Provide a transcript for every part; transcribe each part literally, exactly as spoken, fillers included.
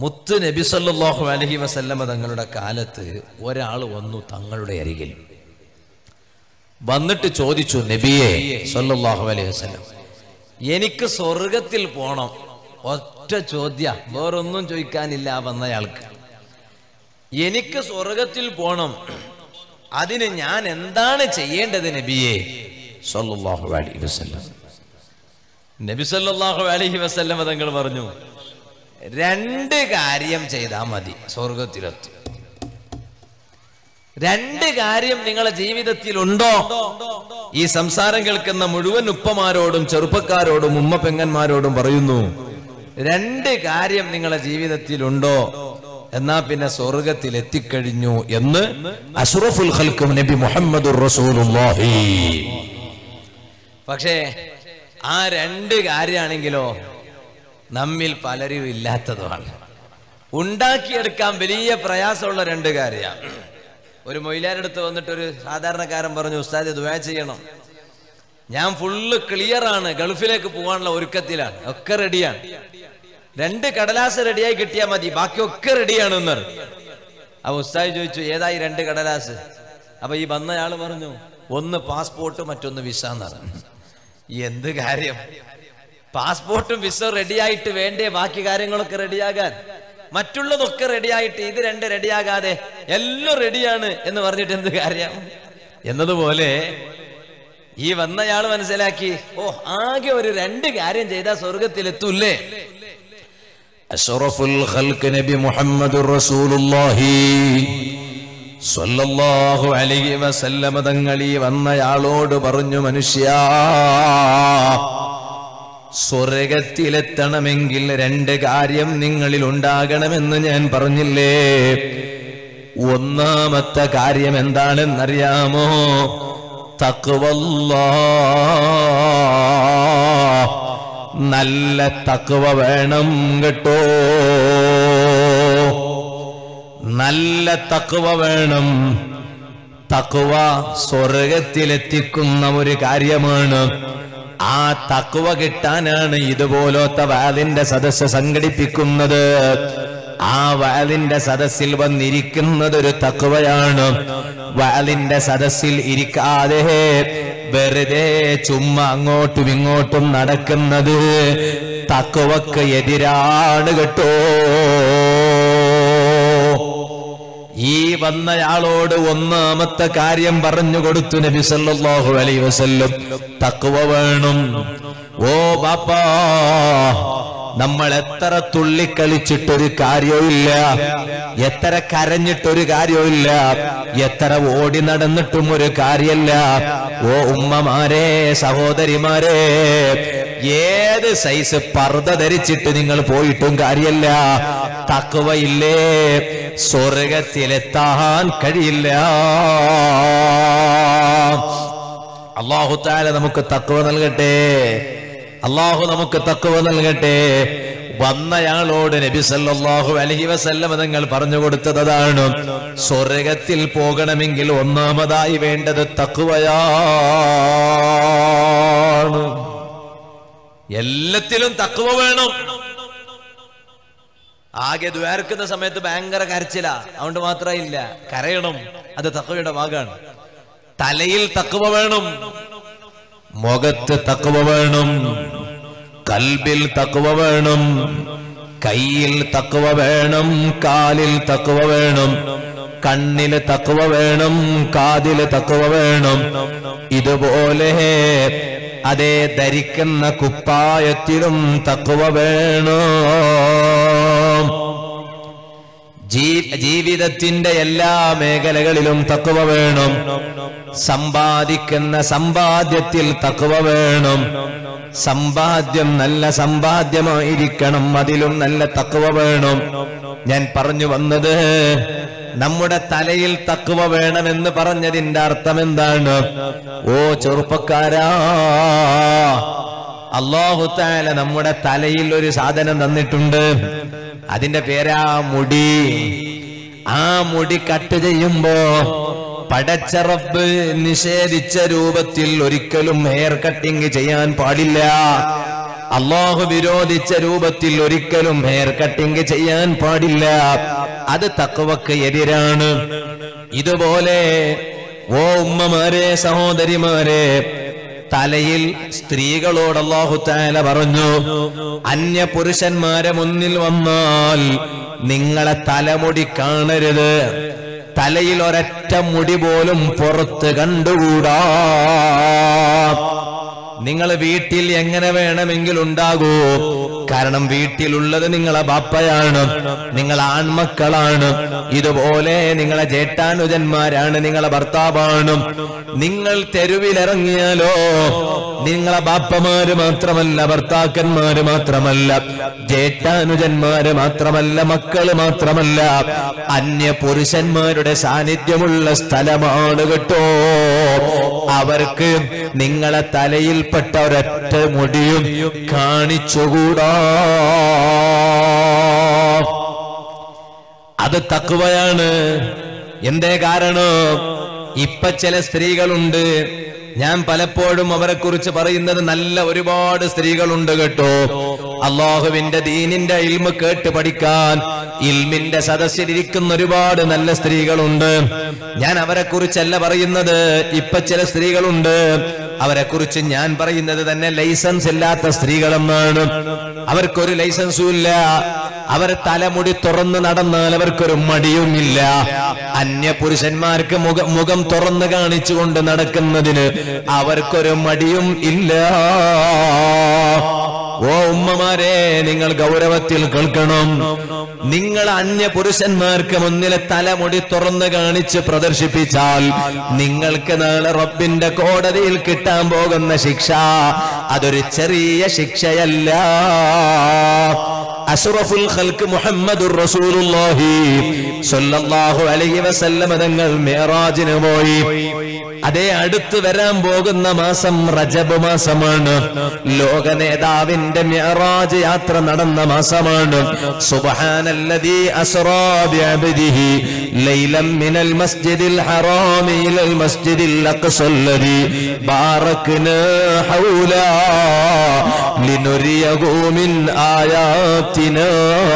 മുത്ത് നബി സല്ലല്ലാഹു അലൈഹി വസല്ലമ തങ്ങളുടെ കാലത്ത് ഒരാൾ വന്നു തങ്ങളുടെ അരികിൽ വന്നിട്ട് ചോദിച്ചു, നബിയെ സല്ലല്ലാഹു അലൈഹി വസല്ലം, എനിക്ക് സ്വർഗത്തിൽ പോണം. ഒറ്റ ചോദ്യ, വേറൊന്നും ചോദിക്കാനില്ല വന്നയാൾക്ക്. എനിക്ക് സ്വർഗത്തിൽ പോണം, അതിന് ഞാൻ എന്താണ് ചെയ്യേണ്ടത് നബിയെ സല്ലല്ലാഹു അലൈഹി വസല്ലം? നബി സല്ലല്ലാഹു അലൈഹി വസല്ലം തങ്ങൾ പറഞ്ഞു, രണ്ട് കാര്യം ചെയ്താൽ മതി സ്വർഗത്തിലെത്തും. രണ്ട് കാര്യം നിങ്ങളുടെ ജീവിതത്തിൽ ഉണ്ടോ? ഈ സംസാരം കേൾക്കുന്ന മുഴുവൻ ഉപ്പമാരോടും ചെറുപ്പക്കാരോടും ഉമ്മ പെങ്ങന്മാരോടും പറയുന്നു, രണ്ട് കാര്യം നിങ്ങളുടെ ജീവിതത്തിൽ ഉണ്ടോ, എന്നാ പിന്നെ സ്വർഗത്തിൽ എത്തിക്കഴിഞ്ഞു എന്ന് അഷ്റഫുൽ ഖൽഖ് നബി മുഹമ്മദുർ റസൂലുള്ളാഹി. പക്ഷേ ആ രണ്ട് കാര്യമാണെങ്കിലോ നമ്മിൽ പലരും ഇല്ലാത്തതുമാണ്. ഉണ്ടാക്കിയെടുക്കാൻ വലിയ പ്രയാസമുള്ള രണ്ട് കാര്യമാണ്. ഒരു മൊയിലാരടുത്ത് വന്നിട്ട് ഒരു സാധാരണക്കാരൻ പറഞ്ഞു, ഉസ്താദ് ദുആ ചെയ്യണം, ഞാൻ ഫുള്ള് ക്ലിയർ ആണ്, ഗൾഫിലേക്ക് പോകാനുള്ള ഒരുക്കത്തിലാണ്, ഒക്കെ റെഡിയാണ്, രണ്ട് കടലാസ് റെഡിയായി കിട്ടിയാൽ മതി, ബാക്കിയൊക്കെ റെഡിയാണെന്ന്. അപ്പൊ ഉസ്താദ് ചോദിച്ചു, ഏതായി രണ്ട് കടലാസ്? അപ്പൊ ഈ വന്നയാള് പറഞ്ഞു, ഒന്ന് പാസ്പോർട്ട്, മറ്റൊന്ന് വിസ എന്ന് പറഞ്ഞു. എന്ത് കാര്യം? പാസ്പോർട്ടും വിസ റെഡിയായിട്ട് വേണ്ടേ ബാക്കി കാര്യങ്ങളൊക്കെ റെഡിയാകാൻ? മറ്റുള്ളതൊക്കെ റെഡിയായിട്ട് ഇത് രണ്ട് റെഡിയാകാതെ എല്ലാം റെഡിയാണ് എന്ന് പറഞ്ഞിട്ട് എന്ത് കാര്യം? എന്നതുപോലെ ഈ വന്നയാൾ മനസ്സിലാക്കി, ഓ ആകെ ഒരു രണ്ട് കാര്യം ചെയ്താൽ സ്വർഗത്തിലെത്തൂല്ലേ. അഷ്റഫുൽ ഖൽഖ് നബി മുഹമ്മദുർ റസൂലുള്ളാഹി സ്വല്ലല്ലാഹു അലൈഹി വസല്ലം തങ്ങൾ ഈ വന്നയാളോട് പറഞ്ഞു, മനുഷ്യാ, സ്വർഗത്തിലെത്തണമെങ്കിൽ രണ്ട് കാര്യം നിങ്ങളിൽ ഉണ്ടാകണമെന്ന് ഞാൻ പറഞ്ഞില്ലേ? ഒന്നാമത്തെ കാര്യം എന്താണെന്നറിയാമോ? തഖ്വല്ലാഹ്, നല്ല തഖ്വ വേണം കേട്ടോ, നല്ല തഖ്വ വേണം. തഖ്വ സ്വർഗത്തിലെത്തിക്കുന്ന ഒരു കാര്യമാണ്. ആ തഖ്വ കിട്ടാനാണ് ഇതുപോലത്തെ വാലിന്റെ സദസ്സ് സംഘടിപ്പിക്കുന്നത്. ആ വാലിന്റെ സദസ്സിൽ വന്നിരിക്കുന്നത് ഒരു തഖ്വയാണ്. വാലിന്റെ സദസ്സിൽ ഇരിക്കാതെ വെറുതെ ചുമ്മാ അങ്ങോട്ടും ഇങ്ങോട്ടും നടക്കുന്നത് തഖ്വക്ക് എതിരാണ് കേട്ടോ. ഈ വന്നയാളോട് ഒന്നാമത്തെ കാര്യം പറഞ്ഞു കൊടുത്തു നബി സല്ലല്ലാഹു അലൈഹി വസല്ലം, തഖ്വ വേണം. ഓ ബാപ്പാ, നമ്മൾ എത്ര തുള്ളിക്കളിച്ചിട്ടൊരു കാര്യവുമില്ല, എത്ര കരഞ്ഞിട്ടൊരു കാര്യവുമില്ല, എത്ര ഓടി നടന്നിട്ടും ഒരു കാര്യമില്ല. ഓ ഉമ്മമാരെ, സഹോദരിമാരെ, ഏത് സൈസ് പർദ്ദ ധരിച്ചിട്ട് നിങ്ങൾ പോയിട്ടും കാര്യമില്ല, തഖ്വയില്ലേ സ്വർഗത്തിലെത്താൻ കഴിയില്ല. അല്ലാഹു തആല നമുക്ക് തഖ്വ നൽകട്ടെ, അല്ലാഹു നമുക്ക് തഖ്വ നൽകട്ടെ. വന്നയാളോട് നബി സല്ലല്ലാഹു അലൈഹി വസല്ലം തങ്ങൾ പറഞ്ഞു കൊടുത്തതാണ്, സ്വർഗത്തിൽ പോകണമെങ്കിൽ ഒന്നാമതായി വേണ്ടത് തഖ്വയാണ്. എല്ലാത്തിലും തഖ്വ വേണം. ആകെ ദ്വാരക്കുന്ന സമയത്ത് ഭയങ്കര കരച്ചില, അതുകൊണ്ട് മാത്രമില്ല, കരയണം, അത് തഖ്വയുടെ ഭാഗമാണ്. തലയിൽ തഖ്വ വേണം, മുഖത്ത് തഖ്വ വേണം, കൽബിൽ തഖ്വ വേണം, കയ്യിൽ തഖ്വ വേണം, കാലിൽ തഖ്വ വേണം, കണ്ണില് തഖ്വ വേണം, കാതില് തഖ്വ വേണം. ഇതുപോലെ അതേ ധരിക്കുന്ന കുപ്പായത്തിലും തഖ്വ വേണം. ജീവിതത്തിന്റെ എല്ലാ മേഖലകളിലും തഖ്വ വേണം. സമ്പാദിക്കുന്ന സമ്പാദ്യത്തിൽ തഖ്വ വേണം. സമ്പാദ്യം നല്ല സമ്പാദ്യമായിരിക്കണം, അതിലും നല്ല തഖ്വ വേണം. ഞാൻ പറഞ്ഞു വന്നത്, നമ്മുടെ തലയിൽ തഖ്വ വേണമെന്ന് പറഞ്ഞതിന്റെ അർത്ഥം എന്താണ്? ഓ ചെറുപ്പക്കാരാ, അല്ലാഹു തആല നമ്മുടെ തലയിൽ ഒരു സാധനം തന്നിട്ടുണ്ട്, അതിന്റെ പേരാ മുടി. ആ മുടി കട്ട് ചെയ്യുമ്പോ പടച്ച റബ്ബ് നിഷേധിച്ച രൂപത്തിൽ ഒരിക്കലും ഹെയർ കട്ടിങ് ചെയ്യാൻ പാടില്ല. അള്ളാഹു വിരോധിച്ച രൂപത്തിൽ ഒരിക്കലും ഹെയർ കട്ടിംഗ് ചെയ്യാൻ പാടില്ല. അത് തഖ്വക്ക് എതിരാണ്. ഇതുപോലെ ഓ ഉമ്മമാരെ, സഹോദരിമാരെ, തലയിൽ സ്ത്രീകളോട് അല്ലാഹു തആല പറഞ്ഞു, അന്യ പുരുഷന്മാരെ മുന്നിൽ വന്നാൽ നിങ്ങളെ തലമുടി കാണരുത്. തലയിൽ ഒരൊറ്റ മുടി പോലും പുറത്ത് കണ്ടുകൂടാ. നിങ്ങൾ വീട്ടിൽ എങ്ങനെ വേണമെങ്കിൽ ഉണ്ടാകൂ. കാരണം വീട്ടിലുള്ളത് നിങ്ങളെ ബാപ്പയാണ്, നിങ്ങളെ ആൺമക്കളാണ്, ഇതുപോലെ നിങ്ങളെ ജേഷ്ഠാനുജന്മാരാണ്, നിങ്ങളെ ഭർത്താവാണ്. നിങ്ങൾ തെരുവിലിറങ്ങിയാലോ നിങ്ങളെ ബാപ്പമാര് മാത്രമല്ല, ഭർത്താക്കന്മാര് മാത്രമല്ല, ജേഷ്ഠാനുജന്മാര് മാത്രമല്ല, മക്കള് മാത്രമല്ല, അന്യ പുരുഷന്മാരുടെ സാന്നിധ്യമുള്ള സ്ഥലമാണ് കേട്ടോ. അവർക്ക് നിങ്ങളെ തലയിൽപ്പെട്ട ഒരൊറ്റ മുടിയും കാണിച്ചുകൂടാ. അത് തഖ്വയാണ്. എന്തേ കാരണം? ഇപ്പൊ ചില സ്ത്രീകളുണ്ട്, ഞാൻ പലപ്പോഴും അവരെ കുറിച്ച് പറയുന്നത്, നല്ല ഒരുപാട് സ്ത്രീകളുണ്ട് കേട്ടോ. അള്ളാഹുവിന്റെ ദീനിന്റെ ഇൽമ് കേട്ട് പഠിക്കാൻ ഇൽമിന്റെ സദസ്സിലിരിക്കുന്ന ഒരുപാട് നല്ല സ്ത്രീകളുണ്ട്. ഞാൻ അവരെ കുറിച്ചല്ല പറയുന്നത്. ഇപ്പൊ ചില സ്ത്രീകളുണ്ട്, അവരെ കുറിച്ച് ഞാൻ പറയുന്നത് തന്നെ ലൈസൻസ് ഇല്ലാത്ത സ്ത്രീകളെന്നാണ്. അവർക്കൊരു ലൈസൻസും ഇല്ല. അവർ തലമുടി തുറന്ന് നടന്നാൽ അവർക്കൊരു മടിയുമില്ല. അന്യ പുരുഷന്മാർക്ക് മുഖം മുഖം തുറന്ന് കാണിച്ചുകൊണ്ട് നടക്കുന്നതിന് അവർക്കൊരു മടിയും ഇല്ല. ഓ ഉമ്മമാരെ, നിങ്ങൾ ഗൗരവത്തിൽ കേൾക്കണം. നിങ്ങൾ അന്യ പുരുഷന്മാർക്ക് മുന്നിലെ തലമുടി തുറന്ന് കാണിച്ച് പ്രദർശിപ്പിച്ചാൽ നിങ്ങൾക്ക് നാളെ റബ്ബിന്റെ കോടതിയിൽ കിട്ടാൻ പോകുന്ന ശിക്ഷ അതൊരു ചെറിയ ശിക്ഷയല്ല. അഷ്റഫുൽ ഖൽഖ് മുഹമ്മദുർ റസൂലുള്ളാഹി സ്വല്ലല്ലാഹു അലൈഹി വസല്ലം തങ്ങൾ മിഅ്റാജിന് പോയി. അതേ അടുത്ത് വരാൻ പോകുന്ന മാസം റജബ് മാസമാണ്. ലോക നേതാവിന്റെ മിഅ്റാജ് യാത്ര നടന്ന മാസമാണ്. സുബ്ഹാനല്ലദീ അസ്റാ ബിഅബ്ദിഹി ലൈലൻ മിനൽ മസ്ജിദിൽ ഹറാമി ഇലൽ മസ്ജിദിൽ അഖ്സല്ലദീ ബാറക്നാ ഹൗലാ ലിനുരിയഹു മിൻ ആയാതിനാ.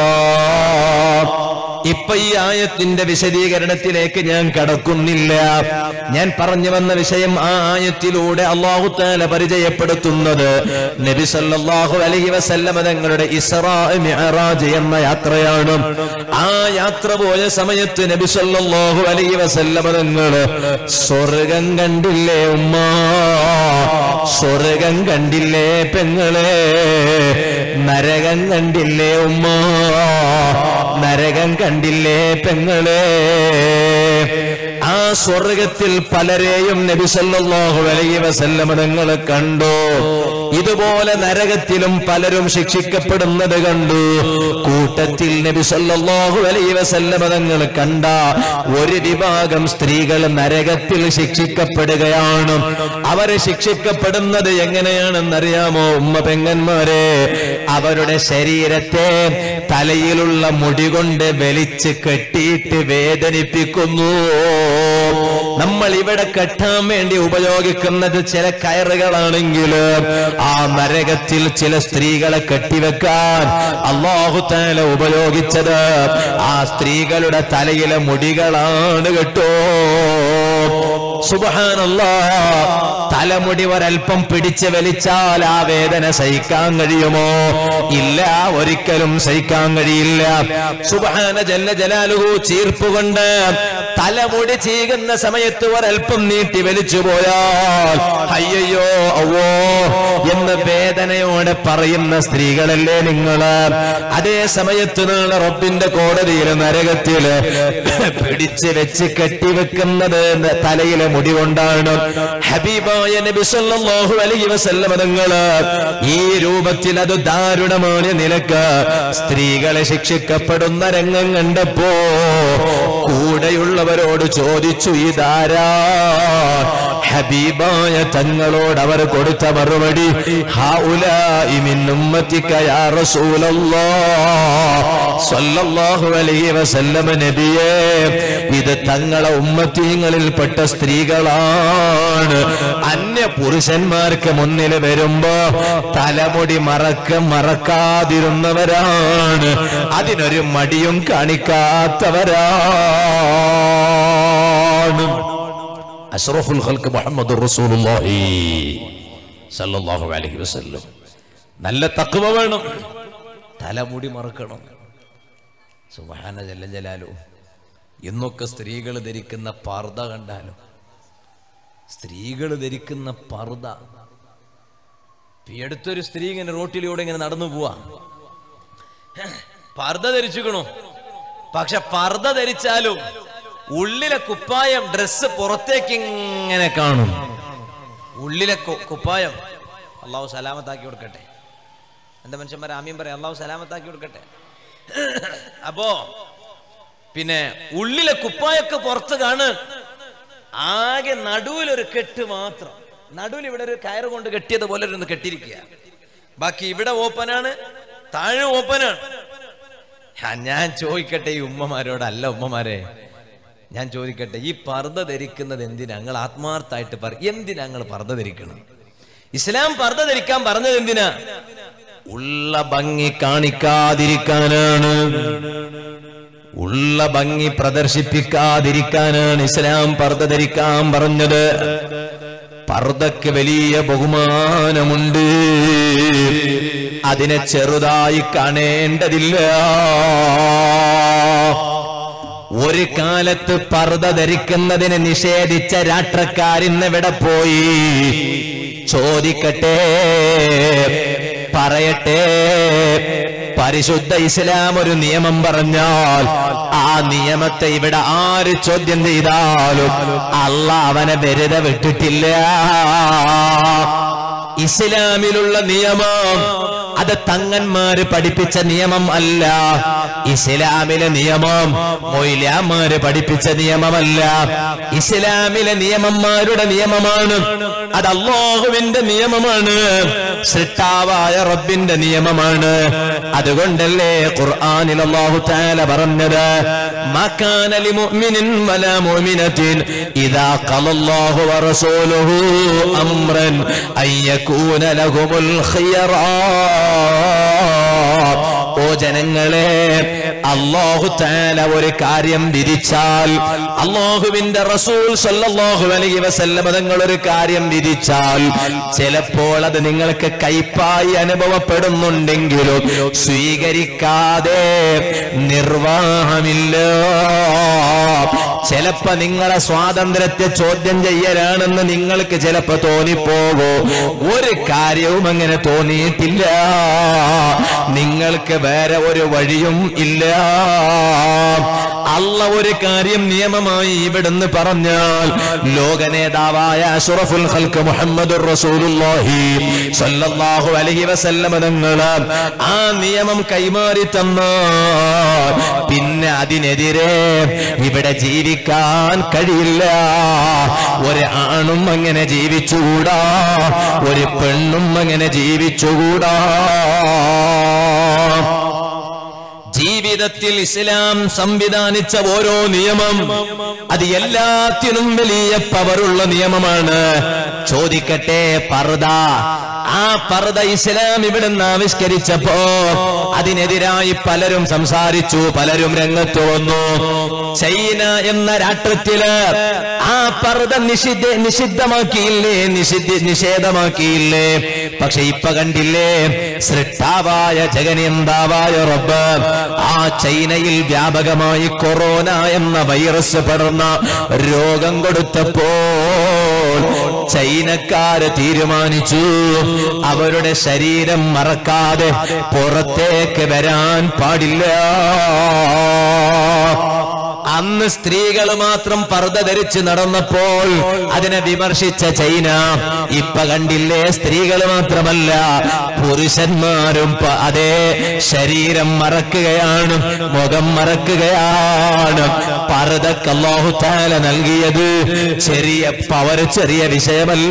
ഇപ്പൊ ഈ ആയത്തിന്റെ വിശദീകരണത്തിലേക്ക് ഞാൻ കടക്കുന്നില്ല. ഞാൻ പറഞ്ഞു വന്ന വിഷയം, ആ ആയത്തിലൂടെ അല്ലാഹു തആല പരിചയപ്പെടുത്തുന്നത് നബി സല്ലല്ലാഹു അലൈഹി വസല്ലം തങ്ങളുടെ ഇസ്റാ മിഅ്റാജ് എന്ന യാത്രയാണ്. ആ യാത്ര പോയ സമയത്ത് നബി സല്ലല്ലാഹു അലൈഹി വസല്ലം തങ്ങൾ സ്വർഗ്ഗം കണ്ടില്ലേ ഉമ്മ, സ്വർഗ്ഗം കണ്ടില്ലേ പെങ്ങളെ, നരകം കണ്ടില്ലേ ഉമ്മ, നരകം കണ്ടില്ലേ പെങ്ങളെ. ആ സ്വർഗത്തിൽ പലരെയും നബി സല്ലല്ലാഹു അലൈഹി വസല്ലം തങ്ങൾ കണ്ടു. ഇതുപോലെ നരകത്തിലും പലരും ശിക്ഷിക്കപ്പെടുന്നത് കണ്ടു. കൂട്ടത്തിൽ നബി സല്ലല്ലാഹു അലൈഹി വസല്ലം തങ്ങൾ കണ്ട ഒരു വിഭാഗം സ്ത്രീകൾ നരകത്തിൽ ശിക്ഷിക്കപ്പെടുകയാണ്. അവരെ ശിക്ഷിക്കപ്പെടുന്നത് എങ്ങനെയാണെന്നറിയാമോ ഉമ്മ പെങ്ങന്മാരെ? അവരുടെ ശരീരത്തെ തലയിലുള്ള മുടി കൊണ്ട് വലിച്ച് കെട്ടിയിട്ട് വേദനിപ്പിക്കുന്നു. നമ്മൾ ഇവിടെ കെട്ടാൻ വേണ്ടി ഉപയോഗിക്കുന്നത് ചില കയറുകളാണെങ്കിൽ ആ നരകത്തിൽ ചില സ്ത്രീകളെ കെട്ടിവെക്കാൻ അല്ലാഹു തആല ഉപയോഗിച്ചത് ആ സ്ത്രീകളുടെ തലയിലെ മുടികളാണ് കേട്ടോ. സുബ്ഹാനല്ലാഹ്. തലമുടി ഒരൽപ്പം പിടിച്ച് വലിച്ചാൽ ആ വേദന സഹിക്കാൻ കഴിയുമോ? ഇല്ല, ഒരിക്കലും സഹിക്കാൻ കഴിയില്ല. സുബ്ഹാന ജല്ല ജലാലുഹു ചീർപ്പുകൊണ്ട് തലമുടി ചീകുന്ന സമയത്ത് ഒരൽപ്പം നീട്ടി വലിച്ചു പോയാൽ അയ്യോ അവോ എന്ന് വേദനയോടെ പറയുന്ന സ്ത്രീകളല്ലേ നിങ്ങള്? അതേ സമയത്ത് നാളെ റബ്ബിന്റെ കോടതിയിലെ നരകത്തില് പിടിച്ച് വെച്ച് കെട്ടിവെക്കുന്നത് തലയിലെ മുടി കൊണ്ടാണ്. ഹബീബായ നബി സല്ലല്ലാഹു അലൈഹി വസല്ലം തങ്ങള് ഈ രൂപത്തിൽ അത് ദാരുണമായ നിലക്ക് സ്ത്രീകളെ ശിക്ഷിക്കപ്പെടുന്ന രംഗം കണ്ടപ്പോ കൂടെയുള്ളവരോട് ചോദിച്ചു, ഇതാരാ? ഹബീബായ തങ്ങളോട് അവർ കൊടുത്ത മറുപടി, ഹൗലാഇ മിൻ ഉമ്മത്തിക യാ റസൂലല്ലാഹ് സ്വല്ലല്ലാഹു അലൈഹി വസല്ലം. നബിയേ, ഇത് തങ്ങളെ ഉമ്മത്തീങ്ങളിൽപ്പെട്ട സ്ത്രീകളാണ്. അന്യ പുരുഷന്മാർക്ക് മുന്നിൽ വരുമ്പോ തലമുടി മറക്ക മറക്കാതിരുന്നവരാണ്. അതിനൊരു മടിയും കാണിക്കാത്തവരാണ്. അഷ്റഫുൽ ഖൽഖ് മുഹമ്മദുർ റസൂലുള്ളാഹി സല്ലല്ലാഹു അലൈഹി വസല്ലം. നല്ല തഖ്വ വേണം, തലമുടി മറക്കണം. സുബ്ഹാന ജല്ല ജലാലു. എന്നൊക്കെ സ്ത്രീകൾ ധരിക്കുന്ന പർദ കണ്ടാലും, സ്ത്രീകൾ ധരിക്കുന്ന പർദ, അടുത്തൊരു സ്ത്രീ ഇങ്ങനെ റോട്ടിലൂടെ ഇങ്ങനെ നടന്നു പോവാ, പർദ ധരിച്ചുക്കണു. പക്ഷെ പർദ ധരിച്ചാലും ഉള്ളിലെ കുപ്പായം, ഡ്രസ്സ് പുറത്തേക്ക് ഇങ്ങനെ കാണും. ഉള്ളിലെ കുപ്പായം അള്ളാഹു സലാമത്താക്കി കൊടുക്കട്ടെ. എന്താ മനുഷ്യന്മാരെ ആമീൻ പറയാം, അള്ളാഹു സലാമത്താക്കി കൊടുക്കട്ടെ. അപ്പോ പിന്നെ ഉള്ളിലെ കുപ്പായൊക്കെ പുറത്ത് കാണും. ആകെ നടുവിലൊരു കെട്ട് മാത്രം, നടുവിൽ ഇവിടെ ഒരു കയറ് കൊണ്ട് കെട്ടിയത് പോലെ ഒന്ന് കെട്ടിയിരിക്കുക. ബാക്കി ഇവിടെ ഓപ്പനാണ്, താഴെ ഓപ്പനാണ്. ഞാൻ ചോദിക്കട്ടെ ഈ ഉമ്മമാരോട്, അല്ല ഉമ്മമാരെ ഞാൻ ചോദിക്കട്ടെ, ഈ പർദ്ദ ധരിക്കുന്നത് എന്തിനാ? ഞങ്ങൾ ആത്മാർത്ഥമായിട്ട് പറയും, എന്തിനാ ഞങ്ങൾ പർദ്ദ ധരിക്കണം? ഇസ്ലാം പർദ്ദ ധരിക്കാൻ പറഞ്ഞത് എന്തിനാ? ഉള്ള ഭംഗി കാണിക്കാതിരിക്കാനാണ്, ഉള്ള ഭംഗി പ്രദർശിപ്പിക്കാതിരിക്കാനാണ് ഇസ്ലാം പർദ്ദ ധരിക്കാൻ പറഞ്ഞത്. പർദ്ദക്ക് വലിയ ബഹുമാനമുണ്ട്, അതിനെ ചെറുതായി കാണേണ്ടതില്ല. ഒരു കാലത്ത് പർദ്ദ ധരിക്കുന്നതിനെ നിഷേധിച്ച രാഷ്ട്രക്കാരിന്നെവിടെ പോയി? ചോദിക്കട്ടെ, പറയട്ടെ. പരിശുദ്ധ ഇസ്ലാം ഒരു നിയമം പറഞ്ഞാൽ ആ നിയമത്തെ ഇവിടെ ആര് ചോദ്യം ചെയ്താലും അല്ലാഹ് അവനെ വെറുതെ വിട്ടിട്ടില്ല. ഇസ്ലാമിലുള്ള നിയമം അത് തങ്ങന്മാര് പഠിപ്പിച്ച നിയമം അല്ല. ഇസ്ലാമിലെ നിയമം മൊയ്ലാമാര് പഠിപ്പിച്ച നിയമമല്ല. ഇസ്ലാമിലെ നിയമന്മാരുടെ നിയമമാണ്, അത് അല്ലാഹുവിന്റെ നിയമമാണ്, സൃഷ്ടാവായ റബ്ബിന്റെ നിയമമാണ്. അതുകൊണ്ടല്ലേ ഖുർആനിൽ അല്ലാഹു തആല പറഞ്ഞത്, മാ കാന ലിമുഅ്മിനിൻ വലാ മുഅ്മിനത്തിൻ ഇദാ ഖലല്ലാഹു വറസൂലുഹു അംറൻ അയ്യകൂന ലഹുമുൽ ഖിയറാ. ഓ ജനങ്ങളെ, അല്ലാഹു തആല ഒരു കാര്യം വിധിച്ചാൽ, അല്ലാഹുവിന്റെ റസൂൽ സല്ലല്ലാഹു അലൈഹി വസല്ലം തങ്ങൾ ഒരു കാര്യം വിധിച്ചാൽ, ചിലപ്പോൾ അത് നിങ്ങൾക്ക് കൈപ്പായി അനുഭവപ്പെടുന്നുണ്ടെങ്കിലും സ്വീകരിക്കാതെ നിർവാഹമില്ല. ചിലപ്പോ നിങ്ങളെ സ്വാതന്ത്ര്യത്തെ ചോദ്യം ചെയ്യലാണെന്ന് നിങ്ങൾക്ക് ചിലപ്പോ തോന്നിപ്പോകോ. ഒരു കാര്യവും അങ്ങനെ തോന്നിയിട്ടില്ല. നിങ്ങൾക്ക് വേറെ ഒരു വഴിയും ഇല്ല. അല്ലാഹ് ഒരു കാര്യം നിയമമായി ഇവിടുന്ന് പറഞ്ഞാൽ, ലോക നേതാവായ അഷ്റഫുൽ ഖൽഖ് മുഹമ്മദുർ റസൂലുള്ളാഹി സ്വല്ലല്ലാഹു അലൈഹി വസല്ലം തങ്ങൾ ആ നിയമം കൈമാറി തന്നാൽ പിന്നെ അതിനെതിരെ ഇവിടെ ജീവിക്കാൻ കഴിയില്ല. ഒരു ആണും അങ്ങനെ ജീവിച്ചുകൂടാ, ഒരു പെണ്ണും അങ്ങനെ ജീവിച്ചുകൂടാ. ജീവിതത്തിൽ ഇസ്ലാം സംവിധാനിച്ച ഓരോ നിയമം അത് എല്ലാത്തിനും വലിയ പവറുള്ള നിയമമാണ്. ചോദിക്കട്ടെ, പർദ, ആ പർദ ഇസ്ലാം ഇവിടുന്ന് ആവിഷ്കരിച്ചപ്പോ അതിനെതിരായി പലരും സംസാരിച്ചു, പലരും രംഗത്ത് വന്നു. ചൈന എന്ന രാഷ്ട്രത്തില് ആ പർദ നിഷിദ്ധ നിഷിദ്ധമാക്കിയില്ലേ, നിഷിദ്ധ നിഷേധമാക്കിയില്ലേ? പക്ഷെ ഇപ്പൊ കണ്ടില്ലേ, സൃഷ്ടാവായ ജഗനിയന്താവായ റബ്ബ് ആ ചൈനയിൽ വ്യാപകമായി കൊറോണ എന്ന വൈറസ് പടർന്ന രോഗം കൊടുത്തപ്പോൾ ചൈനക്കാര് തീരുമാനിച്ചു, അവരുടെ ശരീരം മറക്കാതെ പുറത്തേക്ക് വരാൻ പാടില്ല. അന്ന് സ്ത്രീകൾ മാത്രം പർദ്ദ ധരിച്ച് നടന്നപ്പോൾ അതിനെ വിമർശിച്ച ചൈന ഇപ്പൊ കണ്ടില്ലേ, സ്ത്രീകൾ മാത്രമല്ല പുരുഷന്മാരും അതേ ശരീരം മറക്കുകയാണ്, മുഖം മറക്കുകയാണ്. പർദ്ദക്ക് അല്ലാഹു തആല നൽകിയത് ചെറിയ പവർ, ചെറിയ വിഷയമല്ല.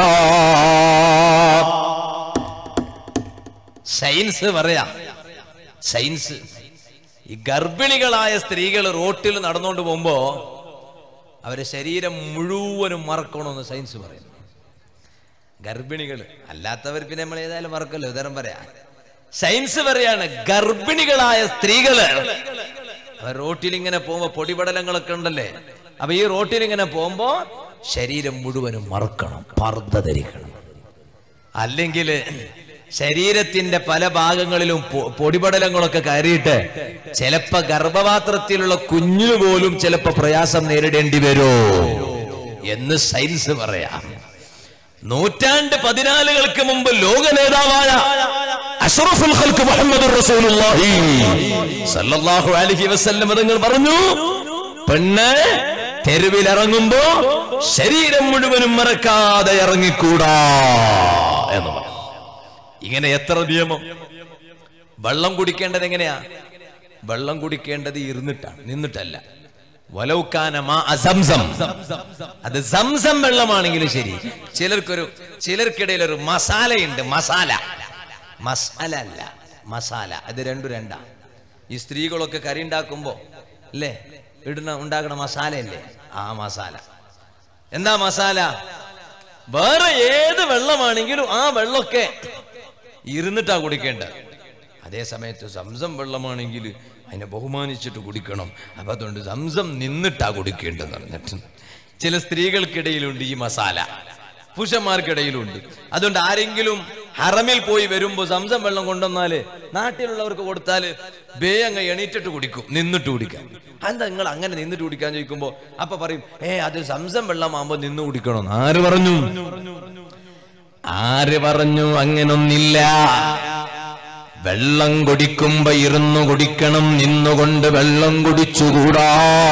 സയൻസ് പറയാ, സയൻസ് ഈ ഗർഭിണികളായ സ്ത്രീകൾ റോട്ടിൽ നടന്നുകൊണ്ട് പോകുമ്പോ അവരെ ശരീരം മുഴുവനും മറക്കണമെന്ന് സയൻസ് പറയുന്നു. ഗർഭിണികൾ അല്ലാത്തവർ പിന്നെ നമ്മൾ ഏതായാലും മറക്കല്ലോ, ഉദാഹരണം പറയാ. സയൻസ് പറയാണ് ഗർഭിണികളായ സ്ത്രീകള് അവർ റോട്ടിൽ ഇങ്ങനെ പോകുമ്പോ പൊടിപടലങ്ങളൊക്കെ ഉണ്ടല്ലേ, അപ്പൊ ഈ റോട്ടിൽ ഇങ്ങനെ പോകുമ്പോ ശരീരം മുഴുവനും മറക്കണം, പർദ്ദ ധരിക്കണം. അല്ലെങ്കിൽ ശരീരത്തിന്റെ പല ഭാഗങ്ങളിലും പൊടിപടലങ്ങളൊക്കെ കയറിയിട്ട് ചിലപ്പോ ഗർഭപാത്രത്തിലുള്ള കുഞ്ഞിന് പോലും ചിലപ്പോ പ്രയാസം നേരിടേണ്ടി വരുമോ എന്ന് സയൻസ് പറയാം. നൂറ്റാണ്ട് പതിനാലുകൾക്ക് മുമ്പ് ലോക നേതാവായ അഷ്റഫുൽ ഖൽഖ് മുഹമ്മദുർ റസൂലുള്ളാഹി സ്വല്ലല്ലാഹു അലൈഹി വസല്ലം തങ്ങൾ പറഞ്ഞു, പെണ്ണ് തെരുവിലിറങ്ങുമ്പോ ശരീരം മുഴുവനും മറക്കാതെ ഇറങ്ങിക്കൂടാ എന്ന് പറഞ്ഞു. ഇങ്ങനെ എത്ര നിയമം. വെള്ളം കുടിക്കേണ്ടത് എങ്ങനെയാ? വെള്ളം കുടിക്കേണ്ടത് ഇരുന്നിട്ടാണ്, നിന്നിട്ടല്ല. വലൗകാന മാഅ സംസം, അത് സംസം വെള്ളമാണെങ്കിലും ശരി. ചിലർക്കൊരു ചിലർക്കിടയിൽ ഒരു മസാലയുണ്ട്, മസാല മസാല അല്ല മസാല, അത് രണ്ടു രണ്ടാ. ഈ സ്ത്രീകളൊക്കെ കറി ഉണ്ടാക്കുമ്പോ അല്ലേ ഇടുന്ന ഉണ്ടാക്കണ മസാലയല്ലേ ആ മസാല. എന്താ മസാല? വേറെ ഏത് വെള്ളമാണെങ്കിലും ആ വെള്ളമൊക്കെ ഇരുന്നിട്ടാ കുടിക്കേണ്ടത്. അതേ സമയത്ത് സംസം വെള്ളമാണെങ്കിൽ അതിനെ ബഹുമാനിച്ചിട്ട് കുടിക്കണം. അപ്പൊ അതുകൊണ്ട് സംസം നിന്നിട്ടാ കുടിക്കേണ്ടതെന്ന് പറഞ്ഞിട്ട് ചില സ്ത്രീകൾക്കിടയിലുണ്ട് ഈ മസാല, പുരുഷന്മാർക്കിടയിലുണ്ട്. അതുകൊണ്ട് ആരെങ്കിലും ഹറമിൽ പോയി വരുമ്പോ സംസം വെള്ളം കൊണ്ടുവന്നാല് നാട്ടിലുള്ളവർക്ക് കൊടുത്താല് ബേ അങ്ങ് എണീറ്റിട്ട് കുടിക്കും, നിന്നിട്ട് കുടിക്കാം. എന്താ നിങ്ങൾ അങ്ങനെ നിന്നിട്ട് കുടിക്കാൻ ചോദിക്കുമ്പോ അപ്പൊ പറയും, ഏ അത് സംസം വെള്ളമാകുമ്പോ നിന്ന് കുടിക്കണം. ആര് പറഞ്ഞു? ആര് പറഞ്ഞു? അങ്ങനൊന്നില്ല. വെള്ളം കുടിക്കുമ്പോ ഇരുന്നു കുടിക്കണം, നിന്നുകൊണ്ട് വെള്ളം കുടിച്ചുകൂടാ.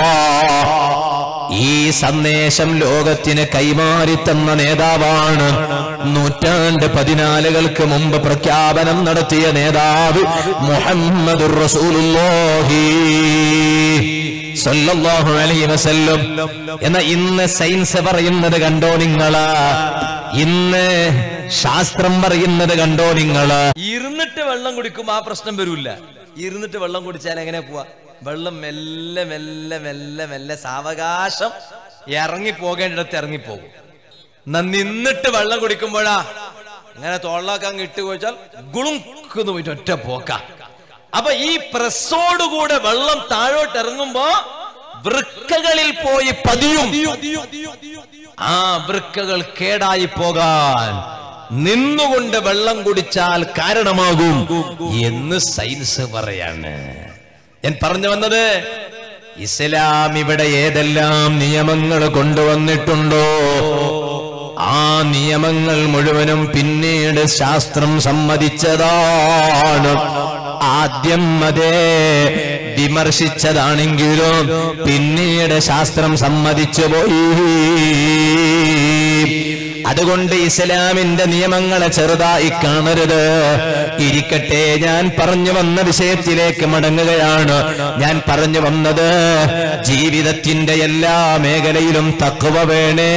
ഈ സന്ദേശം ലോകത്തിന് കൈമാറി തന്ന നേതാവാണ്. നൂറ്റാണ്ട് പതിനാലുകൾക്ക് മുമ്പ് പ്രഖ്യാപനം നടത്തിയ നേതാവ് മുഹമ്മദുർ റസൂലുള്ളാഹി സ്വല്ലല്ലാഹു അലൈഹി വസല്ലം. എന്നാ ഇന്ന് സയൻസ് പറയുന്നത് കണ്ടോ നിങ്ങള്? ഇന്ന് ശാസ്ത്രം പറയുന്നത് കണ്ടോ നിങ്ങള്? ഇരുന്നിട്ട് വെള്ളം കുടിക്കുമ്പോ ആ പ്രശ്നം വരൂല്ല. ഇരുന്നിട്ട് വെള്ളം കുടിച്ചാൽ എങ്ങനെ പോവാ? വെള്ളം മെല്ലെ മെല്ലെ മെല്ലെ മെല്ലെ സാവകാശം ഇറങ്ങി പോകേണ്ടിടത്ത് ഇറങ്ങിപ്പോകും. എന്നാ നിന്നിട്ട് വെള്ളം കുടിക്കുമ്പോഴാ ഇങ്ങനെ തൊള്ളാക്കാൻ ഇട്ട് പോയിച്ചാൽ ഗുളുക്കുന്നു പോയിട്ട് ഒറ്റ പോക്ക. അപ്പൊ ഈ പ്രസ്സോടുകൂടെ വെള്ളം താഴോട്ട് ഇറങ്ങുമ്പോ വൃക്കകളിൽ പോയി പതിയും. ആ വൃക്കകൾ കേടായി പോകാൻ നിന്നുകൊണ്ട് വെള്ളം കുടിച്ചാൽ കാരണമാകും എന്ന് സയൻസ് പറയാണ്. ഞാൻ പറഞ്ഞു വന്നത്, ഇസ്ലാം ഇവിടെ ഏതെല്ലാം നിയമങ്ങൾ കൊണ്ടുവന്നിട്ടുണ്ടോ ആ നിയമങ്ങൾ മുഴുവനും പിന്നീട് ശാസ്ത്രം സമ്മതിച്ചതാണ്. ആദ്യം അതേ വിമർശിച്ചതാണെങ്കിലും പിന്നീട് ശാസ്ത്രം സമ്മതിച്ചു പോയി. അതുകൊണ്ട് ഇസ്ലാമിന്റെ നിയമങ്ങളെ ചെറുതായി കാണരുത്. ഇരിക്കട്ടെ, ഞാൻ പറഞ്ഞു വന്ന വിഷയത്തിലേക്ക് മടങ്ങുകയാണ്. ഞാൻ പറഞ്ഞു വന്നത് ജീവിതത്തിന്റെ എല്ലാ മേഖലയിലും തഖ്വ വേണേ.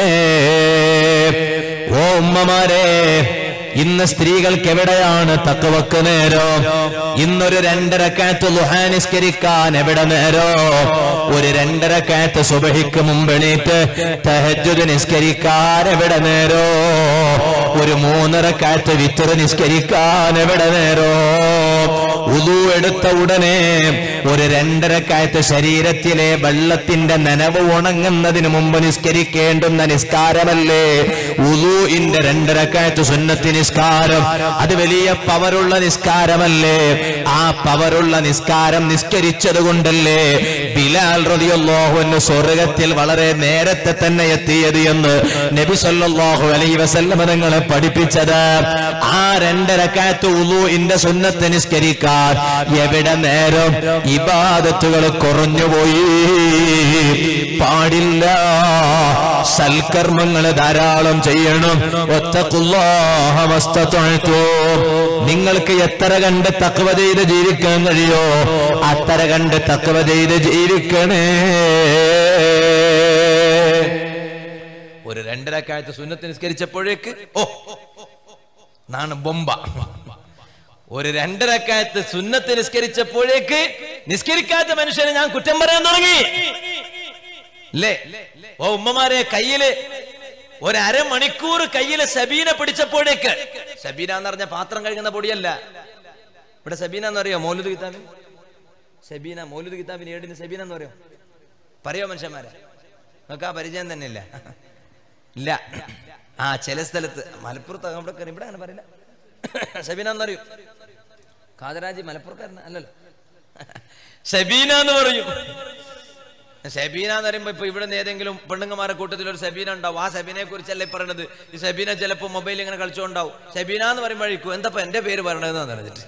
ഓ ഉമ്മമാരെ, ഇന്ന് സ്ത്രീകൾക്ക് എവിടെയാണ് തഖ്വക്ക് നേരോ? ഇന്നൊരു രണ്ടരക്കാത്ത് ദുഹാ നിസ്കരിക്കാൻ എവിടെ നേരോ? ഒരു രണ്ടരക്കാത്ത് സുബഹിക്ക് മുമ്പ് എണീറ്റ് തഹജ്ജുദ് നിസ്കരിക്കാൻ എവിടെ നേരോ? ഒരു മൂന്നരക്കാത്ത് വിത്ർ നിസ്കരിക്കാൻ എവിടെ നേരോ? വുളു എടുത്ത ഉടനെ ഒരു രണ്ടരക്കാത്ത് ശരീരത്തിലെ വെള്ളത്തിന്റെ നനവ് ഉണങ്ങുന്നതിന് മുമ്പ് നിസ്കരിക്കേണ്ടുന്ന നിസ്കാരമല്ലേ വുളുഇന്റെ രണ്ടരക്കാത്ത് സുന്നത്ത് നിസ്കാരം? അത് വലിയ പവറുള്ള നിസ്കാരമല്ലേ? ആ പവറുള്ള നിസ്കാരം നിസ്കരിച്ചത് കൊണ്ടല്ലേ ബിലാൽ റളിയല്ലാഹു അൻഹു സ്വർഗ്ഗത്തിൽ വളരെ നേരത്തെ തന്നെ എത്തിയത് എന്ന് നബി സല്ലല്ലാഹു അലൈഹി വസല്ലം തങ്ങളെ പഠിപ്പിച്ചത്. ആ രണ്ടരക്കാത്ത് വുളുഇന്റെ സുന്നത്ത് നിസ്കരിക്കാൻ നിസ്കരിക്കാൻ എവിടെ നേരം ഇബാദത്തുകൾ കുറഞ്ഞുപോയി. പാടില്ല. സൽക്കർമ്മങ്ങൾ ധാരാളം ചെയ്യണം. വത്തഖുല്ലാഹ മസ്തതഅ്തും. നിങ്ങൾക്ക് എത്ര കണ്ട് തഖ്വ ചെയ്ത് ജീവിക്കാൻ കഴിയോ അത്ര കണ്ട് തഖ്വ ചെയ്ത് ജീവിക്കണേ. ഒരു രണ്ടരക്കാലത്ത് സുന്നത്ത് നിസ്കരിച്ചപ്പോഴേക്ക് ഓ നാണ് ബൊമ്പ. ഒരു രണ്ടരക്കാലത്ത് സുന്നത്ത് നിസ്കരിച്ചപ്പോഴേക്ക് നിസ്കരിക്കാത്ത മനുഷ്യനെ ഞാൻ കുറ്റം പറയാൻ തുടങ്ങി. അല്ലേ? ഓ ഉമ്മമാരെ, കയ്യില് ഒരമണിക്കൂർ കയ്യില് സബീന പിടിച്ചപ്പോഴേക്ക്, സബീന എന്ന് പറഞ്ഞ പാത്രം കഴുകുന്ന പൊടിയല്ല. ഇവിടെ സബീന എന്ന് പറയോ? മൗലൂദ് കിതാബിന് സബീന, മൗലൂദ് കിതാബിന് ഏടിന് സബീന എന്ന് പറയോ? പറയോ മനുഷ്യന്മാരെ? നമുക്ക് ആ പരിചയം തന്നെ ഇല്ല. ഇല്ല. ആ ചില സ്ഥലത്ത് മലപ്പുറത്ത് അവിടെ ഇവിടെ അങ്ങനെ പറയില്ല. സബീന എന്നറിയും. കാതരാജി മലപ്പുറക്കാരന അല്ലല്ലോ. സബീന എന്ന് പറയും. സബീന എന്ന് പറയുമ്പോ ഇപ്പൊ ഇവിടെ ഏതെങ്കിലും പെണ്ണുങ്ങമാരെ കൂട്ടത്തിൽ ഒരു സബീന ഉണ്ടാവും. ആ സബീനയെ കുറിച്ചല്ലേ പറയണത്. ഈ സബീന ചിലപ്പോ മൊബൈൽ ഇങ്ങനെ കളിച്ചോണ്ടാവും. സബീന എന്ന് പറയുമ്പോഴേക്കും എന്താ എന്റെ പേര് പറയണതെന്ന് പറഞ്ഞിട്ട്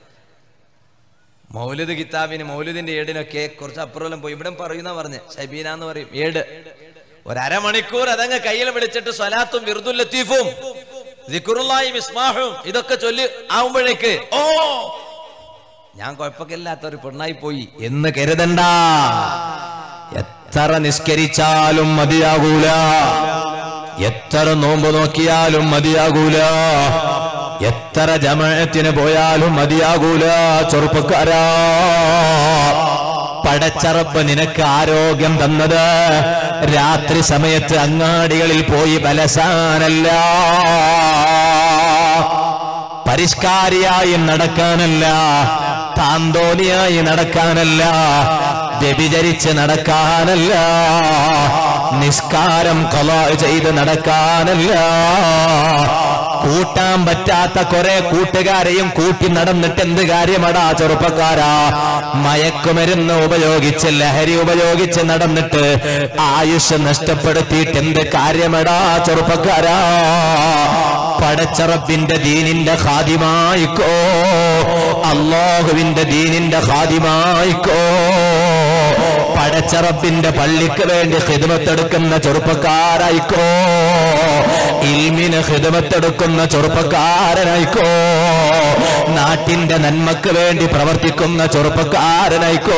മൗലൂദ് കിതാബിന് മൗലൂദിന്റെ ഏടിനൊക്കെ കുറച്ച് അപ്പുറം പോയി ഇവിടെ പറയുന്ന പറഞ്ഞ് സബീന എന്ന് പറയും. ഏട് ഒരമണിക്കൂർ അതങ്ങ് കയ്യിൽ പിടിച്ചിട്ട് സ്വലാത്തും വിർദുൽ ലത്തീഫും ദിക്റുല്ലാഹി മിസ്മാഹും ഇതൊക്കെ ചൊല്ലി ആവുമ്പോഴേക്ക് ഓ ഞാൻ കുഴപ്പമില്ലാത്ത ഒരു പെണ്ണായി പോയി എന്ന് കരുതണ്ട. എത്ര നിസ്കരിച്ചാലും മതിയാകൂല, എത്ര നോമ്പ് നോക്കിയാലും മതിയാകൂല, എത്ര ജമാഅത്തിന് പോയാലും മതിയാകൂല. ചെറുപ്പക്കാരാ, പടച്ച റബ്ബ് നിനക്ക് ആരോഗ്യം തന്നത് രാത്രി സമയത്ത് അങ്ങാടികളിൽ പോയി ബലസാനല്ല, പരിഷ്കാരിയായി നടക്കാനല്ല, താന്തോലിയായി നടക്കാനല്ല, വ്യഭിചരിച്ച് നടക്കാനല്ല, നിസ്കാരം ഖളാ ചെയ്ത് നടക്കാനല്ല. കൂട്ടാൻ പറ്റാത്ത കുറെ കൂട്ടുകാരെയും കൂട്ടി നടന്നിട്ട് എന്ത് കാര്യമടാ ചെറുപ്പക്കാരാ? മയക്കുമരുന്ന് ഉപയോഗിച്ച് ലഹരി ഉപയോഗിച്ച് നടന്നിട്ട് ആയുഷ് നഷ്ടപ്പെടുത്തിയിട്ട് എന്ത് കാര്യമടാ ചെറുപ്പക്കാരാ? പടച്ച റബ്ബിന്റെ ദീനിന്റെ ഖാദിമായിക്കോ, അല്ലാഹുവിന്റെ ദീനിന്റെ ഖാദിമായിക്കോ. പടച്ച റബ്ബിന്റെ പള്ളിക്ക് വേണ്ടി ഖിദ്മത്തെടുക്കുന്ന ചെറുപ്പക്കാരായിക്കോ, ഇൽമിന് ഖിദ്മത്തെടുക്കുന്ന ചെറുപ്പക്കാരനായിക്കോ, നാട്ടിന്റെ നന്മക്ക് വേണ്ടി പ്രവർത്തിക്കുന്ന ചെറുപ്പക്കാരനായിക്കോ.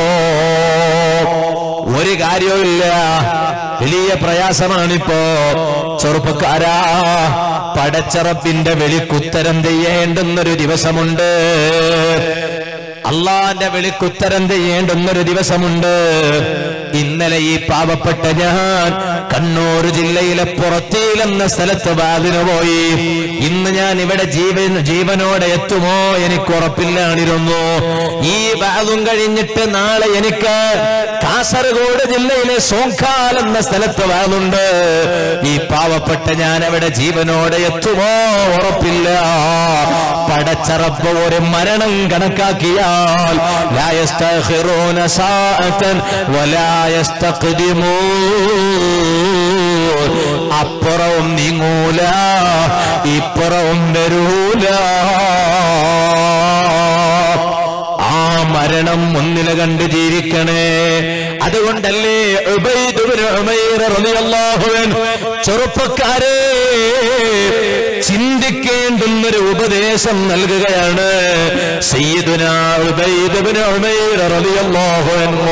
ഒരു കാര്യവുമില്ല, വലിയ പ്രയാസമാണിപ്പോ ചെറുപ്പക്കാരാ. പടച്ച റബ്ബിന്റെ വിളിക്കുത്തരം ചെയ്യേണ്ടുന്നൊരു ദിവസമുണ്ട്, അള്ളാന്റെ വിളിക്കുത്തരം ചെയ്യേണ്ടുന്നൊരു ദിവസമുണ്ട്. ഇന്നലെ ഈ പാവപ്പെട്ട ഞാൻ കണ്ണൂർ ജില്ലയിലെ പുറത്തേൽ എന്ന സ്ഥലത്ത് വാതിന് പോയി. ഇന്ന് ഞാൻ ഇവിടെ ജീവൻ ജീവനോടെ എത്തുമോ എനിക്ക് ഉറപ്പില്ലാണിരുന്നു. ഈ വാതും കഴിഞ്ഞിട്ട് നാളെ എനിക്ക് കാസർഗോഡ് ജില്ലയിലെ സോങ്കാൽ എന്ന സ്ഥലത്ത് വാതുണ്ട്. ഈ പാവപ്പെട്ട ഞാൻ അവിടെ ജീവനോടെ എത്തുമോ ഉറപ്പില്ല. പടച്ച റബ്ബ് ഒരു മരണം കണക്കാക്കിയാൽ ലാ യസ്തഖിറൂന സാഅതൻ വലാ യസ്തഖ്ദിമൂൻ, അപ്പുറവും നീങ്ങൂല ഇപ്പുറവും വരൂല. ആ മരണം മുന്നിൽ കണ്ട് ജീവിക്കണേ. അതുകൊണ്ടല്ലേ ഉബൈദ് ഇബ്നു ഉമൈർ റളിയല്ലാഹു അൻഹു ചെറുപ്പക്കാരെ ചിന്തിക്കേണ്ടുന്നൊരു ഉപദേശം നൽകുകയാണ്. സയ്യിദുനാ ഉബൈദ് ഇബ്നു ഉമൈർ റളിയല്ലാഹു അൻഹു.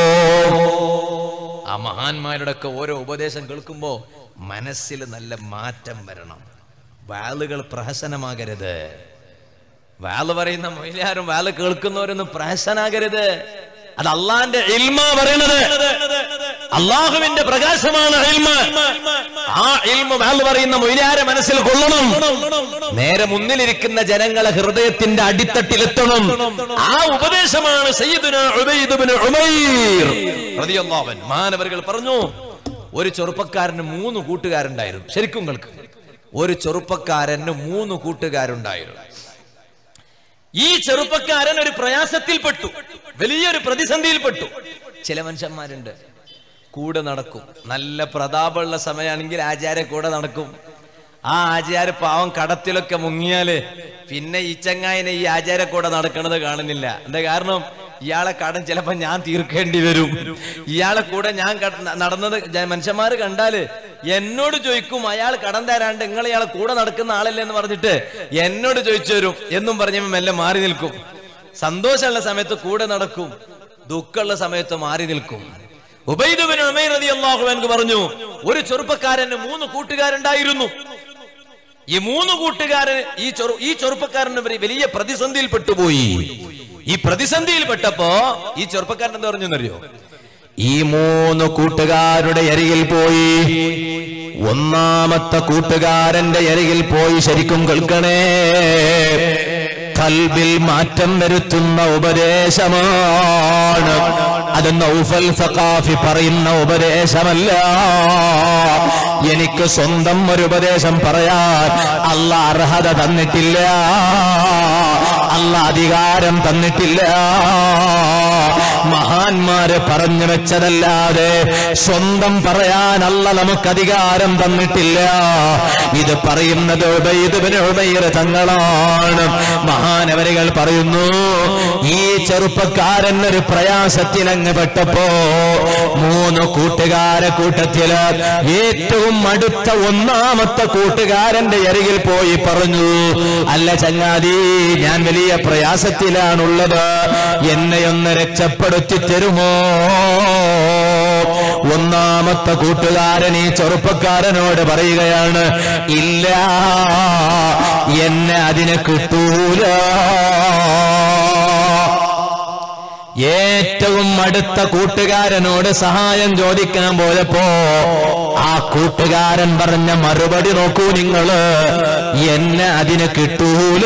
ആ മഹാന്മാരുടെ ഒക്കെ ഓരോ ഉപദേശം കേൾക്കുമ്പോ മനസ്സിൽ നല്ല മാറ്റം വരണം. വാളുകൾ പ്രഹസനമാകരുത്. വാള് പറയുന്ന മൊയ്ലാരും വാള് കേൾക്കുന്നവരൊന്നും പ്രഹസനാകരുത്. അത് അള്ളാന്റെ ഇൽമാ പറയണത്, അള്ളാഹുവിന്റെ പ്രകാശമാണ് ഇൽമ. ആ ഇൽമ വാള് പറയുന്ന മൊയ്ലാരെ മനസ്സിൽ കൊള്ളണം. നേരെ മുന്നിലിരിക്കുന്ന ജനങ്ങളെ ഹൃദയത്തിന്റെ അടിത്തട്ടിലെത്തണം. ആ ഉപദേശമാണ് സയ്യിദുനാ ഉബൈദ് ഇബ്നു ഉമൈർ റളിയല്ലാഹു അൻഹു. മാനവர்கள் പറഞ്ഞു, ഒരു ചെറുപ്പക്കാരന് മൂന്ന് കൂട്ടുകാരുണ്ടായിരുന്നു. ശരിക്കും കേൾക്ക്, ഒരു ചെറുപ്പക്കാരന് മൂന്ന് കൂട്ടുകാരുണ്ടായിരുന്നു. ഈ ചെറുപ്പക്കാരൻ ഒരു പ്രയാസത്തിൽപ്പെട്ടു, വലിയൊരു പ്രതിസന്ധിയിൽപ്പെട്ടു. ചില മനുഷ്യന്മാരുണ്ട്, കൂടെ നടക്കും. നല്ല പ്രതാപമുള്ള സമയമാണെങ്കിൽ ആചാര്യ കൂടെ നടക്കും. ആ ആചാര്യ പാവം കടത്തിലൊക്കെ മുങ്ങിയാല് പിന്നെ ഈ ചങ്ങായിനെ ഈ ആചാര്യ കൂടെ നടക്കുന്നത് കാണുന്നില്ല. എന്താ കാരണം? ഇയാളെ കടം ചിലപ്പോ ഞാൻ തീർക്കേണ്ടി വരും. ഇയാളെ കൂടെ ഞാൻ നടന്നത് മനുഷ്യന്മാര് കണ്ടാല് എന്നോട് ചോദിക്കും, അയാൾ കടം തരാണ്ട് നിങ്ങൾ ഇയാളെ കൂടെ നടക്കുന്ന ആളല്ലേ എന്ന് പറഞ്ഞിട്ട് എന്നോട് ചോദിച്ചു വരും എന്നും പറഞ്ഞ മെല്ലെ മാറി നിൽക്കും. സന്തോഷമുള്ള സമയത്ത് കൂടെ നടക്കും, ദുഃഖമുള്ള സമയത്ത് മാറി നിൽക്കും. ഉബൈദ് ബിൻ ഉമൈർ റളിയല്ലാഹു അൻഹു പറഞ്ഞു, ഒരു ചെറുപ്പക്കാരന് മൂന്ന് കൂട്ടുകാരുണ്ടായിരുന്നു. ഈ മൂന്ന് കൂട്ടുകാരൻ ഈ ചെറു ഈ ചെറുപ്പക്കാരന് വലിയ പ്രതിസന്ധിയിൽ പെട്ടുപോയി. ഈ പ്രതിസന്ധിയിൽ പെട്ടപ്പോ ഈ ചെറുപ്പക്കാരൻ എന്താ പറഞ്ഞെന്നറിയോ? ഈ മൂന്ന് കൂട്ടുകാരുടെ അരികിൽ പോയി ഒന്നാമത്തെ കൂട്ടുകാരന്റെ അരികിൽ പോയി ശരിക്കും കേൾക്കണേ, ഖൽബിൽ മാറ്റം വരുത്തുന്ന ഉപദേശമാണ്. അത് നൗഫൽ സഖാഫി പറയുന്ന ഉപദേശമല്ല. എനിക്ക് സ്വന്തം ഒരു ഉപദേശം പറയാൻ അല്ലാഹ് അർഹത തന്നിട്ടില്ല, അല്ലാഹ് അധികാരം തന്നിട്ടില്ല. മഹാന്മാര് പറഞ്ഞു വെച്ചതല്ലാതെ സ്വന്തം പറയാൻ അല്ലാഹ് നമുക്ക് അധികാരം തന്നിട്ടില്ല. ഇത് പറയുന്നത് ഉബൈദ് ബിൻ ഉമൈർ തങ്ങളാണ്. മഹാനവരികൾ പറയുന്നു, ഈ ചെറുപ്പക്കാരൻ ഒരു പ്രയാസത്തിലങ്ങ് പെട്ടപ്പോ മൂന്ന് കൂട്ടുകാരെ കൂട്ടത്തില് ഏറ്റവും അടുത്ത ഒന്നാമത്തെ കൂട്ടുകാരന്റെ അരികിൽ പോയി പറഞ്ഞു, അല്ല ചങ്ങാതി, ഞാൻ വലിയ പ്രയാസത്തിലാണുള്ളത്, എന്നെ ഒന്ന് രക്ഷപ്പെടുത്തി തരുമോ? ഒന്നാമത്തെ കൂട്ടുകാരൻ ഈ ചെറുപ്പക്കാരനോട് പറയുകയാണ്, ഇല്ല, എന്നെ അതിന് കിട്ടൂല. ഏറ്റവും അടുത്ത കൂട്ടുകാരനോട് സഹായം ചോദിക്കാൻ പോയപ്പോ ആ കൂട്ടുകാരൻ പറഞ്ഞ മറുപടി നോക്കൂ നിങ്ങള്, എന്നെ അതിന് കിട്ടൂല.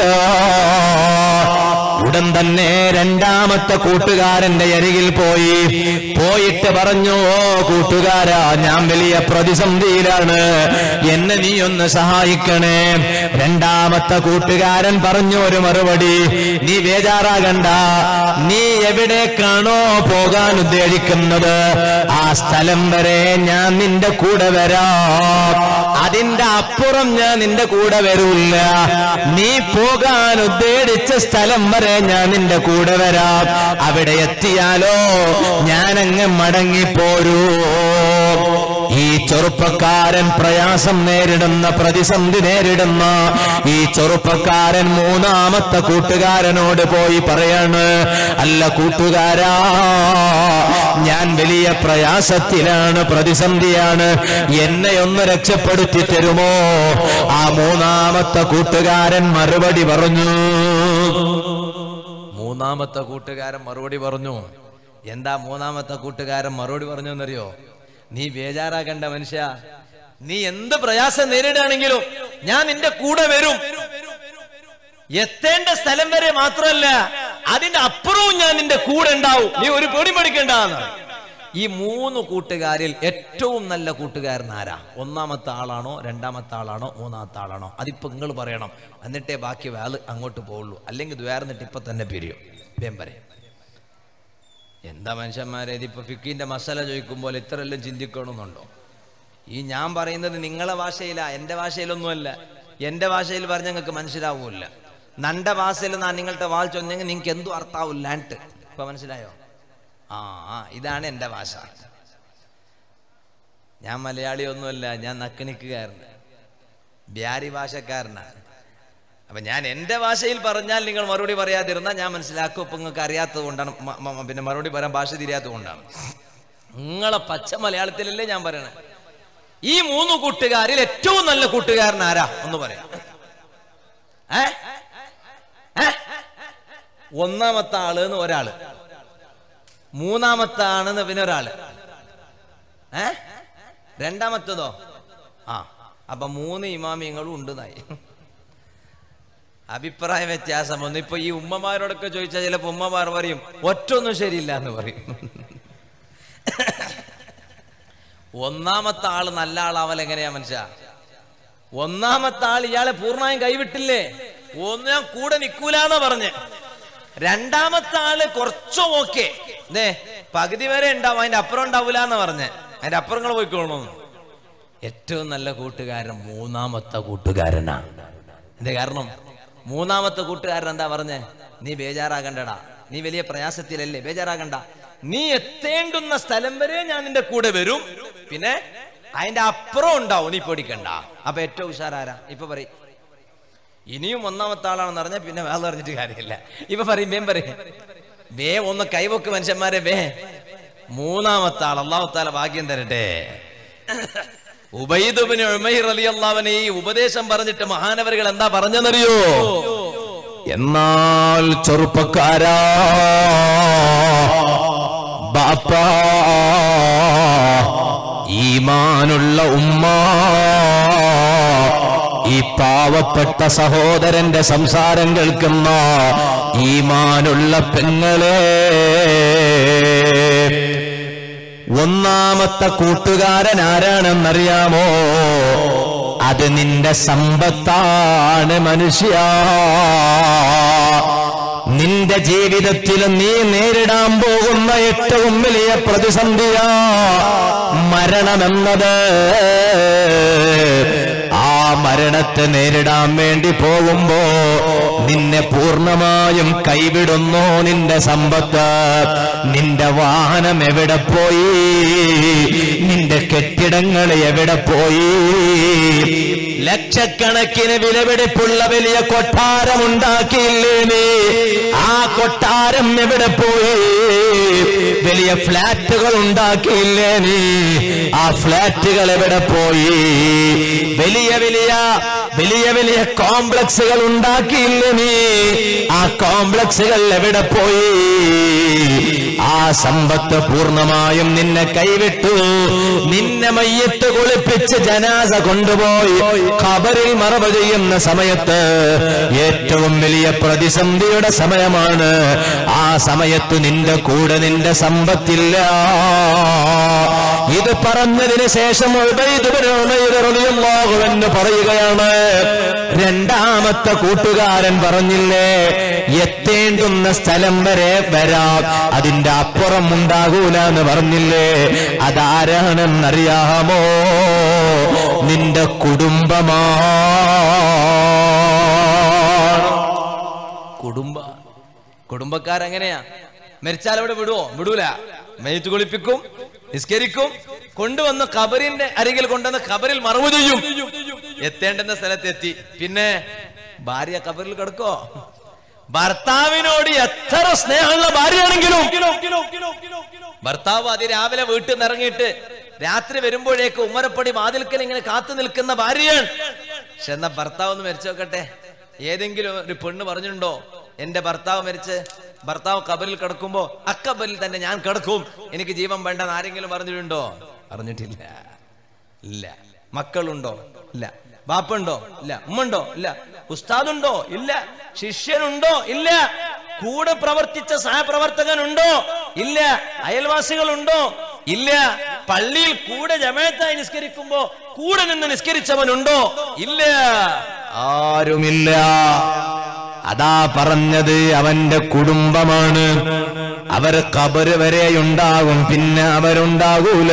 ഉടൻ തന്നെ രണ്ടാമത്തെ കൂട്ടുകാരന്റെ അരികിൽ പോയി പോയിട്ട് പറഞ്ഞു, ഓ കൂട്ടുകാരാ, ഞാൻ വലിയ പ്രതിസന്ധിയിലാണ്, എന്നെ നീ ഒന്ന് സഹായിക്കണേ. രണ്ടാമത്തെ കൂട്ടുകാരൻ പറഞ്ഞു ഒരു മറുപടി, നീ ബേജാറാകണ്ട, നീ എവിടേക്കാണോ പോകാൻ ഉദ്ദേശിക്കുന്നത് ആ സ്ഥലം വരെ ഞാൻ നിന്റെ കൂടെ വരാം, അതിന്റെ അപ്പുറം ഞാൻ നിന്റെ കൂടെ വരൂല്ല. നീ പോകാൻ ഉദ്ദേശിച്ച സ്ഥലം വരെ ഞാൻ നിന്റെ കൂടെ വരാം, അവിടെ എത്തിയാലോ ഞാനങ്ങ് മടങ്ങിപ്പോരൂ. ഈ ചെറുപ്പക്കാരൻ പ്രയാസം നേരിടുന്ന, പ്രതിസന്ധി നേരിടുന്ന ഈ ചെറുപ്പക്കാരൻ മൂന്നാമത്തെ കൂട്ടുകാരനോട് പോയി പറയാണ്, അല്ല കൂട്ടുകാരാ, ഞാൻ വലിയ പ്രയാസത്തിലാണ്, പ്രതിസന്ധിയാണ്, എന്നെ ഒന്ന് രക്ഷപ്പെടുത്തി തരുമോ? ആ മൂന്നാമത്തെ കൂട്ടുകാരൻ മറുപടി പറഞ്ഞു. മൂന്നാമത്തെ കൂട്ടുകാരൻ മറുപടി പറഞ്ഞു. എന്താ മൂന്നാമത്തെ കൂട്ടുകാരൻ മറുപടി പറഞ്ഞു എന്നറിയോ? നീ ബേജാറാകണ്ട മനുഷ്യ, നീ എന്ത് പ്രയാസം നേരിടുകയാണെങ്കിലും ഞാൻ നിന്റെ കൂടെ വരും. എത്തേണ്ട സ്ഥലം വരെ മാത്രമല്ല, അതിന്റെ അപ്പുറവും ഞാൻ നിന്റെ കൂടെ ഉണ്ടാവും, നീ ഒരു പേടി പഠിക്കേണ്ടതാണ്. ഈ മൂന്ന് കൂട്ടുകാരിൽ ഏറ്റവും നല്ല കൂട്ടുകാരൻ ആരാ? ഒന്നാമത്തെ ആളാണോ, രണ്ടാമത്തെ ആളാണോ, മൂന്നാമത്തെ ആളാണോ? അതിപ്പോ നിങ്ങൾ പറയണം, എന്നിട്ടേ ബാക്കി വേള് അങ്ങോട്ട് പോവുള്ളൂ, അല്ലെങ്കിൽ ദ്വേർന്നിട്ട് ഇപ്പൊ തന്നെ പിരിയും. വേം പറയും. എന്താ മനുഷ്യന്മാരെ, ഇതിപ്പോ ഫിക്കിന്റെ മസാല ചോദിക്കുമ്പോൾ ഇത്രയെല്ലാം ചിന്തിക്കണമെന്നുണ്ടോ? ഈ ഞാൻ പറയുന്നത് നിങ്ങളെ ഭാഷയിലാ, എന്റെ ഭാഷയിലൊന്നുമല്ല. എന്റെ ഭാഷയിൽ പറഞ്ഞ നിങ്ങൾക്ക് മനസ്സിലാവൂല്ല. നന്റെ ഭാഷയിൽ ഞാൻ നിങ്ങളുടെ വാൾ ചൊന്നെങ്കിൽ നിങ്ങൾക്ക് എന്തും അർത്ഥാവില്ലാണ്ട്. ഇപ്പൊ മനസ്സിലായോ? ആ ആ ഇതാണ് എന്റെ ഭാഷ. ഞാൻ മലയാളി ഒന്നുമല്ല, ഞാൻ നക്കനിക്കുകാരന്, ബ്യാരി ഭാഷക്കാരനാണ്. അപ്പൊ ഞാൻ എന്റെ ഭാഷയിൽ പറഞ്ഞാൽ നിങ്ങൾ മറുപടി പറയാതിരുന്നാൽ ഞാൻ മനസ്സിലാക്കും ഇപ്പൊ നിങ്ങൾക്ക് അറിയാത്തത് കൊണ്ടാണ്, പിന്നെ മറുപടി പറയാൻ ഭാഷ തിരിയാത്തത് കൊണ്ടാണ്. നിങ്ങളെ പച്ച മലയാളത്തിലല്ലേ ഞാൻ പറയണേ. ഈ മൂന്ന് കൂട്ടുകാരിൽ ഏറ്റവും നല്ല കൂട്ടുകാരൻ ആരാ ഒന്ന് പറയാം? ഏ ഒന്നാമത്തെ ആള് ഒരാള്, മൂന്നാമത്തെ ആണെന്ന് പിന്നെ ഒരാള്, ഏ രണ്ടാമത്തതോ? ആ അപ്പൊ മൂന്ന് ഇമാമിയങ്ങളും ഉണ്ട് നായി. അഭിപ്രായ വ്യത്യാസം ഒന്ന്. ഇപ്പൊ ഈ ഉമ്മമാരോടൊക്കെ ചോദിച്ചാൽ ചിലപ്പോ ഉമ്മമാർ പറയും ഒറ്റൊന്നും ശരിയില്ല എന്ന് പറയും. ഒന്നാമത്തെ ആള് നല്ല ആളാവൽ എങ്ങനെയാ മനുഷ്യ? ഒന്നാമത്തെ ആൾ ഇയാളെ പൂർണ്ണമായും കൈവിട്ടില്ലേ, ഒന്ന് ഞാൻ കൂടെ നിക്കൂലെന്ന് പറഞ്ഞ്. രണ്ടാമത്തെ ആള് കുറച്ചോ ഓക്കെ, പകുതി വരെ ഉണ്ടാവും, അതിന്റെ അപ്പുറം ഉണ്ടാവൂല എന്ന് പറഞ്ഞ്, അതിന്റെ അപ്പുറങ്ങൾ പോയിക്കോളണമെന്ന്. ഏറ്റവും നല്ല കൂട്ടുകാരൻ മൂന്നാമത്തെ കൂട്ടുകാരനാണ്. എന്താ കാരണം? മൂന്നാമത്തെ കൂട്ടുകാരൻ എന്താ പറഞ്ഞേ? നീ ബേജാറാകണ്ടടാ, നീ വലിയ പ്രയാസത്തിലല്ലേ, ബേജാറാകണ്ട, നീ എത്തേണ്ടുന്ന സ്ഥലം വരെ ഞാൻ നിന്റെ കൂടെ വരും, പിന്നെ അതിന്റെ അപ്പുറം ഉണ്ടാവും, നീ പേടിക്കണ്ട. അപ്പൊ ഏറ്റവും ഉഷാരാരാ? ഇപ്പൊ പറയും. ഇനിയും ഒന്നാമത്തെ ആളാണെന്ന് പറഞ്ഞാൽ പിന്നെ വേറെ പറഞ്ഞിട്ട് കാര്യമില്ല. ഇപ്പൊ പറയും, വേം പറയും, വേ ഒന്ന് കൈവക്ക് മനുഷ്യന്മാരെ, വേ മൂന്നാമത്തെ ആൾ. അല്ലാഹു തആല ഭാഗ്യം തരട്ടെ. ഉബൈദ് ഇബ്നു ഉമൈർ റളിയല്ലാഹു അൻഹു ഈ ഉപദേശം പറഞ്ഞിട്ട് മഹാനവറുകൾ എന്താ പറഞ്ഞെന്നറിയോ? എന്നാൽ ചെറുപ്പക്കാരാ, ബാപ്പാ, ഈമാനുള്ള ഉമ്മ, ഈ പാവപ്പെട്ട സഹോദരന്റെ സംസാരം കേൾക്കുന്ന ഈമാനുള്ള പെങ്ങളെ, ഒന്നാമത്തെ കൂട്ടുകാരൻ ആരാണെന്നറിയാമോ? അത് നിന്റെ സമ്പത്താണ് മനുഷ്യ. നിന്റെ ജീവിതത്തിൽ നീ നേരിടാൻ പോകുന്ന ഏറ്റവും വലിയ പ്രതിസന്ധിയാ മരണമെന്നത്. ആ മരണത്തെ നേരിടാൻ വേണ്ടി പോകുമ്പോ നിന്നെ പൂർണ്ണമായും കൈവിടുന്നു നിന്റെ സമ്പത്ത്. നിന്റെ വാഹനം എവിടെ പോയി? നിന്റെ കെട്ടിടങ്ങൾ എവിടെ പോയി? ലക്ഷക്കണക്കിന് വിലപിടിപ്പുള്ള വലിയ കൊട്ടാരമുണ്ടാക്കിയില്ലേ നീ? ആ കൊട്ടാരം എവിടെ പോയി? വലിയ ഫ്ലാറ്റുകൾ ഉണ്ടാക്കിയില്ലേ നീ? ആ ഫ്ലാറ്റുകൾ എവിടെ പോയി? വലിയ വലിയ വലിയ വലിയ കോംപ്ലക്സുകൾ ഉണ്ടാക്കിയില്ലേ നീ? ആ കോംപ്ലക്സുകൾ എവിടെ പോയി? ആ സമ്പത്ത് പൂർണ്ണമായും നിന്നെ കൈവിട്ടു. നിന്നെ മയ്യത്ത് കുളിപ്പിച്ച് ജനാസ കൊണ്ടുപോയി ഖബറിൽ മറവ് ചെയ്യുന്ന സമയത്ത് ഏറ്റവും വലിയ പ്രതിസന്ധിയുടെ സമയമാണ്. ആ സമയത്ത് നിന്റെ കൂടെ നിന്റെ സമ്പത്തില്ല. ഇത് പറഞ്ഞതിന് ശേഷം ഉബൈദ് ഇബ്നു ഉമൈർ റളിയല്ലാഹു അൻഹു പറയുകയാണ്, രണ്ടാമത്തെ കൂട്ടുകാരൻ പറഞ്ഞില്ലേ, എത്തേണ്ടുന്ന സ്ഥലം വരെ വരാം, അതിന്റെ അപ്പുറം ഉണ്ടാകൂല എന്ന് പറഞ്ഞില്ലേ? അതാരാണെന്നറിയാമോ? നിന്റെ കുടുംബമാണ്. കുടുംബ കുടുംബക്കാരെങ്ങനെയാ? മരിച്ചാൽ അവിടെ വിടുവോ? വിടൂല. മയ്യത്ത് കുളിപ്പിക്കും, നിസ്കരിക്കും, കൊണ്ടുവന്ന് ഖബറിന്റെ അരികിൽ കൊണ്ടുവന്ന് ഖബറിൽ മറവ് ചെയ്യും. എത്തേണ്ടുന്ന സ്ഥലത്തെത്തി. പിന്നെ ഭാര്യ ഖബറിൽ കിടക്കോ? ഭർത്താവിനോട് എത്ര സ്നേഹമുള്ള ഭാര്യയാണെങ്കിലും ഭർത്താവ് അതിരാവിലെ വീട്ടിൽ നിന്ന് ഇറങ്ങിയിട്ട് രാത്രി വരുമ്പോഴേക്ക് ഉമ്മരപ്പടി വാതിൽക്കൽ ഇങ്ങനെ കാത്തു നിൽക്കുന്ന ഭാര്യയാണ്. പക്ഷെ എന്നാ ഭർത്താവ് ഒന്ന് മരിച്ചു നോക്കട്ടെ. ഏതെങ്കിലും ഒരു പെണ്ണ് പറഞ്ഞിട്ടുണ്ടോ, എന്റെ ഭർത്താവ് മരിച്ച് ഭർത്താവ് ഖബറിൽ കിടക്കുമ്പോ അക്കബറിൽ തന്നെ ഞാൻ കിടക്കും, എനിക്ക് ജീവൻ വേണ്ടെന്ന് ആരെങ്കിലും പറഞ്ഞിട്ടുണ്ടോ? പറഞ്ഞിട്ടില്ല. ഇല്ല. മക്കളുണ്ടോ? ഇല്ല. ബാപ്പുണ്ടോ? ഇല്ല. ഉമ്മണ്ടോ? ഇല്ല. ഉസ്താദുണ്ടോ? ഇല്ല. ശിഷ്യനുണ്ടോ? ഇല്ല. കൂടെ പ്രവർത്തിച്ച സഹപ്രവർത്തകനുണ്ടോ? ഇല്ല. അയൽവാസികളുണ്ടോ? ഇല്ല. പള്ളിയിൽ കൂടെ ജമാഅത്തായി നിസ്കരിക്കുമ്പോ കൂടെ നിന്ന് നിസ്കരിച്ചവനുണ്ടോ? ഇല്ല. ആരുമില്ല. അതാ പറഞ്ഞത് അവന്റെ കുടുംബമാണ്. അവർ ഖബറ് വരെ ഉണ്ടാകും, പിന്നെ അവരുണ്ടാകൂല.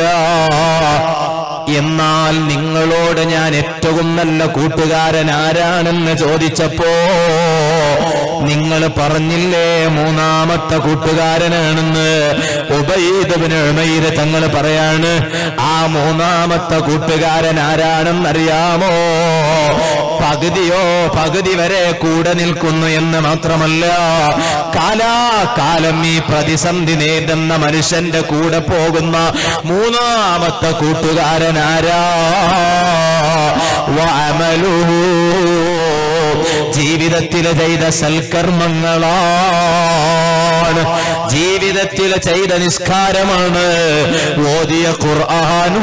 എന്നാൽ നിങ്ങളോട് ഞാൻ ഏറ്റവും നല്ല കൂട്ടുകാരൻ ആരാണെന്ന് ചോദിച്ചപ്പോ നിങ്ങൾ പറഞ്ഞില്ലേ മൂന്നാമത്തെ കൂട്ടുകാരനാണെന്ന്. ഉബൈദ് ഇബ്നു ഉമൈർ തങ്ങൾ പറയാണ്, ആ മൂന്നാമത്തെ കൂട്ടുകാരൻ ആരാണെന്നറിയാമോ? പകുതിയോ പകുതി വരെ കൂടെ നിൽക്കുന്നു എന്ന് മാത്രമല്ല, കാലാകാലം ഈ പ്രതിസന്ധി നേരിടുന്ന മനുഷ്യന്റെ കൂടെ പോകുന്ന മൂന്നാമത്തെ കൂട്ടുകാരനാരാ? വഅമലുഹു, ജീവിതത്തിൽ ചെയ്ത സൽക്കർമ്മങ്ങളാണ്, ജീവിതത്തിൽ ചെയ്ത നിസ്കാരമാണ്, ഓതിയ ഖുർആൻ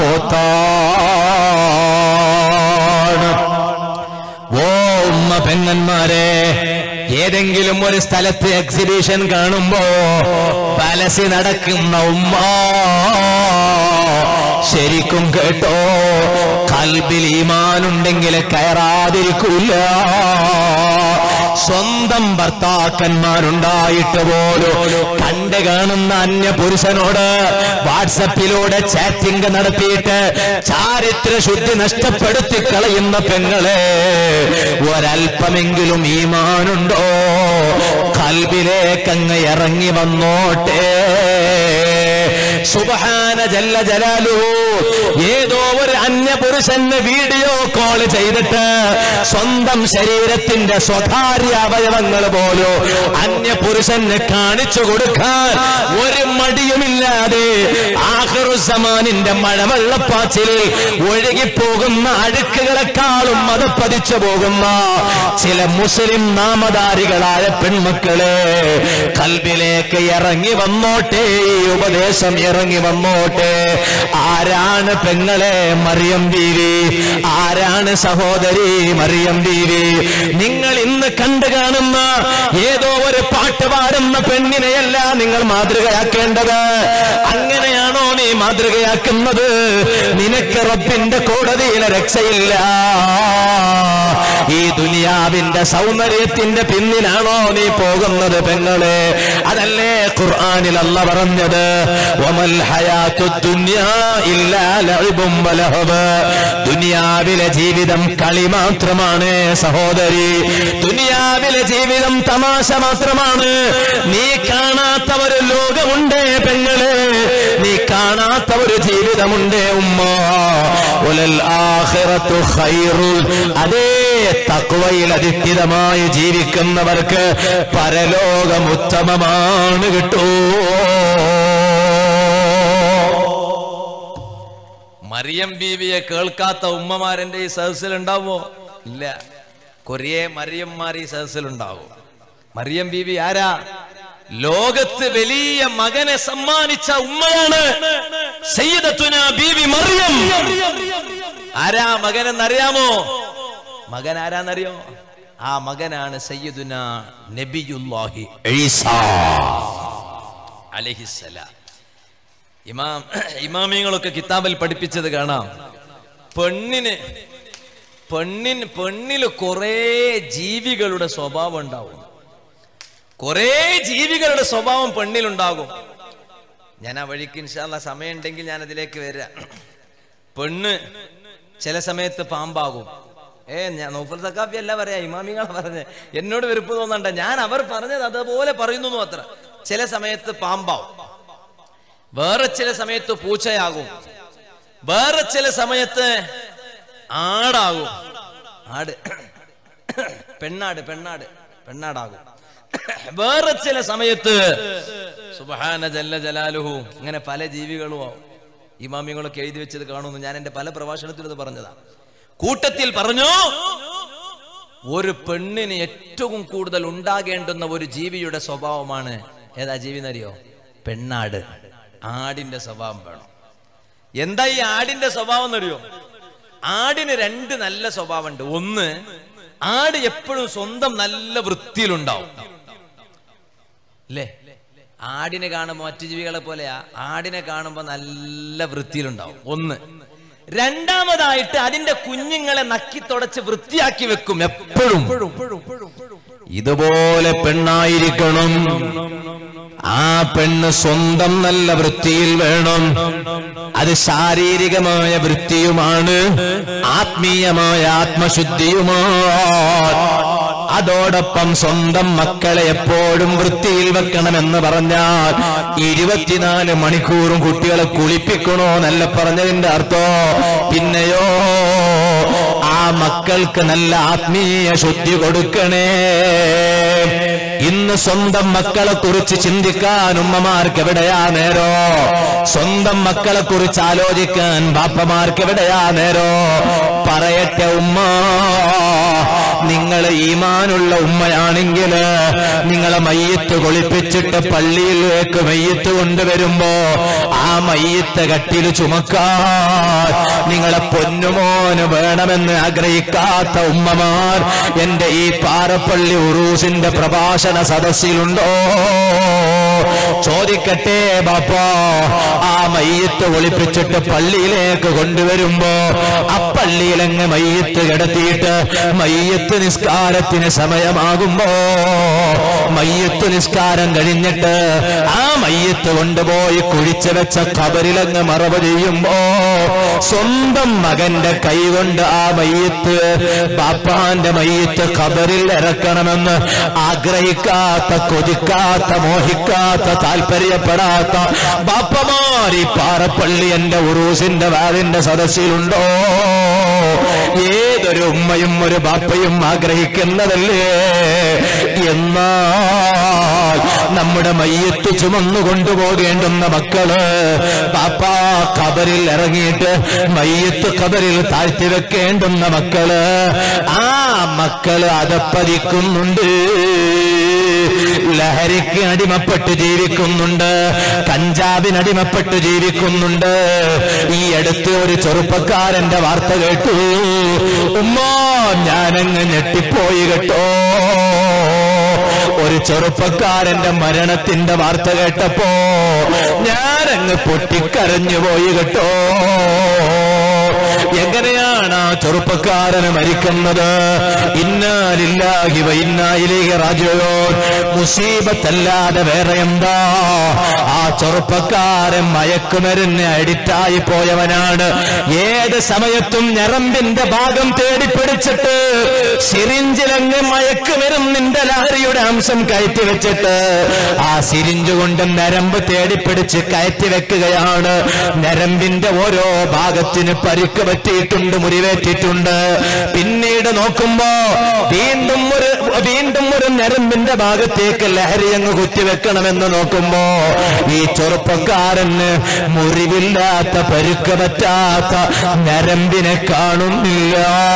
ഓത്താണ്. ഓ ഉമ്മ പെങ്ങന്മാരെ, ഏതെങ്കിലും ഒരു സ്ഥലത്ത് എക്സിബിഷൻ കാണുമ്പോ പലസി നടക്കുന്ന ഉമ്മ ശരിക്കും കേട്ടോ, കൽബിൽ ഈമാനുണ്ടെങ്കിൽ കയറാതിരിക്കില്ല. സ്വന്തം ഭർത്താക്കന്മാരുണ്ടായിട്ട് പോലും കണ്ട് കാണുന്ന അന്യ പുരുഷനോട് വാട്സപ്പിലൂടെ ചാറ്റിംഗ് നടത്തിയിട്ട് ചാരിത്ര ശുദ്ധി നഷ്ടപ്പെടുത്തി കളയുന്ന പെങ്ങളെ, ഒരൽപ്പമെങ്കിലും ഈമാനുണ്ടോ? ഖൽബിലേക്ക് അങ്ങ് ഇറങ്ങി വന്നോട്ടെ. സുബ്ഹാന ജല്ല ജലാലുഹു. ഏതോ ഒരു അന്യ പുരുഷന് വീഡിയോ കോൾ ചെയ്തിട്ട് സ്വന്തം ശരീരത്തിന്റെ സ്വകാര്യ അവയവങ്ങൾ പോലും അന്യ പുരുഷന് കാണിച്ചു കൊടുക്കാൻ ഒരു മടിയുമില്ലാതെ ആഖിറുസ്സമാനിന്റെ മഴവെള്ളപ്പാച്ചിലിൽ ഒഴുകിപ്പോകുന്ന അഴുക്കുകളെക്കാളും അത് പതിച്ചു പോകുന്ന ചില മുസ്ലിം നാമധാരികളായ പെൺമക്കളെ, ഖൽബിലേക്ക് ഇറങ്ങി വന്നോട്ടെ, ഈ ഉപദേശം ഇറങ്ങി വന്നോട്ടെ. ആരാണ് പെങ്ങളെ മറിയം ബീവി? ആരാണ് സഹോദരി മറിയം ബീവി? നിങ്ങൾ ഇന്ന് കണ്ടു കാണുന്ന ഏതോ ഒരു പാട്ട് പാടുന്ന പെണ്ണിനെയല്ല നിങ്ങൾ മാതൃകയാക്കേണ്ടത്. അങ്ങനെയാണോ നീ മാതൃകയാക്കുന്നത്? നിനക്ക് റബ്ബിന്റെ കോടതിയിലെ രക്ഷയില്ല. ഈ ദുനിയാവിന്റെ സൗന്ദര്യത്തിന്റെ പിന്നിലാണോ നീ പോകുന്നത് പെങ്ങളെ? അതല്ലേ ഖുർആനിൽ അല്ലാഹ് പറഞ്ഞത്, വമൽ ഹയാത്തുദ് ദുനിയാ ഇല്ലാ ലഅബും വലഹബ്. ദുനിയാവിലെ ജീവിതം കളി മാത്രമാണ് സഹോദരി. ദുനിയാവിലെ ജീവിതം തമാശ മാത്രമാണ്. നീ കാണാത്ത ഒരു ലോകമുണ്ട് പെങ്ങളെ, നീ കാണാത്ത ഒരു ജീവിതമുണ്ട് ഉമ്മ. വലൽ ആഖിറത്തു ഖൈറുൽ. അതേ തഖ്വയിൽ അധിഷ്ഠിതമായി ജീവിക്കുന്നവർക്ക് പരലോകം ഉത്തമമാണ് കിട്ടൂ. മറിയം ബീവിയെ കേൾക്കാത്ത ഉമ്മമാരെന്റെ ഈ സദസ്സിൽ ഉണ്ടാവോ? ഇല്ല. കൊറിയ മറിയന്മാർ ഈ സദസ്സിലുണ്ടാവും. മറിയം ബീവി ആരാ? ലോകത്ത് വലിയ മകനെ സമ്മാനിച്ച ഉമ്മയാണ് സയ്യിദത്തുനാ ബീവി മറിയം. ആരാ മകനെന്നറിയാമോ? മകൻ ആരാന്നറിയോ? ആ മകനാണ് സയ്യിദുനാ നബിയുല്ലാഹി ഈസാ അലൈഹിസ്സലാം. ഇമാം ഇമാമിങ്ങളൊക്കെ കിതാബിൽ പഠിപ്പിച്ചത് കാണാം. പെണ്ണിന് പെണ്ണിന് പെണ്ണിൽ കുറെ ജീവികളുടെ സ്വഭാവം ഉണ്ടാവും. കുറെ ജീവികളുടെ സ്വഭാവം പെണ്ണിലുണ്ടാകും. ഞാൻ ആ വഴിക്ക് ഇൻഷാ അല്ലാഹ് സമയം ഉണ്ടെങ്കിൽ ഞാൻ അതിലേക്ക് വരാം. പെണ്ണ് ചില സമയത്ത് പാമ്പാകും. ഏ ഞാൻ നൗഫൽ സഖാഫി അല്ല പറയാ, ഇമാമിങ്ങളെ പറഞ്ഞ് എന്നോട് വെറുപ്പ് തോന്നണ്ട. ഞാൻ അവർ പറഞ്ഞത് അതുപോലെ പറയുന്നു അത്ര. ചില സമയത്ത് പാമ്പാവും, വേറെ ചില സമയത്ത് പൂച്ചയാകും, വേറെ ചില സമയത്ത് ആടാകും. ആട് പെണ്ണാട് പെണ്ണാട് പെണ്ണാടാകും. വേറെ ചില സമയത്ത് സുബ്ഹാന ജല്ല ജലാലുഹു ഇങ്ങനെ പല ജീവികളും ആവും. ഇമാമിങ്ങളൊക്കെ എഴുതി വെച്ചത് കാണുന്നു. ഞാൻ എന്റെ പല പ്രഭാഷണത്തിലും ഇത് പറഞ്ഞതാ. കൂട്ടത്തിൽ പറഞ്ഞു, ഒരു പെണ്ണിന് ഏറ്റവും കൂടുതൽ ഉണ്ടാകേണ്ടുന്ന ഒരു ജീവിയുടെ സ്വഭാവമാണ് ഏതാ ജീവി എന്നറിയോ? പെണ്ണാട്. ആടിന്റെ സ്വഭാവം വേണം. എന്താ ഈ ആടിന്റെ സ്വഭാവം എന്നറിയോ? ആടിന് രണ്ട് നല്ല സ്വഭാവം ഉണ്ട്. ഒന്ന്, ആട് എപ്പോഴും സ്വന്തം നല്ല വൃത്തിയിലുണ്ടാവും അല്ലേ? ആടിനെ കാണുമ്പോ മറ്റു ജീവികളെ പോലെയാ, ആടിനെ കാണുമ്പോ നല്ല വൃത്തിയിലുണ്ടാവും. ഒന്ന്. രണ്ടാമതായിട്ട് അതിന്റെ കുഞ്ഞുങ്ങളെ നക്കി തുടച്ച് വൃത്തിയാക്കി വെക്കും എപ്പോഴും. ഇതുപോലെ പെണ്ണായിരിക്കണം. ആ പെണ്ണ് സ്വന്തം നല്ല വൃത്തിയിൽ വേണം. അത് ശാരീരികമായ വൃത്തിയുമാണ്, ആത്മീയമായ ആത്മശുദ്ധിയുമാണ്. അതോടൊപ്പം സ്വന്തം മക്കളെ എപ്പോഴും വൃത്തിയിൽ വെക്കണമെന്ന് പറഞ്ഞാൽ ഇരുപത്തിനാല് മണിക്കൂറും കുട്ടികളെ കുളിപ്പിക്കണോ എന്നല്ല പറഞ്ഞതിന്റെ അർത്ഥം. പിന്നെയോ ആ മക്കൾക്ക് നല്ല ആത്മീയ ശുദ്ധി കൊടുക്കണേ. ഇന്ന് സ്വന്തം മക്കളെ കുറിച്ച് ചിന്തിക്കാൻ ഉമ്മമാർക്ക് എവിടെയാ നേരോ? സ്വന്തം മക്കളെ കുറിച്ച് ആലോചിക്കാൻ ബാപ്പമാർക്ക് എവിടെയാ നേരോ? പറയട്ടെ ഉമ്മ, നിങ്ങൾ ഈമാനുള്ള ഉമ്മയാണെങ്കിൽ നിങ്ങളെ മയ്യത്ത് കൊളിപ്പിച്ചിട്ട് പള്ളിയിലേക്ക് മയ്യത്ത് കൊണ്ടുവരുമ്പോ ആ മയ്യത്ത് കട്ടിൽ ചുമക്കാൻ നിങ്ങളെ പൊന്നുമോന് വേണമെന്ന് ആഗ്രഹിക്കാത്ത ഉമ്മമാർ എന്റെ ഈ പാറപ്പള്ളി ഉറൂസിന്റെ പ്രഭാഷണം ഭാഷണ സദസ്സിലുണ്ടോ? ചോദിക്കട്ടെ ബാപ്പ, ആ മയ്യത്ത് ഒളിപ്പിച്ചിട്ട് പള്ളിയിലേക്ക് കൊണ്ടുവരുമ്പോ ആ പള്ളിയിലങ്ങ് മയ്യത്ത് കിടത്തിയിട്ട് മയ്യത്ത് നിസ്കാരത്തിന് സമയമാകുമ്പോ മയ്യത്ത് നിസ്കാരം കഴിഞ്ഞിട്ട് ആ മയ്യത്ത് കൊണ്ടുപോയി കുഴിച്ചു വെച്ച ഖബറിലങ്ങ് മറവ് ചെയ്യുമ്പോ സ്വന്തം മകന്റെ കൈ കൊണ്ട് ആ മയ്യത്ത് ബാപ്പാന്റെ മയ്യത്ത് ഖബറിൽ ഇറക്കണമെന്ന് ആഗ്രഹിക്കാത്ത, കൊതിക്കാത്ത, മോഹിക്കാത്ത, താല്പര്യപ്പെടാത്ത ബാപ്പമാർ ഈ പാറപ്പള്ളി എന്റെ ഉറൂസിന്റെ വാതിന്റെ സദസ്സിലുണ്ടോ? ഏതൊരു ഉമ്മയും ഒരു ബാപ്പയും ആഗ്രഹിക്കുന്നതല്ലേ? എന്നാൽ നമ്മുടെ മയ്യത്ത് ചുമന്നു കൊണ്ടുപോകേണ്ടുന്ന മക്കള് ബാപ്പാ ഖബറിൽ ഇറങ്ങിയിട്ട് മയ്യത്ത് ഖബറിൽ താഴ്ത്തി വെക്കേണ്ടുന്ന മക്കള്, ആ മക്കള് അതപ്പതിക്കുന്നുണ്ട്, ലഹരിക്ക് അടിമപ്പെട്ട് ജീവിക്കുന്നുണ്ട്, കഞ്ചാവിനടിമപ്പെട്ട് ജീവിക്കുന്നുണ്ട്. ഈ അടുത്ത് ഒരു ചെറുപ്പക്കാരന്റെ വാർത്ത കേട്ടു. ഉമ്മ, ഞാനങ്ങ് ഞെട്ടിപ്പോയി കേട്ടോ. ഒരു ചെറുപ്പക്കാരന്റെ മരണത്തിന്റെ വാർത്ത കേട്ടപ്പോ ഞാനങ്ങ് പൊട്ടിക്കരഞ്ഞു പോയി കേട്ടോ. എങ്ങനെയാണ് ആ ചെറുപ്പക്കാരന് മരിക്കുന്നത്? ഇന്നാ ലില്ലാഹി വ ഇന്നാ ഇലൈഹി റാജിഊൻ. മുസീബത്തല്ലാതെ വേറെ എന്താ? ആ ചെറുപ്പക്കാരൻ മയക്കുമരുന്ന് അഡിക്റ്റായി പോയവനാണ്. ഏത് സമയത്തും ഞരമ്പിന്റെ ഭാഗം തേടിപ്പിടിച്ചിട്ട് സിരിഞ്ചിലങ്ങ് മയക്കുമരുന്നിന്റെ ലഹരിയുടെ അംശം കയറ്റി വെച്ചിട്ട് ആ സിരിഞ്ച് കൊണ്ട് നരമ്പ് തേടിപ്പിടിച്ച് കയറ്റി വെക്കുകയാണ്. നരമ്പിന്റെ ഓരോ ഭാഗത്തിന് പരിക്ക് പറ്റിയിട്ടുണ്ട്, മുറിവേറ്റിട്ടുണ്ട്. പിന്നീട് നോക്കുമ്പോ വീണ്ടും ഒരു വീണ്ടും ഒരു നരമ്പിന്റെ ഭാഗത്തേക്ക് ലഹരി അങ്ങ് കുത്തിവെക്കണമെന്ന് നോക്കുമ്പോ ഈ ചെറുപ്പക്കാരന് മുറിവില്ലാത്ത, പരിക്ക് പറ്റാത്ത നരമ്പിനെ കാണുന്നില്ല.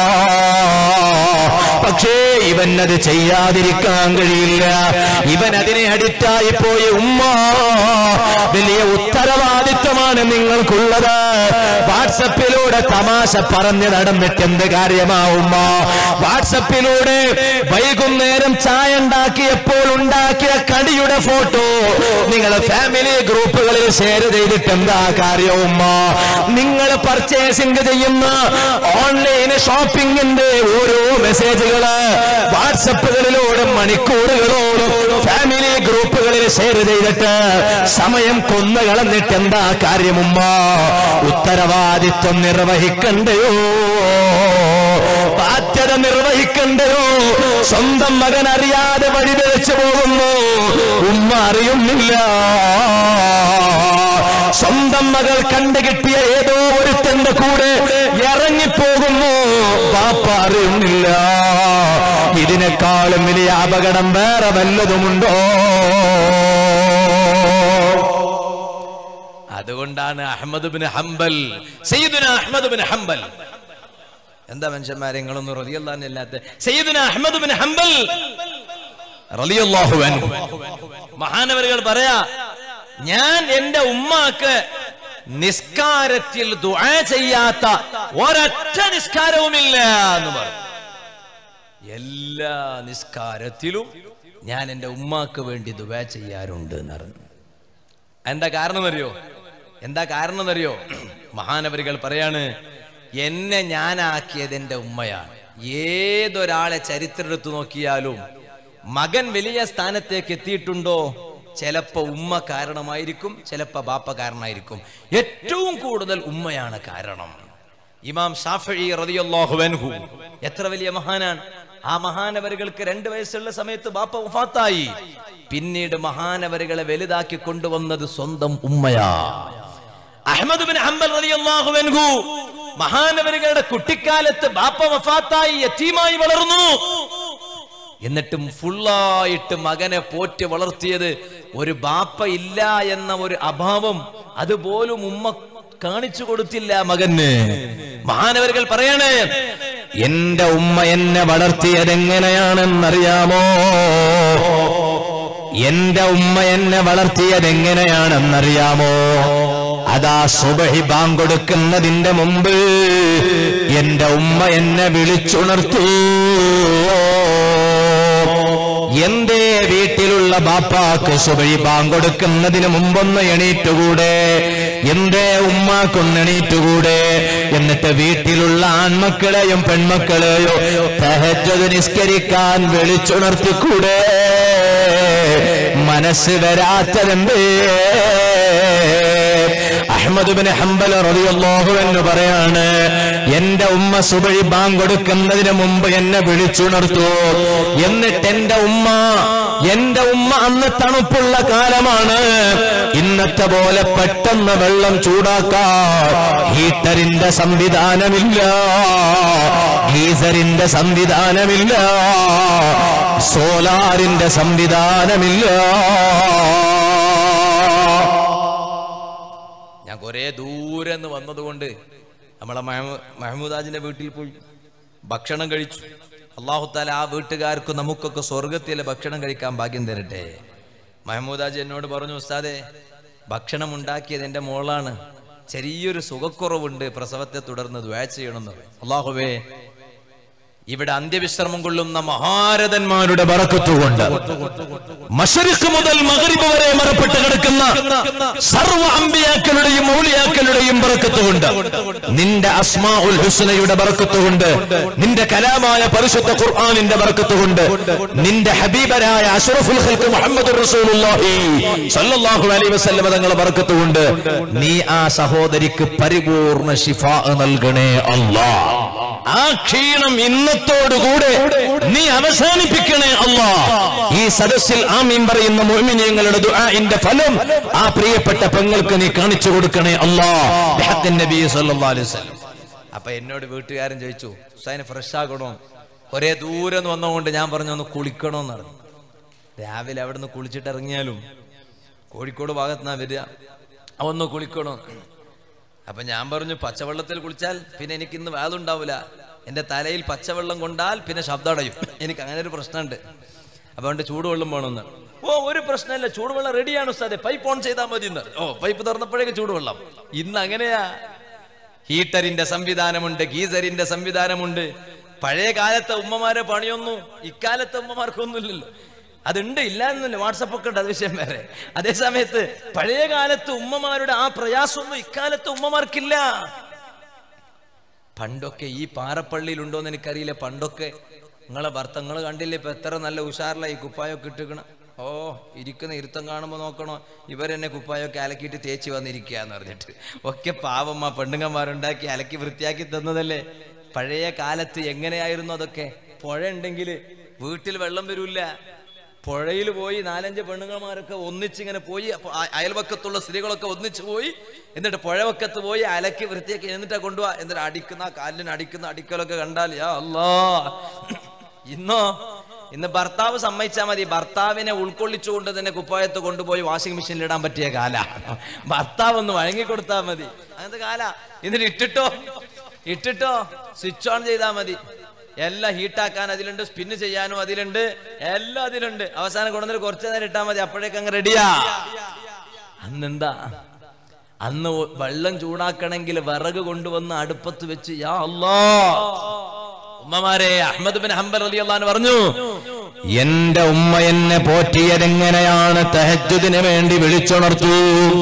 പക്ഷേ ഇവനത് ചെയ്യാതിരിക്കാൻ കഴിയില്ല. ഇവൻ അതിനെ അഡിക്റ്റായി പോയി. ഉമ്മ, വലിയ ഉത്തരവാദിത്വമാണ് നിങ്ങൾക്കുള്ളത്. വാട്സപ്പിലൂടെ തമാശ പറഞ്ഞ് നടന്നിട്ട് എന്ത് കാര്യമാവുമ്മ? വാട്സപ്പിലൂടെ വൈകുന്നേരം ചായ ഉണ്ടാക്കിയപ്പോൾ ഉണ്ടാക്കിയ കടിയുടെ ഫോട്ടോ നിങ്ങൾ ഫാമിലി ഗ്രൂപ്പുകളിൽ ഷെയർ ചെയ്തിട്ട് എന്താ കാര്യവുമ്മ? നിങ്ങൾ പർച്ചേസിംഗ് ചെയ്യുന്ന ഓൺലൈൻ ഷോപ്പിംഗിന്റെ ഓരോ മെസ്സേജുകള് വാട്സപ്പുകളിലൂടെ മണിക്കൂറുകളോടും ഫാമിലി ഗ്രൂപ്പുകളിൽ ഷെയർ ചെയ്തിട്ട് സമയം കൊന്നു കളഞ്ഞിട്ട് എന്താ കാര്യമുമ്മ? ഉത്തരവാദിത്വം നിർവഹിക്കണ്ടയോ? ബാധ്യത നിർവഹിക്കണ്ടയോ? സ്വന്തം മകൻ അറിയാതെ വഴിതെളിച്ചു പോകുന്നു, ഉമ്മ അറിയുന്നില്ല. സ്വന്തം മകൾ കണ്ടുകിട്ടിയ ഏതോ ഒരുത്തന്റെ കൂടെ ഇറങ്ങിപ്പോകുന്നു, ബാപ്പ അറിയുന്നില്ല. ഇതിനേക്കാളും വലിയ അപകടം വേറെ വല്ലതുമുണ്ടോ? അതുകൊണ്ടാണ് അഹ്മദ് ബിൻ ഹംബൽ, സയ്യിദുന അഹ്മദ് ബിൻ ഹംബൽ, എന്താ മനുഷ്യന്മാരെ നിങ്ങളൊന്നും റളിയല്ലാഹു അൻഹു അല്ലാത്ത സയ്യിദുന അഹ്മദ് ബിൻ ഹംബൽ റളിയല്ലാഹു അൻഹു മഹാനവറുകൾ പറയാ, ഞാൻ എന്റെ ഉമ്മാക്ക് നിസ്കാരത്തിൽ ദുആ ചെയ്യാത്ത ഒരൊറ്റ നിസ്കാരവുമില്ല എന്ന് പറഞ്ഞു. എല്ലാ നിസ്കാരത്തിലും ഞാൻ എന്റെ ഉമ്മാക്ക് വേണ്ടി ദുആ ചെയ്യാറുണ്ട് എന്ന് പറഞ്ഞു. എന്താ കാരണം അറിയോ? എന്താ കാരണം അറിയോ? മഹാനവരികൾ പറയാണ്, എന്നെ ഞാനാക്കിയത് എന്റെ ഉമ്മയാണ്. ഏതൊരാളെ ചരിത്രം എടുത്തു നോക്കിയാലും മകൻ വലിയ സ്ഥാനത്തേക്ക് എത്തിയിട്ടുണ്ടോ? ചിലപ്പോ ഉമ്മ കാരണമായിരിക്കും, ചിലപ്പോ ബാപ്പ കാരണമായിരിക്കും. ഏറ്റവും കൂടുതൽ ഉമ്മയാണ് കാരണം. ഇമാം ഷാഫിഈ റളിയല്ലാഹു അൻഹു എത്ര വലിയ മഹാനാണ്. ആ മഹാനവറുകൾക്ക് രണ്ട് വയസ്സുള്ള സമയത്ത് ബാപ്പ വഫാത്തായി. പിന്നീട് മഹാനവറുകളെ വലുതാക്കി കൊണ്ടുവന്നത് സ്വന്തം ഉമ്മയാ. അഹ്മദ് ബിൻ ഹംബൽ റളിയല്ലാഹു അൻഹു മഹാനവറുകളുടെ കുട്ടിക്കാലത്ത് ബാപ്പ വഫാത്തായി, യതീമായി വളർന്നു. എന്നിട്ടും ഫുള്ളായിട്ട് മകനെ പോറ്റി വളർത്തിയത് ഒരു ബാപ്പ ഇല്ല എന്ന ഒരു അഭാവം അതുപോലും ഉമ്മ കാണിച്ചു കൊടുത്തില്ല മകന്. മഹാനവറുകൾ പറയാണ്, എന്റെ ഉമ്മ എന്നെ വളർത്തിയത് എങ്ങനെയാണെന്നറിയാമോ? എന്റെ ഉമ്മ എന്നെ വളർത്തിയത് എങ്ങനെയാണെന്നറിയാമോ? അതാ സുബഹി ബാങ്ക് കൊടുക്കുന്നതിന്റെ മുമ്പ് എന്റെ ഉമ്മ എന്നെ വിളിച്ചുണർത്തു. എന്തേ വീട്ടിലുള്ള ബാപ്പാക്ക് സുബഹി ബാങ്ക് കൊടുക്കുന്നതിന് മുമ്പൊന്ന് എണീറ്റുകൂടെ? എന്തേ ഉമ്മാക്കൊന്ന് എണീറ്റുകൂടെ? എന്നിട്ട് വീട്ടിലുള്ള ആൺമക്കളെയും പെൺമക്കളെയോ തഹജ്ജുദ് നിസ്കരിക്കാൻ വിളിച്ചുണർത്തിക്കൂടെ? മനസ്സ് വരാത്തതെന്തേ? അഹ്മദ് ബിൻ ഹംബൽ റളിയല്ലാഹു അൻഹു പറയാണ്, എന്റെ ഉമ്മ സുബഹി ബാങ്ക് കൊടുക്കുന്നതിന് മുമ്പ് എന്നെ വിളിച്ചുണർത്തു. എന്നിട്ട് എന്റെ ഉമ്മ എന്റെ ഉമ്മ അന്ന് തണുപ്പുള്ള കാലമാണ്, ഇന്നത്തെ പോലെ പെട്ടെന്ന് വെള്ളം ചൂടാക്കാൻ ഹീറ്ററിന്റെ സംവിധാനമില്ല, ഗീസറിന്റെ സംവിധാനമില്ല, സോലാറിന്റെ സംവിധാനമില്ല. ഞാൻ കുറെ ദൂരെ നിന്ന് വന്നതുകൊണ്ട് നമ്മളെ മഹമൂദാജിന്റെ വീട്ടിൽ പോയി ഭക്ഷണം കഴിച്ചു. അല്ലാഹു തആല ആ വീട്ടുകാർക്ക് നമുക്കൊക്കെ സ്വർഗത്തിലെ ഭക്ഷണം കഴിക്കാൻ ഭാഗ്യം തരട്ടെ. മഹമൂദാജി എന്നോട് പറഞ്ഞു, ഉസ്താദേ ഭക്ഷണം ഉണ്ടാക്കിയത് എന്റെ മോളാണ്, ചെറിയൊരു സുഖക്കുറവുണ്ട്, പ്രസവത്തെ തുടർന്ന് ദുആ ചെയ്യണമെന്ന്. അല്ലാഹുവേ, ഇവിടെ അന്ത്യവിശ്രമം കൊള്ളുന്ന മഹാരഥന്മാരുടെ ബറക്കത്തുകൊണ്ട് മശരിഖ് മുതൽ മഗ്രിബ് വരെ മറപ്പെട്ട് കിടക്കുന്ന സർവ്വ അമ്പിയാക്കളുടെയും ഔലിയാക്കളുടെയും ബറക്കത്തുകൊണ്ട്, നിന്റെ അസ്മാഉൽ ഹുസ്നയുടെ ബറക്കത്തുകൊണ്ട്, നിന്റെ കലാമായ പരിശുദ്ധ ഖുർആനിന്റെ ബറക്കത്തുകൊണ്ട്, നിന്റെ ഹബീബരായ അഷ്റഫുൽ ഖൽഖ് മുഹമ്മദുർ റസൂലുള്ളാഹി സ്വല്ലല്ലാഹു അലൈഹി വസല്ലം തങ്ങളുടെ ബറക്കത്തുകൊണ്ട് നീ ആ സഹോദരിക്ക് പരിപൂർണ ശിഫാ നൽകണേ അല്ലാഹ്. ആ ക്ഷീണം ഇന്നത്തോടുകൂടെ നീ അവസാനിപ്പിക്കണേ അല്ലാഹ്. ഈ സദസ്സിൽ ആമീൻ പറയുന്ന മുഅ്മിനീങ്ങളുടെ ദുആഇന്റെ ഫലം ആ പ്രിയപ്പെട്ട പെങ്ങൾക്ക് നീ കാണിച്ചു കൊടുക്കണേ അല്ലാഹ്. ബിഹഖിൻ നബി സല്ലല്ലാഹു അലൈഹി വസല്ലം. അപ്പൊ എന്നോട് വീട്ടുകാരൻ ചോദിച്ചു, ഉസ്താദിന് ഫ്രഷ് ആകണോ? ഒരേ ദൂരെ നിന്ന് വന്നതുകൊണ്ട് ഞാൻ പറഞ്ഞു ഒന്ന് കുളിക്കണോന്ന് പറഞ്ഞു. രാവിലെ അവിടെ നിന്ന് കുളിച്ചിട്ട് ഇറങ്ങിയാലും കോഴിക്കോട് ഭാഗത്തുനിന്നാ വരിക, ഒന്ന് കുളിക്കണോ? അപ്പൊ ഞാൻ പറഞ്ഞു, പച്ചവെള്ളത്തിൽ കുളിച്ചാൽ പിന്നെ എനിക്ക് ഇന്ന് വേദുണ്ടാവില്ല, എന്റെ തലയിൽ പച്ചവെള്ളം കൊണ്ടാൽ പിന്നെ ശബ്ദം അടയും, എനിക്ക് അങ്ങനെ ഒരു പ്രശ്നമുണ്ട്, അപ്പൊ അതുകൊണ്ട് ചൂടുവെള്ളം വേണമെന്ന്. ഓ ഒരു പ്രശ്നമില്ല, ചൂടുവെള്ളം റെഡിയാണ് ഉസ്താദേ, പൈപ്പ് ഓൺ ചെയ്താൽ മതി എന്ന്. ഓ പൈപ്പ് തുറന്നപ്പോഴേക്ക് ചൂടുവെള്ളം. ഇന്ന് അങ്ങനെയാ, ഹീറ്ററിന്റെ സംവിധാനമുണ്ട്, ഗീസറിന്റെ സംവിധാനമുണ്ട്. പഴയ കാലത്തെ ഉമ്മമാരെ പണിയൊന്നും ഇക്കാലത്തെ ഉമ്മമാർക്കൊന്നുമില്ലല്ലോ. അതുണ്ട്, ഇല്ല എന്നല്ല, വാട്സപ്പ് ഒക്കെ ഉണ്ട്, അത് വിഷയം വേറെ. അതേ സമയത്ത് പഴയ കാലത്ത് ഉമ്മമാരുടെ ആ പ്രയാസമൊന്നും ഇക്കാലത്തെ ഉമ്മമാർക്കില്ല. പണ്ടൊക്കെ ഈ പാറപ്പള്ളിയിൽ ഉണ്ടോന്ന് എനിക്കറിയില്ല, പണ്ടൊക്കെ നിങ്ങളെ ഭർത്തങ്ങൾ കണ്ടില്ലേ ഇപ്പൊ എത്ര നല്ല ഉഷാറില ഈ കുപ്പായൊക്കെ ഇട്ടിക്കണം. ഓ ഇരിക്കുന്ന ഇരുത്തം കാണുമ്പോൾ നോക്കണോ, ഇവരെന്നെ കുപ്പായൊക്കെ അലക്കിയിട്ട് തേച്ച് വന്നിരിക്കുക എന്ന് പറഞ്ഞിട്ട്. ഒക്കെ പാവമ്മ പെണ്ണുങ്ങന്മാരുണ്ടാക്കി അലക്കി വൃത്തിയാക്കി തന്നതല്ലേ. പഴയ കാലത്ത് എങ്ങനെയായിരുന്നു അതൊക്കെ? പുഴ ഉണ്ടെങ്കിൽ വീട്ടിൽ വെള്ളം വരൂല്ല, പുഴയിൽ പോയി നാലഞ്ച് പെണ്ണുങ്ങന്മാരൊക്കെ ഒന്നിച്ചിങ്ങനെ പോയി, അയൽവക്കത്തുള്ള സ്ത്രീകളൊക്കെ ഒന്നിച്ചു പോയി, എന്നിട്ട് പുഴവക്കത്ത് പോയി അലക്കി വൃത്തിയാക്കി എന്നിട്ടാ കൊണ്ടുപോവാ. എന്നിട്ട് അടിക്കുന്ന കാലിന് അടിക്കുന്ന അടിക്കലൊക്കെ കണ്ടാൽ യാ അല്ലാ. ഇന്നോ ഇന്ന് ഭർത്താവ് സമ്മതിച്ചാൽ മതി, ഭർത്താവിനെ ഉൾക്കൊള്ളിച്ചുകൊണ്ട് തന്നെ കുപ്പായത്ത് കൊണ്ടുപോയി വാഷിംഗ് മെഷീനിൽ ഇടാൻ പറ്റിയ കാല. ഭർത്താവ് ഒന്ന് വഴങ്ങിക്കൊടുത്താൽ മതി, അങ്ങനത്തെ കാല. എന്നിട്ട് ഇട്ടിട്ടോ ഇട്ടിട്ടോ സ്വിച്ച് ഓൺ ചെയ്താൽ മതി. എല്ലാം ഹീറ്റാക്കാൻ അതിലുണ്ട്, സ്പിന്ന് ചെയ്യാനും അതിലുണ്ട്, എല്ലാം അതിലുണ്ട്. അവസാനം കൊണ്ടുവന്നിട്ട് കുറച്ചു നേരം ഇട്ടാൽ മതി, അപ്പോഴേക്ക് അങ്ങ് റെഡിയാ. അന്നെന്താ, അന്ന് വെള്ളം ചൂടാക്കണമെങ്കിൽ വിറക് കൊണ്ടുവന്ന് അടുപ്പത്ത് വെച്ച് യാ അല്ലാഹ്. ഉമ്മമാരെ, അഹ്മദ് ബിൻ ഹംബൽ റളിയല്ലാഹു അൻഹു പറഞ്ഞു, എന്റെ ഉമ്മ എന്നെ പോറ്റിയതെങ്ങനെയാണ്? തഹജ്ജുദിന് വേണ്ടി വിളിച്ചുണർത്തു.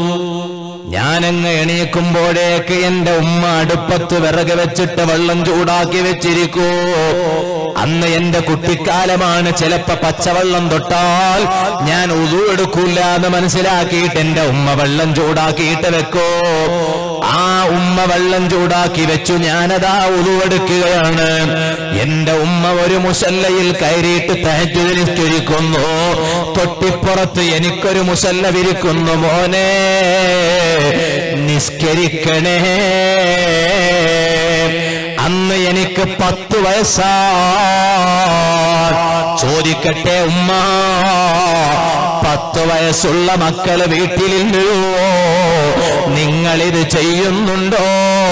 ഞാനങ്ങ് എണീക്കുമ്പോഴേക്ക് എന്റെ ഉമ്മ അടുപ്പത്ത് വിറക് വെച്ചിട്ട് വെള്ളം ചൂടാക്കി വെച്ചിരിക്കൂ. അന്ന് എന്റെ കുട്ടിക്കാലമാണ്. ചിലപ്പോ പച്ചവെള്ളം തൊട്ടാൽ ഞാൻ ഉളു എടുക്കൂല എന്ന് മനസ്സിലാക്കിയിട്ട് എന്റെ ഉമ്മ വെള്ളം ചൂടാക്കിയിട്ട് വെക്കൂ. ആ ഉമ്മ വെള്ളം ചൂടാക്കി വെച്ചു, ഞാനതാ ഉളു എടുക്കുകയാണ്. എന്റെ ഉമ്മ ഒരു മുസല്ലയിൽ കയറിയിട്ട് തഹജ്ജുദ് നിസ്കരിക്കുന്നു. തൊട്ടിപ്പുറത്ത് എനിക്കൊരു മുസല്ല വിരിക്കുന്നു. മോനെ നിസ്കരിക്കണേ. അന്ന് എനിക്ക് പത്ത് വയസ്സാ. ചോദിക്കട്ടെ ഉമ്മ, പത്ത് വയസ്സുള്ള മക്കള് വീട്ടിലില്ലയോ? നിങ്ങളിത് ചെയ്യുന്നുണ്ടോ?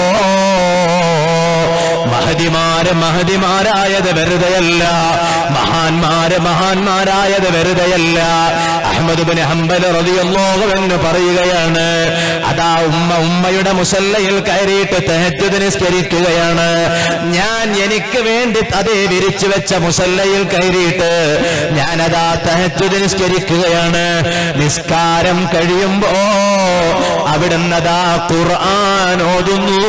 മഹതിമാര് മഹതിമാരായത് വെറുതെയല്ല, മഹാന്മാര് മഹാന്മാരായത് വെറുതെയല്ല. അഹ്മദ് ഇബ്നു ഹംബൽ റളിയല്ലാഹു അൻഹു പറയുകയാണ്, അതാ ഉമ്മ ഉമ്മയുടെ മുസല്ലയിൽ കയറിയിട്ട് തഹജ്ജുദ് നിസ്കരിക്കുകയാണ്. ഞാൻ എനിക്ക് വേണ്ടി അതേ വിരിച്ചു വെച്ച മുസല്ലയിൽ കയറിയിട്ട് ഞാനതാ തഹജ്ജുദ് നിസ്കരിക്കുകയാണ്. നിസ്കാരം കഴിയുമ്പോ അവിടുന്ന് അതാ ഖുർആൻ ഓതുന്നു.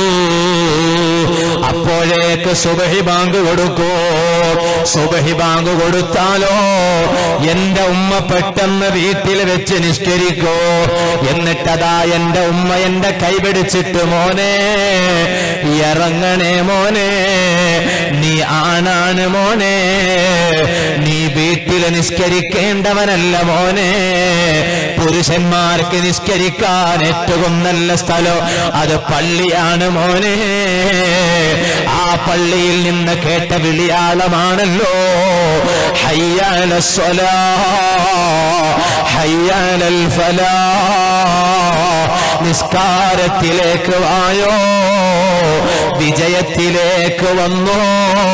അപ്പോഴേക്ക് സുബ്ഹി ബാങ്ക് കൊടുക്കൂ. സുബ്ഹി ബാങ്ക് കൊടുത്താലോ എന്റെ ഉമ്മ പെട്ടെന്ന് വീട്ടിൽ വെച്ച് നിസ്കരിക്കോ. എന്നിട്ടതാ എന്റെ ഉമ്മ എന്റെ കൈ പിടിച്ചിട്ട്, മോനെ ഇറങ്ങണേ മോനെ, നീ ആണാണ് മോനെ, നീ വീട്ടിൽ നിസ്കരിക്കേണ്ടവനല്ല മോനെ, പുരുഷന്മാർക്ക് നിസ്കരിക്കാൻ ഏറ്റവും നല്ല സ്ഥലം അത് പള്ളിയാണ് മോനെ. ആ പള്ളിയിൽ നിന്ന് കേട്ട വിളിയാളമാണല്ലോ ഹയ്യ അലസ് സ്വലാഹ് ഹയ്യ അലൽ ഫലാഹ്. നിസ്കാരത്തിലേക്ക് വായോ, വിജയത്തിലേക്ക് വന്നോ.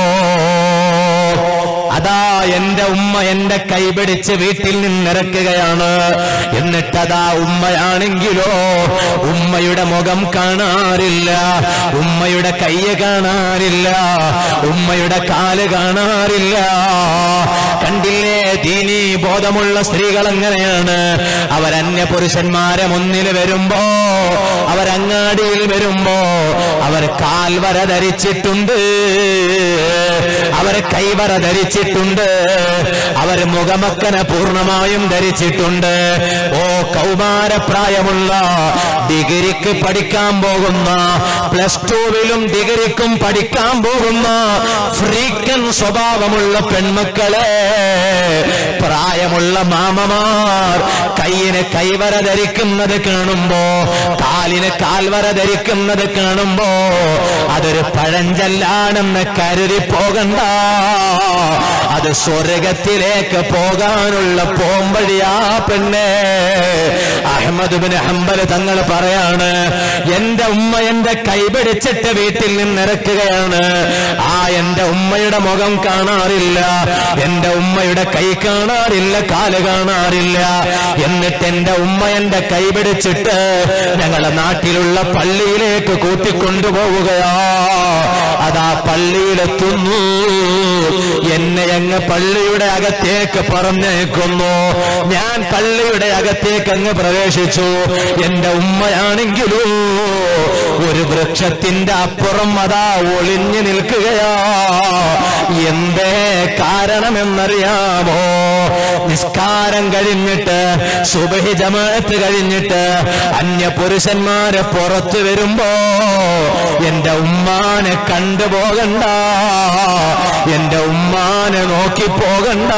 അതാ എന്റെ ഉമ്മ എന്റെ കൈപിടിച്ച് വീട്ടിൽ നിന്നിറക്കുകയാണ്. എന്നിട്ടതാ ഉമ്മയാണെങ്കിലോ ഉമ്മയുടെ മുഖം കാണാറില്ല, ഉമ്മയുടെ കൈ കാണാറില്ല, ഉമ്മയുടെ കാല് കാണാറില്ല. കണ്ടില്ലേ, ദീനീ ബോധമുള്ള സ്ത്രീകൾ എങ്ങനെയാണ്? അവരന്യ പുരുഷന്മാരെ മുന്നിൽ വരുമ്പോ, അവരങ്ങാടിയിൽ വരുമ്പോ അവർ കാൽവര ധരിച്ചിട്ടുണ്ട്, അവർ കൈവര ധരിച്ചിട്ടുണ്ട്, അവർ മുഖമക്കന പൂർണ്ണമായും ധരിച്ചിട്ടുണ്ട്. ഓ കൗമാരപ്രായമുള്ള ഡിഗ്രിക്ക് പഠിക്കാൻ പോകുന്ന, പ്ലസ് ടുവിലും ഡിഗ്രിക്കും പഠിക്കാൻ പോകുന്ന ഫ്രീക്കൻ സ്വഭാവമുള്ള പെൺമക്കളെ, പ്രായമുള്ള മാമമാർ കയ്യിന് കൈവര ധരിക്കുന്നത് കാണുമ്പോ, കാലിന് കാൽവര ധരിക്കുന്നത് കാണുമ്പോ അതൊരു പഴഞ്ചൊല്ലാണെന്ന് കരുതി പോകണ്ട. അത് സ്വർഗത്തിലേക്ക് പോകാനുള്ള പോംവഴിയാ പെണ്ണെ. അഹ്മദ് ഇബ്നു ഹംബൽ തങ്ങൾ പറയാണ്, എന്റെ ഉമ്മ എന്റെ കൈ പിടിച്ചിട്ട് വീട്ടിൽ നിന്നിറക്കുകയാണ്. ആ എന്റെ ഉമ്മയുടെ മുഖം കാണാറില്ല, എന്റെ ഉമ്മയുടെ കൈ കാണാറില്ല, കാല് കാണാറില്ല. എന്നിട്ട് എന്റെ ഉമ്മ എന്റെ കൈ പിടിച്ചിട്ട് ഞങ്ങളുടെ നാട്ടിലുള്ള പള്ളിയിലേക്ക് കൂട്ടിക്കൊണ്ടുപോവുകയാ. അതാ പള്ളിയിലെത്തുന്നു, എന്നെ അങ്ങ് പള്ളിയുടെ അകത്തേക്ക് പറഞ്ഞേക്കുന്നു. ഞാൻ പള്ളിയുടെ അകത്തേക്ക് അങ്ങ് പ്രവേശിച്ചു. എന്റെ ഉമ്മയാണെങ്കിലോ ഒരു വൃക്ഷത്തിന്റെ അപ്പുറം അതാ ഒളിഞ്ഞു നിൽക്കുകയാ. എന്തേ കാരണമെന്നറിയാമോ? നിസ്കാരം കഴിഞ്ഞിട്ട്, സുബ്ഹി ജമാഅത്ത് കഴിഞ്ഞിട്ട് അന്യ പുരുഷന്മാരെ പുറത്തു വരുമ്പോ എന്റെ ഉമ്മാനെ കണ്ടുപോകണ്ട, എന്റെ ഉമ്മാനെ നോക്കി പോകണ്ട.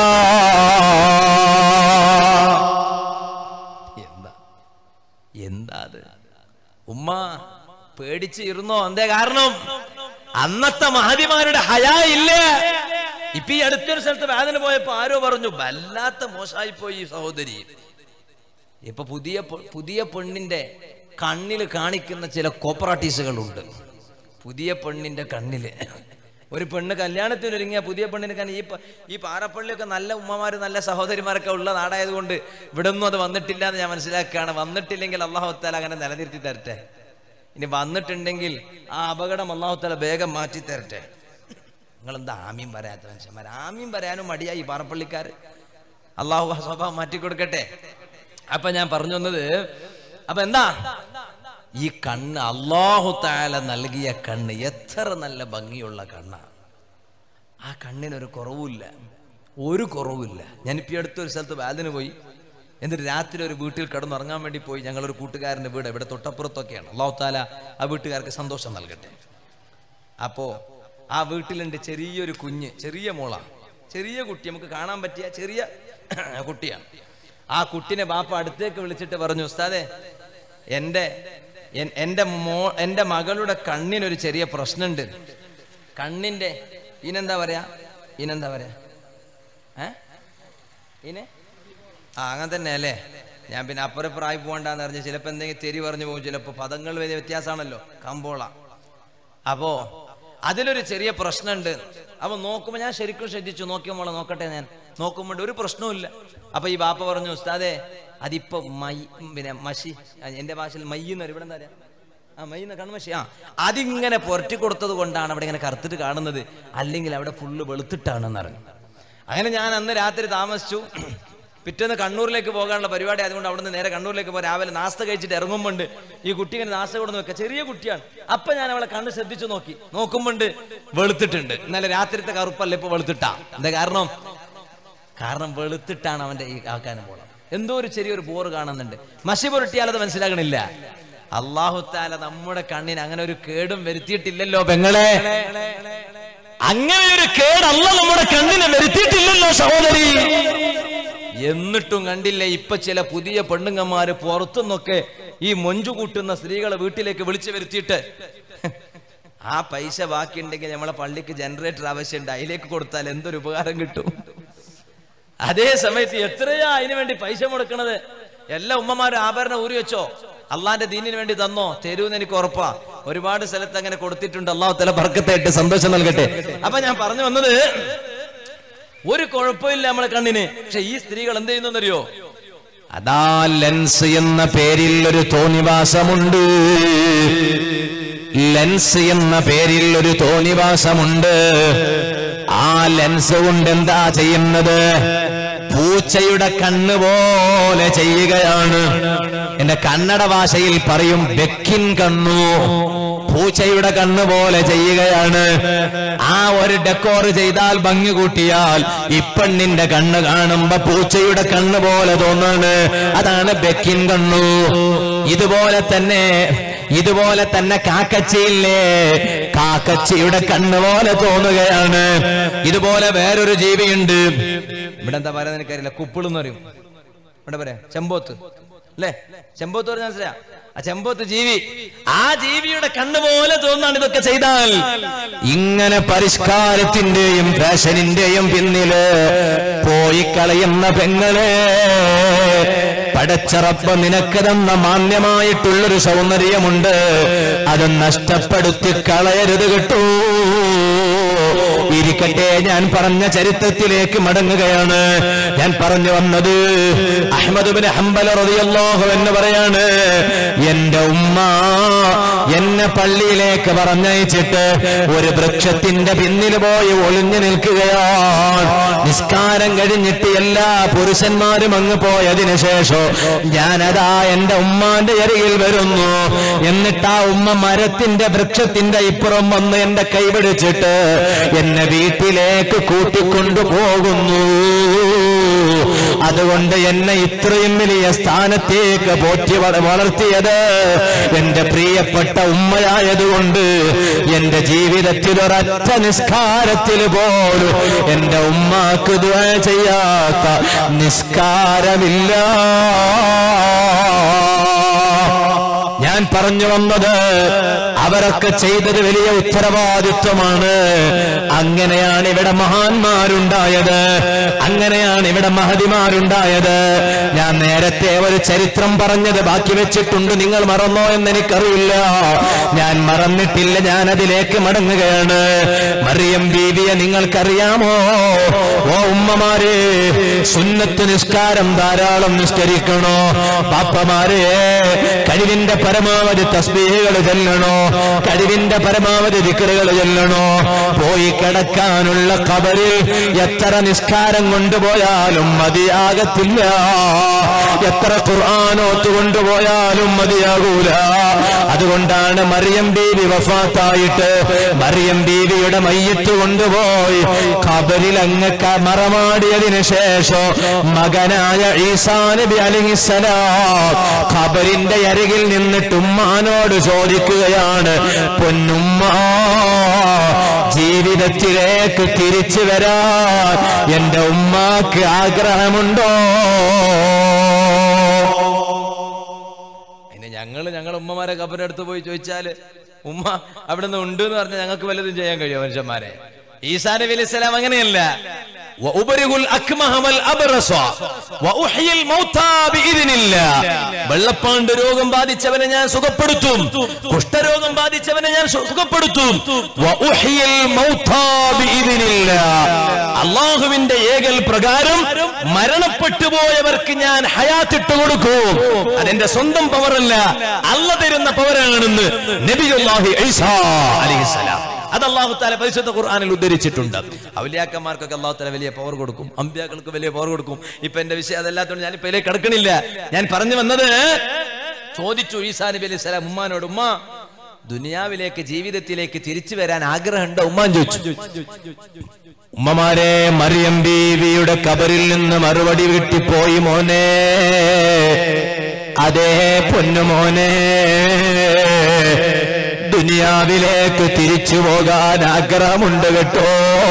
എന്താ എന്താ അത്? ഉമ്മ പേടിച്ച് ഇരുന്നോ? എന്തേ കാരണം? അന്നത്തെ മഹതിമാരുടെ ഹയാ ഇല്ല. ഇപ്പൊ ഈ അടുത്തൊരു സ്ഥലത്ത് വേദന പോയപ്പോ ആരോ പറഞ്ഞു, വല്ലാത്ത മോശമായി പോയി സഹോദരി. ഇപ്പൊ പുതിയ പുതിയ പെണ്ണിന്റെ കണ്ണിൽ കാണിക്കുന്ന ചില കോപ്പറാട്ടീസുകളുണ്ട്. പുതിയ പെണ്ണിന്റെ കണ്ണില് ഒരു പെണ്ണ് കല്യാണത്തിന് ഒരുങ്ങിയ പുതിയ പെണ്ണിന് കാണി. ഈ ഈ പാറപ്പള്ളിയൊക്കെ നല്ല ഉമ്മമാര് നല്ല സഹോദരിമാരൊക്കെ ഉള്ള നാടായതുകൊണ്ട് ഇവിടെ ഒന്നും അത് വന്നിട്ടില്ല എന്ന് ഞാൻ മനസ്സിലാക്കുകയാണ്. വന്നിട്ടില്ലെങ്കിൽ അല്ലാഹു തആല അങ്ങനെ നിലനിർത്തി തരട്ടെ. ഇനി വന്നിട്ടുണ്ടെങ്കിൽ ആ അപകടം അല്ലാഹു തആല വേഗം മാറ്റി തരട്ടെ. നിങ്ങളെന്താ ആമീൻ പറയാത്ത മനുഷ്യന്മാർ? ആമീൻ പറയാനും മടിയായി പാറപ്പള്ളിക്കാര്. അള്ളാഹു സ്വഭാവം മാറ്റിക്കൊടുക്കട്ടെ. അപ്പൊ ഞാൻ പറഞ്ഞു വന്നത്, അപ്പൊ എന്താ ഈ കണ്ണ് അല്ലാഹു തആല നൽകിയ കണ്ണ് എത്ര നല്ല ഭംഗിയുള്ള കണ്ണാ. ആ കണ്ണിനൊരു കുറവുമില്ല, ഒരു കുറവുമില്ല. ഞാനിപ്പോൾ അടുത്തൊരു സ്ഥലത്ത് വാതിന് പോയി. എന്നിട്ട് രാത്രി ഒരു വീട്ടിൽ കിടന്നുറങ്ങാൻ വേണ്ടി പോയി. ഞങ്ങളൊരു കൂട്ടുകാരൻ്റെ വീട് ഇവിടെ തൊട്ടപ്പുറത്തൊക്കെയാണ്. അല്ലാഹു തആല ആ വീട്ടുകാർക്ക് സന്തോഷം നൽകട്ടെ. അപ്പോ ആ വീട്ടിലുണ്ട് ചെറിയൊരു കുഞ്ഞ്, ചെറിയ മോളാ, ചെറിയ കുട്ടി, നമുക്ക് കാണാൻ പറ്റിയ ചെറിയ കുട്ടിയാണ്. ആ കുട്ടിനെ ബാപ്പ അടുത്തേക്ക് വിളിച്ചിട്ട് പറഞ്ഞു, ഉസ്താദേ, എൻ്റെ എൻ്റെ മോ എൻ്റെ മകളുടെ കണ്ണിനൊരു ചെറിയ പ്രശ്നമുണ്ട്. കണ്ണിൻ്റെ ഇനെന്താ പറയാ ഇനെന്താ പറയാ ഏ ഇനെ ആ അങ്ങനെ തന്നെ അല്ലേ. ഞാൻ പിന്നെ അപ്പുറപ്പുറായി പോകണ്ടെന്ന് അറിഞ്ഞ് ചിലപ്പോൾ എന്തെങ്കിലും തെരി പറഞ്ഞു പോകും, ചിലപ്പോൾ പദങ്ങൾ വലിയ വ്യത്യാസമാണല്ലോ, കമ്പോള. അപ്പോ അതിലൊരു ചെറിയ പ്രശ്നമുണ്ട്. അപ്പൊ നോക്കുമ്പോൾ ഞാൻ ശരിക്കും ശ്രദ്ധിച്ചു. നോക്കിയ മോളെ നോക്കട്ടെ, ഞാൻ നോക്കുമ്പോൾ ഒരു പ്രശ്നവുമില്ല. അപ്പൊ ഈ ബാപ്പ പറഞ്ഞു, ഉസ്താദേ അതിപ്പോ മൈ പിന്നെ മഷി, എന്റെ ഭാഷയിൽ മയ്യെന്ന് ഇവിടെ എന്താ പറയാ, ആ മയ്യെന്ന് കൺമഷി, ആ അതിങ്ങനെ പുരട്ടി കൊടുത്തത് കൊണ്ടാണ് അവിടെ ഇങ്ങനെ കറുത്തിട്ട് കാണുന്നത്, അല്ലെങ്കിൽ അവിടെ ഫുള്ള് വെളുത്തിട്ടാണെന്ന് അറിഞ്ഞു. അങ്ങനെ ഞാൻ അന്ന് രാത്രി താമസിച്ചു. പിറ്റേന്ന് കണ്ണൂരിലേക്ക് പോകാനുള്ള പരിപാടി ആയതുകൊണ്ട് അവിടുന്ന് നേരെ കണ്ണൂരിലേക്ക് പോയി രാവിലെ നാസ്ത കഴിച്ചിട്ട് ഇറങ്ങുമ്പോണ്ട് ഈ കുട്ടി ഇങ്ങനെ നാസ്ത കൊടുന്ന് വെക്കുക, ചെറിയ കുട്ടിയാണ്. അപ്പൊ ഞാൻ അവളെ കണ്ണ് ശ്രദ്ധിച്ചു നോക്കി, നോക്കുമ്പോണ്ട് വെളുത്തിട്ടുണ്ട്. ഇന്നലെ രാത്രിത്തെ കറുപ്പല്ല ഇപ്പൊ വെളുത്തിട്ടാ. എന്താ കാരണം? കാരണം വെളുത്തിട്ടാണ് അവന്റെ ഈ ആക്കാനും പോണം. എന്തോ ഒരു ചെറിയൊരു ബോറ് കാണുന്നുണ്ട്. മഷി പുരട്ടിയാൽ അത് മനസ്സിലാകണില്ല. അല്ലാഹു തആല നമ്മുടെ കണ്ണിന് അങ്ങനെ ഒരു കേടും വരുത്തിയിട്ടില്ലല്ലോ പെങ്ങളെ. അങ്ങനെ ഒരു കേട് അല്ലാഹു നമ്മുടെ കണ്ണിന് വരുത്തിയിട്ടില്ലല്ലോ സഹോദരി. എന്നിട്ടും കണ്ടില്ലേ ഇപ്പൊ ചില പുതിയ പെണ്ണുങ്ങന്മാര് പുറത്തുനിന്നൊക്കെ ഈ മൊഞ്ചു കൂട്ടുന്ന സ്ത്രീകളെ വീട്ടിലേക്ക് വിളിച്ചു വരുത്തിയിട്ട് ആ പൈസ ബാക്കിയുണ്ടെങ്കിൽ നമ്മളെ പള്ളിക്ക് ജനറേറ്റർ ആവശ്യമുണ്ട്, അതിലേക്ക് കൊടുത്താൽ എന്തൊരു ഉപകാരം കിട്ടും. അതേ സമയത്ത് എത്രയാ അതിനു വേണ്ടി പൈസ മുടക്കണത്. എല്ലാ ഉമ്മമാരും ആഭരണം ഊരി വെച്ചോ, അള്ളാന്റെ ദീനിന് വേണ്ടി തന്നോ, തരൂന്ന് എനിക്ക് ഉറപ്പാ. ഒരുപാട് സ്ഥലത്ത് അങ്ങനെ കൊടുത്തിട്ടുണ്ട്. അള്ളാഹു തആല ബർക്കത്തായിട്ട് സന്തോഷം നൽകട്ടെ. അപ്പൊ ഞാൻ പറഞ്ഞു വന്നത്, ഒരു കുഴപ്പമില്ല നമ്മളെ കണ്ണിന്. പക്ഷെ ഈ സ്ത്രീകൾ എന്ത് ചെയ്യുന്നറിയോ? അതാ ലെൻസ് എന്ന പേരിൽ ഒരു തോന്നിവാസമുണ്ട്. ലെൻസ് എന്ന പേരിൽ ഒരു തോന്നിവാസമുണ്ട്. ആ ലെൻസ് കൊണ്ട് എന്താ ചെയ്യുന്നത്? പൂച്ചയുടെ കണ്ണ് പോലെ ചെയ്യുകയാണ്. എന്റെ കന്നഡ ഭാഷയിൽ പറയും ബെക്കിൻ കണ്ണു. പൂച്ചയുടെ കണ്ണ് പോലെ ചെയ്യുകയാണ്. ആ ഒരു ഡെക്കോർ ചെയ്താൽ, ഭംഗി കൂട്ടിയാൽ ഈ പെണ്ണിന്റെ കണ്ണ് കാണുമ്പോ പൂച്ചയുടെ കണ്ണ് പോലെ തോന്നാണ്. അതാണ് ബെക്കിൻ കണ്ണു. ഇതുപോലെ തന്നെ ഇതുപോലെ തന്നെ കാക്കച്ചിയില്ലേ, കാക്കച്ചിയുടെ കണ്ണ് പോലെ തോന്നുകയാണ്. ഇതുപോലെ വേറൊരു ജീവിയുണ്ട്. ഇവിടെ എന്താ പറയാൻ എനിക്കറിയില്ല, കുപ്പിളെന്ന് പറയും. ഇവിടെ പറയാ ചെമ്പോത്ത് അല്ലേ? ചെമ്പോത്ത് പറഞ്ഞ മനസ്സിലാ? ആ ചെമ്പോത്ത് ജീവി, ആ ജീവിയുടെ കണ്ണ് പോലെ തോന്നാണ് ഇതൊക്കെ ചെയ്താൽ. ഇങ്ങനെ പരിഷ്കാരത്തിന്റെയും ഫാഷനിന്റെയും പിന്നില് പോയി കളയുന്ന പെങ്ങളെ, പടച്ച റബ്ബ് നിനക്ക് തന്ന മാന്യമായിട്ടുള്ളൊരു സൗന്ദര്യമുണ്ട്, അത് നഷ്ടപ്പെടുത്തി കളയരുത് കേട്ടോ. ഇരിക്കട്ടെ, ഞാൻ പറഞ്ഞ ചരിത്രത്തിലേക്ക് മടങ്ങുകയാണ്. ഞാൻ പറഞ്ഞു വന്നത്, അഹ്മദ് ഇബ്നു ഹംബൽ റളിയല്ലാഹു അൻഹു പറയാണ്, എന്റെ ഉമ്മ എന്നെ പള്ളിയിലേക്ക് പറഞ്ഞയച്ചിട്ട് ഒരു വൃക്ഷത്തിന്റെ പിന്നിൽ പോയി ഒളിഞ്ഞു നിൽക്കുകയാണ്. നിസ്കാരം കഴിഞ്ഞിട്ട് എല്ലാ പുരുഷന്മാരും അങ്ങ് പോയതിനു ശേഷം ഞാനതാ എന്റെ ഉമ്മാന്റെ അരികിൽ വരുന്നു. എന്നിട്ട് ആ ഉമ്മ മരത്തിന്റെ വൃക്ഷത്തിന്റെ ഇപ്പുറം വന്ന് എന്റെ കൈ പിടിച്ചിട്ട് എന്നെ വീട്ടിലേക്ക് കൂട്ടിക്കൊണ്ടു പോകുന്നു. അതുകൊണ്ട് എന്നെ ഇത്രയും വലിയ സ്ഥാനത്തേക്ക് പോറ്റി വളർത്തിയത് എന്റെ പ്രിയപ്പെട്ട ഉമ്മയായതുകൊണ്ട് എന്റെ ജീവിതത്തിൽ ഒരൊറ്റ നിസ്കാരത്തിൽ പോലും എന്റെ ഉമ്മാക്ക് ദുആ ചെയ്യാത്ത നിസ്കാരമില്ല. ഞാൻ പറഞ്ഞു വന്നത്, അവരൊക്കെ ചെയ്തത് വലിയ ഉത്തരവാദിത്വമാണ്. അങ്ങനെയാണ് ഇവിടെ മഹാന്മാരുണ്ടായത്, അങ്ങനെയാണ് ഇവിടെ മഹതിമാരുണ്ടായത്. ഞാൻ നേരത്തെ ഒരു ചരിത്രം പറഞ്ഞത് ബാക്കി വെച്ചിട്ടുണ്ട്, നിങ്ങൾ മറന്നോ എന്ന് എനിക്കറിയില്ല. ഞാൻ മറന്നിട്ടില്ല, ഞാൻ അതിലേക്ക് മടങ്ങുകയാണ്. മറിയം ബീവിയെ നിങ്ങൾക്കറിയാമോ? ഓ ഉമ്മമാരെ, സുന്നത്ത് നിസ്കാരം ധാരാളം നിസ്കരിക്കണോ? ബാപ്പമാരെ, കഴിവിന്റെ പരമാവധി തസ്ബീഹുകൾ ചൊല്ലണോ? കഴിവിന്റെ പരമാവധി ദിക്റുകൾ ചൊല്ലണോ? പോയി കിടക്കാനുള്ള ഖബറിൽ എത്ര നിസ്കാരം കൊണ്ടുപോയാലും മതിയാകത്തില്ല, എത്ര ഖുർആനോത്ത് കൊണ്ടുപോയാലും മതിയാകൂല. അതുകൊണ്ടാണ് മറിയം ബീവി വഫാത്തായിട്ട് മറിയം ബീവിയുടെ മയ്യിത്ത് കൊണ്ടുപോയി ഖബറിൽ അങ്ങ് മറമാടിയതിനു ശേഷം മകനായ ഈസാ നബി അലൈഹിസ്സലാം ഖബറിന്റെ അരികിൽ നിന്നിട്ട് ഉമ്മാനോട് ചോദിക്കുകയാണ്, പൊന്നുമ്മ, ജീവിതത്തിലേക്ക് തിരിച്ചു വരാൻ എന്റെ ഉമ്മാക്ക് ആഗ്രഹമുണ്ടോ? അതിന് ഞങ്ങള് ഞങ്ങളുടെ ഉമ്മമാരെ ഖബറിന്റെ അടുത്ത് പോയി ചോദിച്ചാല് ഉമ്മ അവിടെ നിന്ന് ഉണ്ട് എന്ന് പറഞ്ഞാൽ ഞങ്ങൾക്ക് വല്ലതും ചെയ്യാൻ കഴിയുമോ? മനുഷ്യന്മാരെ, ഈസാ നബി അലൈഹി സ്വലാം അങ്ങനെയല്ല. വഉബരിഗുൽ അക്മഹ വൽ അബ്റസ വഉഹ്യിൽ മൗതാ ബിഇദ്നില്ലാഹ്. വെള്ളപ്പാണ്ട് രോഗം ബാധിച്ചവനെ ഞാൻ സുഖപ്പെടുത്തും, കുഷ്ഠരോഗം ബാധിച്ചവനെ ഞാൻ സുഖപ്പെടുത്തും. വഉഹ്യിൽ മൗതാ ബിഇദ്നില്ലാഹ്. അല്ലാഹുവിന്റെ ഏകൽ പ്രകാരം മരണപ്പെട്ടു പോയവർക്ക് ഞാൻ ഹയാത്ത് കൊടുക്കും. അതെന്റെ സ്വന്തം പവറല്ല, അല്ലാഹു തരുന്ന പവറാണെന്ന് നബിയുല്ലാഹി ഈസാ അലൈഹിസ്സലാം അത് അല്ലാഹു തആല പരിശുദ്ധ ഖുർആനിൽ ഉദ്ധരിച്ചിട്ടുണ്ട്. ഔലിയാക്കന്മാർക്കൊക്കെ അല്ലാഹു തആല വലിയ പവർ കൊടുക്കും, അമ്പിയാക്കൾക്ക് വലിയ പവർ കൊടുക്കും. ഇപ്പൊ എന്റെ വിഷയം അതല്ലാത്തതുകൊണ്ട് ഞാൻ ഇപ്പൊ ഇതിലേക്ക് കടക്കണില്ല. ഞാൻ പറഞ്ഞു വന്നത്, ചോദിച്ചു ഈസാ നബി അലൈഹി സ്വലാം ഉമ്മാനോട്, ഉമ്മ ദുനിയാവിലേക്ക് ജീവിതത്തിലേക്ക് തിരിച്ചു വരാൻ ആഗ്രഹമുണ്ടോ ഉമ്മാൻ ചോദിച്ചു. ഉമ്മമാരെ, മറിയം ബീവിയുടെ ഖബറിൽ നിന്ന് മറുപടി കിട്ടിപ്പോയി, മോനെ, അതേ പൊന്നുമോനെ, ദുനിയാവിലേക്ക് തിരിച്ചു പോകാൻ ആഗ്രഹമുണ്ട് കേട്ടോ.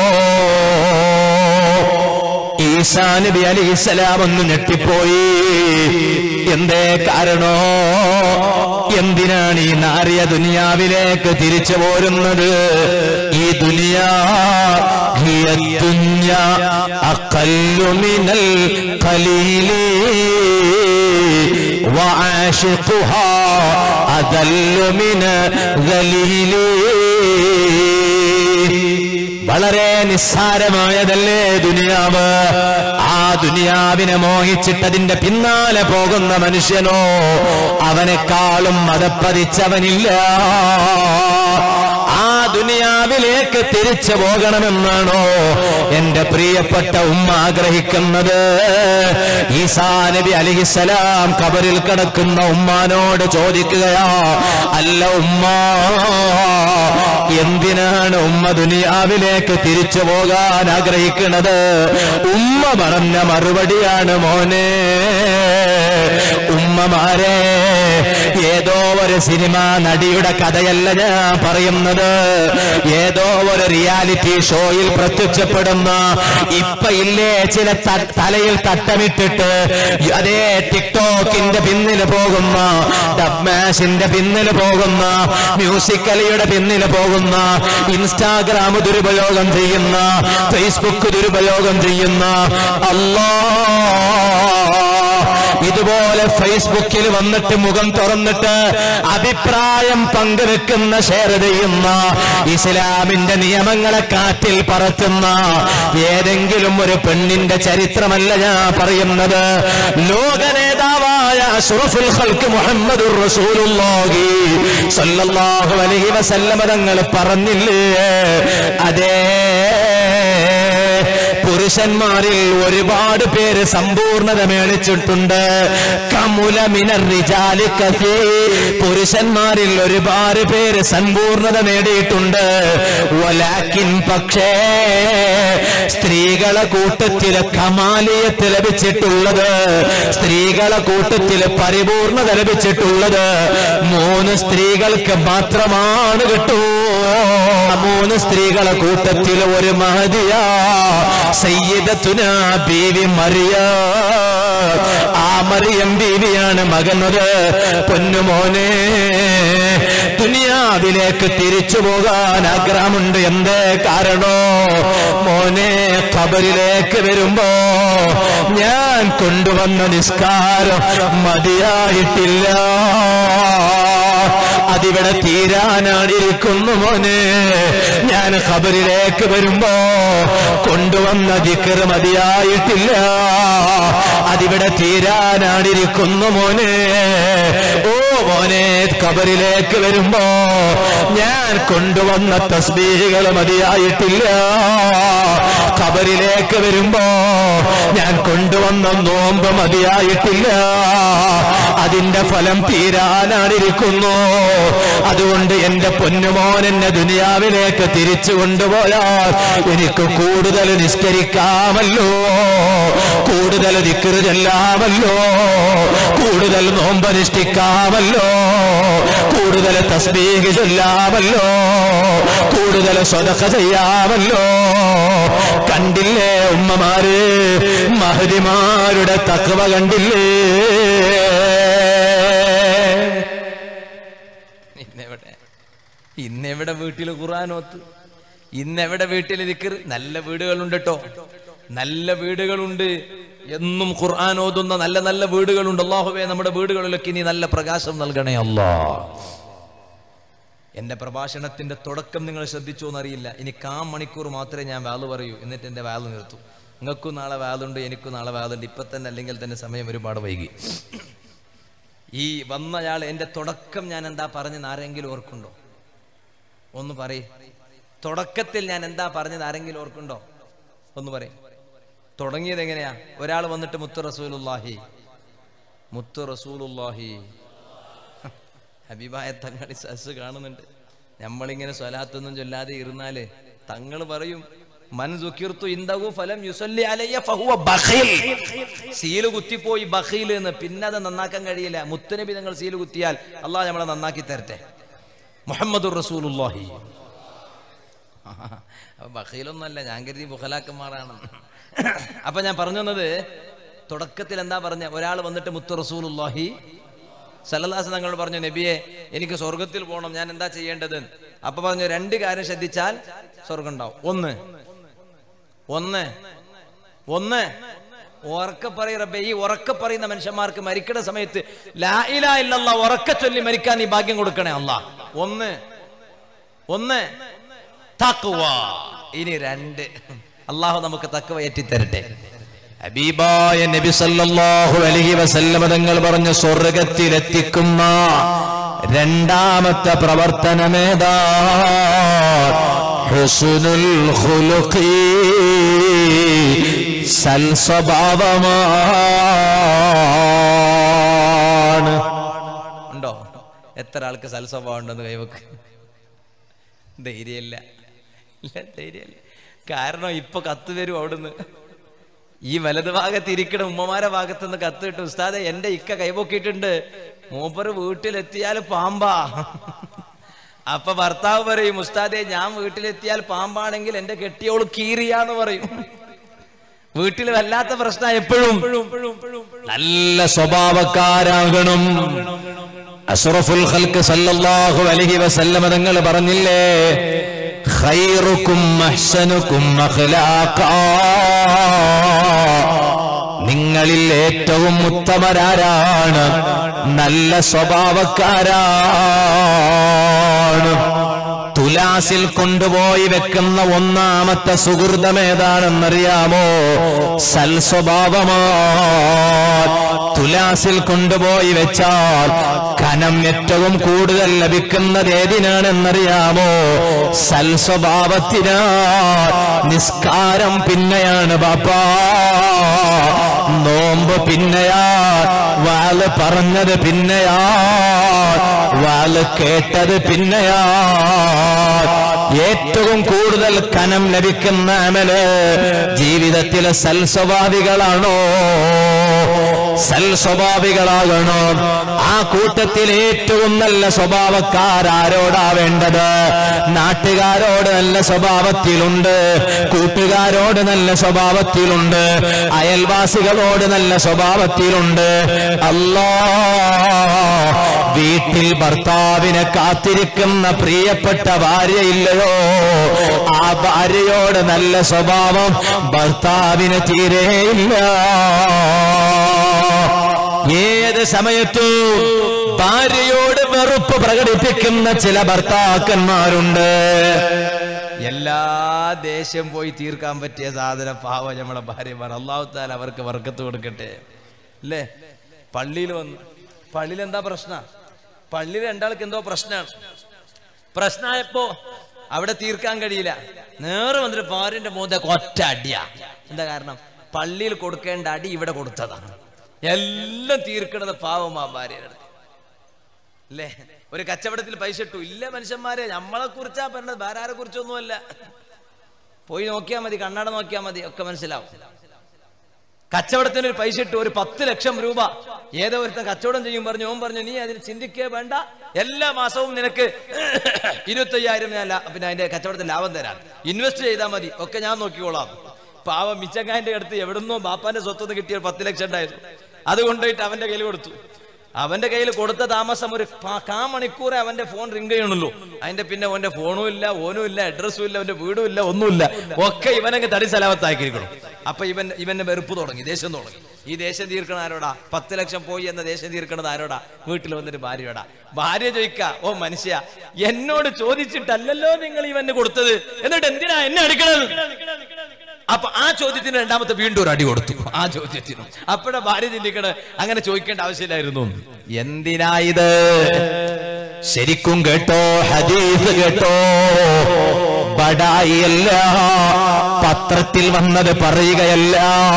ഈസാ നബി അലൈഹിസ്സലാം ഒന്ന് ഞെട്ടിപ്പോയി. എന്തേ കാരണോ? എന്തിനാണ് ഈ നാറിയ ദുനിയാവിലേക്ക് തിരിച്ചു പോരുന്നത്? ഈ ദുനിയാ ഹിയ ദുനിയാ അഖല്ലു മിനൽ ഖലീലി വആശിഖുഹാ അദല്ലു മിന ദലീലി. വളരെ നിസ്സാരമായതല്ലേ ദുനിയാവ്? ആ ദുനിയാവിനെ മോഹിച്ചിട്ടതിന്റെ പിന്നാലെ പോകുന്ന മനുഷ്യനോ അവനെക്കാളും മതപ്പതിച്ചവനില്ല. ആ ദുനിയാവിലേക്ക് തിരിച്ചു പോകണമെന്നാണോ എന്റെ പ്രിയപ്പെട്ട ഉമ്മ ആഗ്രഹിക്കുന്നത്? ഈസാ നബി അലൈഹിസ്സലാം ഖബറിൽ കിടക്കുന്ന ഉമ്മാനോട് ചോദിക്കുകയാ, അല്ല ഉമ്മ, എന്തിനാണ് ഉമ്മ ദുനിയാവിലേക്ക് തിരിച്ചു പോകാൻ ആഗ്രഹിക്കുന്നത്? ഉമ്മ പറഞ്ഞ മറുപടിയാണ്, മോനെ, ഉമ്മമാരെ, ഏതോ ഒരു സിനിമ നടിയുടെ കഥയല്ല ഞാൻ പറയുന്നത്, ഏതോ ഒരു റിയാലിറ്റി ഷോയിൽ പ്രത്യക്ഷപ്പെടുന്ന, ഇപ്പൊ ഇല്ലേ ചില തലയിൽ തട്ടമിട്ടിട്ട് അതേ ടിക്ടോക്കിന്റെ പിന്നിൽ പോകുന്ന, ഡബ്മാഷിന്റെ പിന്നിൽ പോകുന്ന, മ്യൂസിക്കലിയുടെ പിന്നിൽ പോകുന്ന, ഇൻസ്റ്റാഗ്രാം ദുരുപയോഗം ചെയ്യുന്ന, ഫേസ്ബുക്ക് ദുരുപയോഗം ചെയ്യുന്ന, അല്ലാഹ്, ഇതുപോലെ ഫേസ്ബുക്കിൽ വന്നിട്ട് മുഖം തുറന്നിട്ട് അഭിപ്രായം പങ്കുവെക്കുന്ന, ഷെയർ ചെയ്യുന്ന, ഇസ്ലാമിന്റെ നിയമങ്ങളെ കാറ്റിൽ പറത്തുന്ന ഏതെങ്കിലും ഒരു പെണ്ണിന്റെ ചരിത്രമല്ല ഞാൻ പറയുന്നത്. ലോക നേതാവായ അഷ്റഫുൽ ഖൽഖ് മുഹമ്മദുർ റസൂലുള്ളാഹി സ്വല്ലല്ലാഹു അലൈഹി വസല്ലം തങ്ങൾ പറഞ്ഞില്ലേ, അതേ പുരുഷന്മാരിൽ ഒരുപാട് പേര് സമ്പൂർണത മേടിച്ചിട്ടുണ്ട്. കമുല മിനർ റിജാലി കസീർ, പുരുഷന്മാരിൽ ഒരുപാട് പേര് സമ്പൂർണത നേടിയിട്ടുണ്ട്. വലാകിൻ, പക്ഷേ സ്ത്രീകളെ കൂട്ടത്തില് കമാലിയത്ത് ലഭിച്ചിട്ടുള്ളത്, സ്ത്രീകളെ കൂട്ടത്തില് പരിപൂർണത ലഭിച്ചിട്ടുള്ളത് മൂന്ന് സ്ത്രീകൾക്ക് മാത്രമാണ് കിട്ടൂ. മൂന്ന് സ്ത്രീകളെ കൂട്ടത്തിൽ ഒരു മഹദിയാ സയ്യിദത്തുനാ ബീവി മറിയം. ആ മറിയം ബീവിയാണ് മകനത്. പൊന്നുമോനെ, ദുനിയാവിലേക്ക് തിരിച്ചു പോകാൻ ആഗ്രഹമുണ്ട്. എന്തേ കാരണോ? മോനെ, ഖബറിലേക്ക് വരുമ്പോ ഞാൻ കൊണ്ടുവന്ന നിസ്കാരം മതിയായിട്ടില്ല, അതിവിടെ തീരാനാണിരിക്കുന്നു മോനെ. ഞാൻ ഖബറിലേക്ക് വരുമ്പോ കൊണ്ടുവന്ന ദിക്ർ മതിയായിട്ടില്ല, അതിവിടെ തീരാനാണിരിക്കുന്നു മോനെ. ഓ മോനെ, ഖബറിലേക്ക് വരുമ്പോ ഞാൻ കൊണ്ടുവന്ന തസ്ബീഹുകൾ മതിയായിട്ടില്ല, ഖബറിലേക്ക് വരുമ്പോ ഞാൻ കൊണ്ടുവന്ന നോമ്പ് മതിയായിട്ടില്ല, അതിന്റെ ഫലം തീരാനാണിരിക്കുന്നു. അതുകൊണ്ട് എന്റെ പൊന്നുമോൻ എന്നെ ദുനിയാവിലേക്ക് തിരിച്ചു കൊണ്ടുപോയാൽ എനിക്ക് കൂടുതൽ നിസ്കരിക്കാമല്ലോ, കൂടുതൽ ദിക്ർ ചൊല്ലാമല്ലോ, കൂടുതൽ നോമ്പനുഷ്ഠിക്കാമല്ലോ, കൂടുതൽ തസ്ബീഹ് ചൊല്ലാമല്ലോ, കൂടുതൽ സ്വതഖ ചെയ്യാമല്ലോ. കണ്ടില്ലേ ഉമ്മമാര്, മഹദിമാരുടെ തഖ്വ കണ്ടില്ലേ? ഇന്നെവിടെ ഇന്നെവിടെ വീട്ടിൽ ഖുർആനോത്ത്, ഇന്നെവിടെ വീട്ടിൽ ദിക്ർ? നല്ല വീടുകളുണ്ട് കേട്ടോ, നല്ല വീടുകളുണ്ട്, എന്നും ഖുർആൻ ഓതുന്ന നല്ല നല്ല വീടുകളുണ്ട്. അല്ലാഹുവേ, നമ്മുടെ വീടുകളിലൊക്കെ ഇനി നല്ല പ്രകാശം നൽകണേ അല്ലാ. എന്റെ പ്രഭാഷണത്തിന്റെ തുടക്കം നിങ്ങൾ ശ്രദ്ധിച്ചോ എന്നറിയില്ല. ഇനി കാ മണിക്കൂർ മാത്രമേ ഞാൻ വാല് പറയൂ, എന്നിട്ട് എന്റെ വാല് നിർത്തും. നിങ്ങൾക്കും നാളെ വാലുണ്ട്, എനിക്കും നാളെ വാലുണ്ട്. ഇപ്പൊ തന്നെ അല്ലെങ്കിൽ തന്നെ സമയം ഒരുപാട് വൈകി. ഈ വന്നയാൾ എന്റെ തുടക്കം ഞാൻ എന്താ പറഞ്ഞത് ആരെങ്കിലും ഓർക്കുണ്ടോ? ഒന്ന് പറയ്. തുടക്കത്തിൽ ഞാൻ എന്താ പറഞ്ഞത് ആരെങ്കിലും ഓർക്കുണ്ടോ? ഒന്ന് പറയും. തുടങ്ങിയത് എങ്ങനെയാ? ഒരാൾ വന്നിട്ട് മുത്തു റസൂലുള്ളാഹി മുത്തു റസൂലുള്ളാഹി ഹബീബായ തങ്ങൾ സസ് കാണുന്നുണ്ട്. നമ്മളിങ്ങനെ സ്വലാത്തൊന്നും ചൊല്ലാതെ ഇരുന്നാല് തങ്ങൾ പറയും, മൻ സുക്കിർത്തു ഇൻദഹു ഫലം യുസല്ലി അലയ്യ ഫഹുവ ബഖീൽ. സീല് കുത്തിപ്പോയി ബഖീൽ എന്ന്. പിന്നെ അത് നന്നാക്കാൻ കഴിയില്ല. മുത്തുനബി തങ്ങൾ സീല് കുത്തിയാൽ അള്ളാഹ് നമ്മളെ നന്നാക്കി തരട്ടെ. മുഹമ്മദുർ റസൂലുള്ളാഹി. ബഖീലൊന്നല്ല, ഞാൻ കരുതി ബുഖലാക്കന്മാരാണ്. അപ്പൊ ഞാൻ പറഞ്ഞു വന്നത്, തുടക്കത്തിൽ എന്താ പറഞ്ഞ? ഒരാൾ വന്നിട്ട് മുത്തു റസൂലുള്ളാഹി സല്ലല്ലാഹു അലൈഹി തങ്ങളോട് പറഞ്ഞു, നബിയെ എനിക്ക് സ്വർഗത്തിൽ പോകണം, ഞാൻ എന്താ ചെയ്യേണ്ടത്? അപ്പൊ പറഞ്ഞു, രണ്ട് കാര്യം ശ്രദ്ധിച്ചാൽ സ്വർഗം ഉണ്ടാവും. ഒന്ന് ഒന്ന് ഒന്ന് ഉറക്കെ പറയ് റബ്ബേ. ഈ ഉറക്കെ പറയുന്ന മനുഷ്യന്മാർക്ക് മരിക്കുന്ന സമയത്ത് ലാ ഇലാഹ ഇല്ലല്ലാഹ് ഉറക്കെ ചൊല്ലി മരിക്കാൻ നീ ഭാഗ്യം കൊടുക്കണേ അല്ലാഹ്. ഒന്ന് ഒന്ന് തഖ്വ. ഇനി രണ്ട്, അല്ലാഹു നമുക്ക് തഖ്വ ഏറ്റിത്തരട്ടെ. ഹബീബായ നബി സല്ലല്ലാഹു അലൈഹി വസല്ലം തങ്ങൾ പറഞ്ഞു, സ്വർഗ്ഗത്തിലെത്തിക്കുന്ന രണ്ടാമത്തെ പ്രവർത്തനമേതാ? ഹുസ്നുൽ ഖുലുഖി, സൽസ്വഭാവമാണ്. ഉണ്ടോ? എത്ര ആൾക്ക് സൽസ്വഭാവം ഉണ്ടെന്ന് കൈവക്ക്? ധൈര്യമില്ല, ധൈര്യമില്ല. കാരണം ഇപ്പൊ കത്ത് വരും അവിടുന്ന്. ഈ വലത് ഭാഗത്ത് ഇരിക്കണ ഉമ്മമാരെ ഭാഗത്ത് നിന്ന് കത്ത് കിട്ടും, ഉസ്താദെ എന്റെ ഇക്ക കൈപൊക്കിയിട്ടുണ്ട്, മൂപ്പര് വീട്ടിലെത്തിയാൽ പാമ്പാ. അപ്പൊ ഭർത്താവ് പറയും, ഉസ്താദെ ഞാൻ വീട്ടിലെത്തിയാൽ പാമ്പാണെങ്കിൽ എന്റെ കെട്ടിയോള് കീറിയാന്ന് പറയും. വീട്ടിൽ വല്ലാത്ത പ്രശ്നം. എപ്പോഴും നല്ല സ്വഭാവക്കാരാകണം. അഷ്റഫുൽ ഖൽഖ് സല്ലല്ലാഹു അലൈഹി വസല്ലം തങ്ങൾ പറഞ്ഞില്ലേ, ഖൈറുക്കും അഹ്സനുക്കും അഖ്ലാഖാ, നിങ്ങളിൽ ഏറ്റവും ഉത്തമരാരാണ്? നല്ല സ്വഭാവക്കാരാണ്. തുലാസിൽ കൊണ്ടുപോയി വെക്കുന്ന ഒന്നാമത്തെ സുഹൃതം ഏതാണെന്നറിയാമോ? സൽസ്വഭാവമാണ്. തുലാസിൽ കൊണ്ടുപോയി വെച്ചാൽ ഖനം ഏറ്റവും കൂടുതൽ ലഭിക്കുന്നത് ഏതിനാണെന്നറിയാമോ? സൽസ്വഭാവത്തിനാ. നിസ്കാരം പിന്നെയാണ് ബാപ്പാ, നോമ്പ് പിന്നെയാ, വാല് പറഞ്ഞത് പിന്നെയാ, വാല് കേട്ടത് പിന്നെയാ. ഏറ്റവും കൂടുതൽ ഖനം ലഭിക്കുന്ന അമല് ജീവിതത്തിലെ സൽസ്വഭാവികളാണോ? സൽസ്വഭാവികളാകണോ? ആ കൂട്ടത്തിൽ ഏറ്റവും നല്ല സ്വഭാവക്കാരോടാ വേണ്ടത്? നാട്ടുകാരോട് നല്ല സ്വഭാവത്തിലുണ്ട്, കൂട്ടുകാരോട് നല്ല സ്വഭാവത്തിലുണ്ട്, അയൽവാസികളോട് നല്ല സ്വഭാവത്തിലുണ്ട്. അല്ലാഹ്, വീട്ടിൽ ഭർത്താവിനെ കാത്തിരിക്കുന്ന പ്രിയപ്പെട്ട ഭാര്യയില്ലയോ? ആ ഭാര്യയോട് നല്ല സ്വഭാവം ഭർത്താവിന് തീരെയില്ല. ഏത് സമയത്തും ഭാര്യയോട് വെറുപ്പ് പ്രകടിപ്പിക്കുന്ന ചില ഭർത്താക്കന്മാരുണ്ട്. എല്ലാ ദേഷ്യം പോയി തീർക്കാൻ പറ്റിയ സാധനം പാവ നമ്മുടെ ഭാര്യമാർ. അല്ലാഹു തആല അവർക്ക് ബർക്കത്ത് കൊടുക്കട്ടെ. അല്ലേ? പള്ളിയിൽ വന്ന്, പള്ളിയിൽ എന്താ പ്രശ്നം? പള്ളിയിൽ രണ്ടാൾക്ക് എന്തോ പ്രശ്നമാണ്. പ്രശ്നമായപ്പോ അവിടെ തീർക്കാൻ കഴിയില്ല. നേരെ വന്നിട്ട് ഭാര്യന്റെ മോന്തൊക്കെ ഒറ്റ അടിയാ. എന്താ കാരണം? പള്ളിയിൽ കൊടുക്കേണ്ട അടി ഇവിടെ കൊടുത്തതാണ്. എല്ലാം തീർക്കണത് പാവമാ ഭാര്യയുടെ. അല്ലേ? ഒരു കച്ചവടത്തിൽ പൈസ ഇട്ടു, ഇല്ല മനുഷ്യന്മാരെ, നമ്മളെ കുറിച്ചാ പറഞ്ഞത്, വേറെ ആരെ കുറിച്ചൊന്നുമല്ല. പോയി നോക്കിയാൽ മതി, കണ്ണട നോക്കിയാൽ മതി, ഒക്കെ മനസ്സിലാവും. കച്ചവടത്തിന് ഒരു പൈസ ഇട്ടു, ഒരു പത്ത് ലക്ഷം രൂപ ഏതോ ഒരുത്തൻ കച്ചവടം ചെയ്യും പറഞ്ഞു. ഓൻ പറഞ്ഞു, നീ അതിന് ചിന്തിക്കേ വേണ്ട, എല്ലാ മാസവും നിനക്ക് ഇരുപത്തയ്യായിരം ഞാൻ പിന്നെ അതിന്റെ കച്ചവടത്തിൽ ലാഭം തരാം, ഇൻവെസ്റ്റ് ചെയ്താൽ മതി, ഒക്കെ ഞാൻ നോക്കിക്കോളാം. പാവം മിച്ചങ്ങാന്റെ അടുത്ത് എവിടുന്നോ ബാപ്പാന്റെ സ്വത്തുനിന്ന് കിട്ടിയ പത്ത് ലക്ഷം ഉണ്ടായിരുന്നു. അത് കൊണ്ടുപോയിട്ട് അവന്റെ കയ്യിൽ കൊടുത്തു. അവന്റെ കയ്യിൽ കൊടുത്ത താമസം ഒരു കാ മണിക്കൂറെ അവന്റെ ഫോൺ റിംഗ് ചെയ്യണല്ലോ. അതിന്റെ പിന്നെ ഓന്റെ ഫോണും ഇല്ല, ഓനും ഇല്ല, അഡ്രസ്സും ഇല്ല, അവന്റെ വീടും ഇല്ല, ഒന്നുമില്ല. ഒക്കെ ഇവനങ്ങ് തടി സലാമത്താക്കിയിരിക്കണം. അപ്പൊ ഇവൻ ഇവന്റെ വെറുപ്പ് തുടങ്ങി, ദേഷ്യം തുടങ്ങി. ഈ ദേഷ്യം തീർക്കണ ആരോടാ? പത്ത് ലക്ഷം പോയി എന്ന ദേഷ്യം തീർക്കണത് ആരോടാ? വീട്ടിൽ വന്നിട്ട് ഭാര്യയോടാ. ഭാര്യ ചോദിക്ക, ഓ മനുഷ്യ, എന്നോട് ചോദിച്ചിട്ടല്ലല്ലോ നിങ്ങൾ ഇവന് കൊടുത്തത്, എന്നിട്ട് എന്തിനാ എന്നെ അടിക്കണത്? അപ്പൊ ആ ചോദ്യത്തിന് രണ്ടാമത്തെ വീണ്ടും ഒരു അടി കൊടുത്തു ആ ചോദ്യത്തിനും. അപ്പോഴാ ഭാര്യ ചിന്തിക്കണത് അങ്ങനെ ചോദിക്കേണ്ട ആവശ്യമില്ലായിരുന്നു. എന്തിനാ ഇത്? ശരിക്കും കേട്ടോ, ഹദീസ് കേട്ടോ, ബടായിയല്ല, പത്രത്തിൽ വന്നത് പറയുകയല്ല.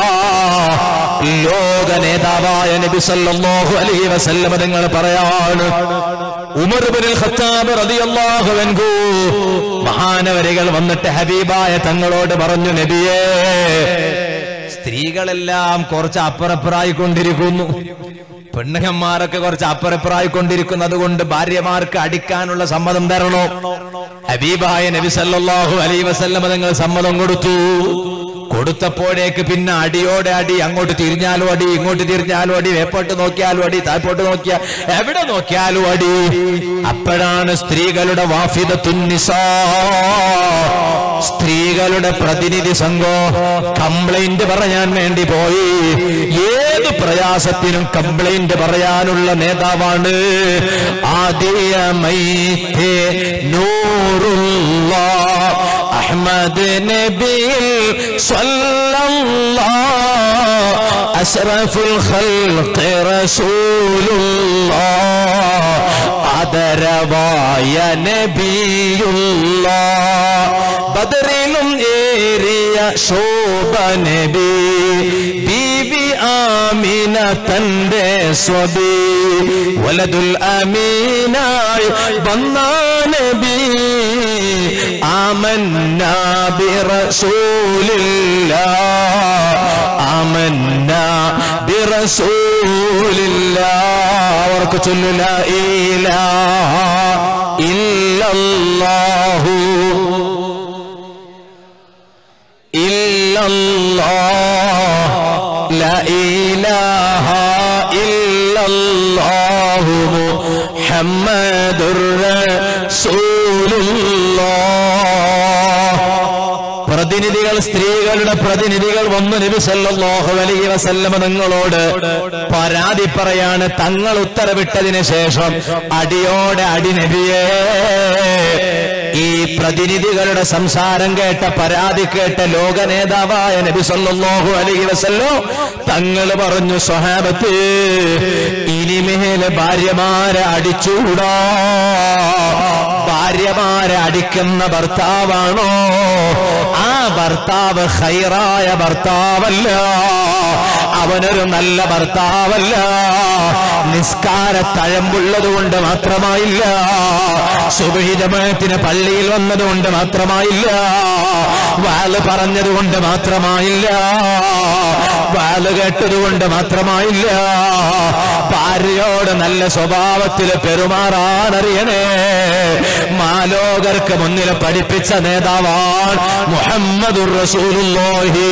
ലോക നേതാവായ നബി സല്ലല്ലാഹു അലൈഹി വസല്ലം തങ്ങൾ പറയാണ്, ഉമർ ഇബ്നുൽ ഖത്താബ് റളിയല്ലാഹു അൻഹു മഹാനവരികൾ വന്നിട്ട് ഹബീബായ തങ്ങളോട് പറഞ്ഞു, നബിയേ, സ്ത്രീകളെല്ലാം കുറച്ച് അപ്പുറപ്പുറായിക്കൊണ്ടിരിക്കുന്നു, പെണ്ണുങ്ങന്മാരൊക്കെ കുറച്ച് അപ്പുറപ്പുറായിക്കൊണ്ടിരിക്കുന്നത് കൊണ്ട് ഭാര്യമാർക്ക് അടിക്കാനുള്ള സമ്മതം തരണോ? ഹബീബായ നബി സല്ലല്ലാഹു അലൈഹി വസല്ലം തങ്ങൾ സമ്മതം കൊടുത്തു. കൊടുത്തപ്പോഴേക്ക് പിന്നെ അടിയോടെ അടി, അങ്ങോട്ട് തിരിഞ്ഞാലും അടി, ഇങ്ങോട്ട് തിരിഞ്ഞാലും അടി, വേപ്പോട്ട് നോക്കിയാലും അടി, താഴ്പോട്ട് നോക്കിയാൽ എവിടെ നോക്കിയാലും അടി. അപ്പോഴാണ് സ്ത്രീകളുടെ വാഫിദത്തുൻ നിസാ, സ്ത്രീകളുടെ പ്രതിനിധി സംഘം കംപ്ലൈന്റ് പറയാൻ വേണ്ടി പോയി. ഏത് പ്രയാസത്തിനും കംപ്ലൈന്റ് പറയാനുള്ള നേതാവാണ് ആദിയമൈതേ നൂറുല്ലാഹ് അഹ്മദ് നബിയിൽ സ്വല്ലല്ലാഹ് അശ്റഫുൽ ഖൽഖി റസൂലുള്ളാഹ് ആദരവായ നബിയുള്ളാഹ് ബദറിലും ഏറിയ ശോഭ നബി ബീവി ആമിന തന്റെ സ്വബി വലദുൽ അമീനായി വന്ന നബി ആമന്നാ ബിറസൂലില്ലാഹ് ആമന്നാ ബിറസൂലില്ലാഹ് അവർക്ക് ചൊല്ലു ലാ ഇലാഹ ഇല്ലല്ലാഹു ഇല്ലല്ലാഹ് ലാ ഇലാഹ ഇല്ലല്ലാഹു മുഹമ്മദുർ റസൂലുള്ളാഹ്. പ്രതിനിധികൾ, സ്ത്രീകളുടെ പ്രതിനിധികൾ വന്നു നബി സല്ലല്ലാഹു അലൈഹി വസല്ലം തങ്ങളോട് പരാതി പറയാണ്. തങ്ങൾ ഉത്തരവിട്ടതിന് ശേഷം അടിയോടെ അടി നബിയേ. ഈ പ്രതിനിധികളുടെ സംസാരം കേട്ട, പരാതി കേട്ട ലോക നേതാവായ നബി സല്ലല്ലാഹു അലൈഹി വസല്ലം തങ്ങൾ പറഞ്ഞു, സ്വഹാബത്ത്, ഇനിമേലെ ഭാര്യമാരെ അടിച്ചൂടാ. ഭാര്യമാരെ അടിക്കുന്ന ഭർത്താവാണോ? ആ ഭർത്താവ് ഖൈറായ ഭർത്താവല്ല, അവനൊരു നല്ല ഭർത്താവല്ല. നിസ്കാര തഴമ്പുള്ളത് കൊണ്ട് മാത്രമായില്ല, സുബ്ഹി ജമാഅത്തിന് പള്ളിയിൽ വന്നതുകൊണ്ട് മാത്രമായില്ല, വാള് പറഞ്ഞതുകൊണ്ട് മാത്രമായില്ല, വാള് കേട്ടതുകൊണ്ട് മാത്രമായില്ല. ഭാര്യയോട് നല്ല സ്വഭാവത്തിൽ പെരുമാറാനറിയണേ. മാലോകർക്ക് മുന്നിൽ പഠിപ്പിച്ച നേതാവാൻ മുഹമ്മദുർ റസൂലുള്ളാഹി.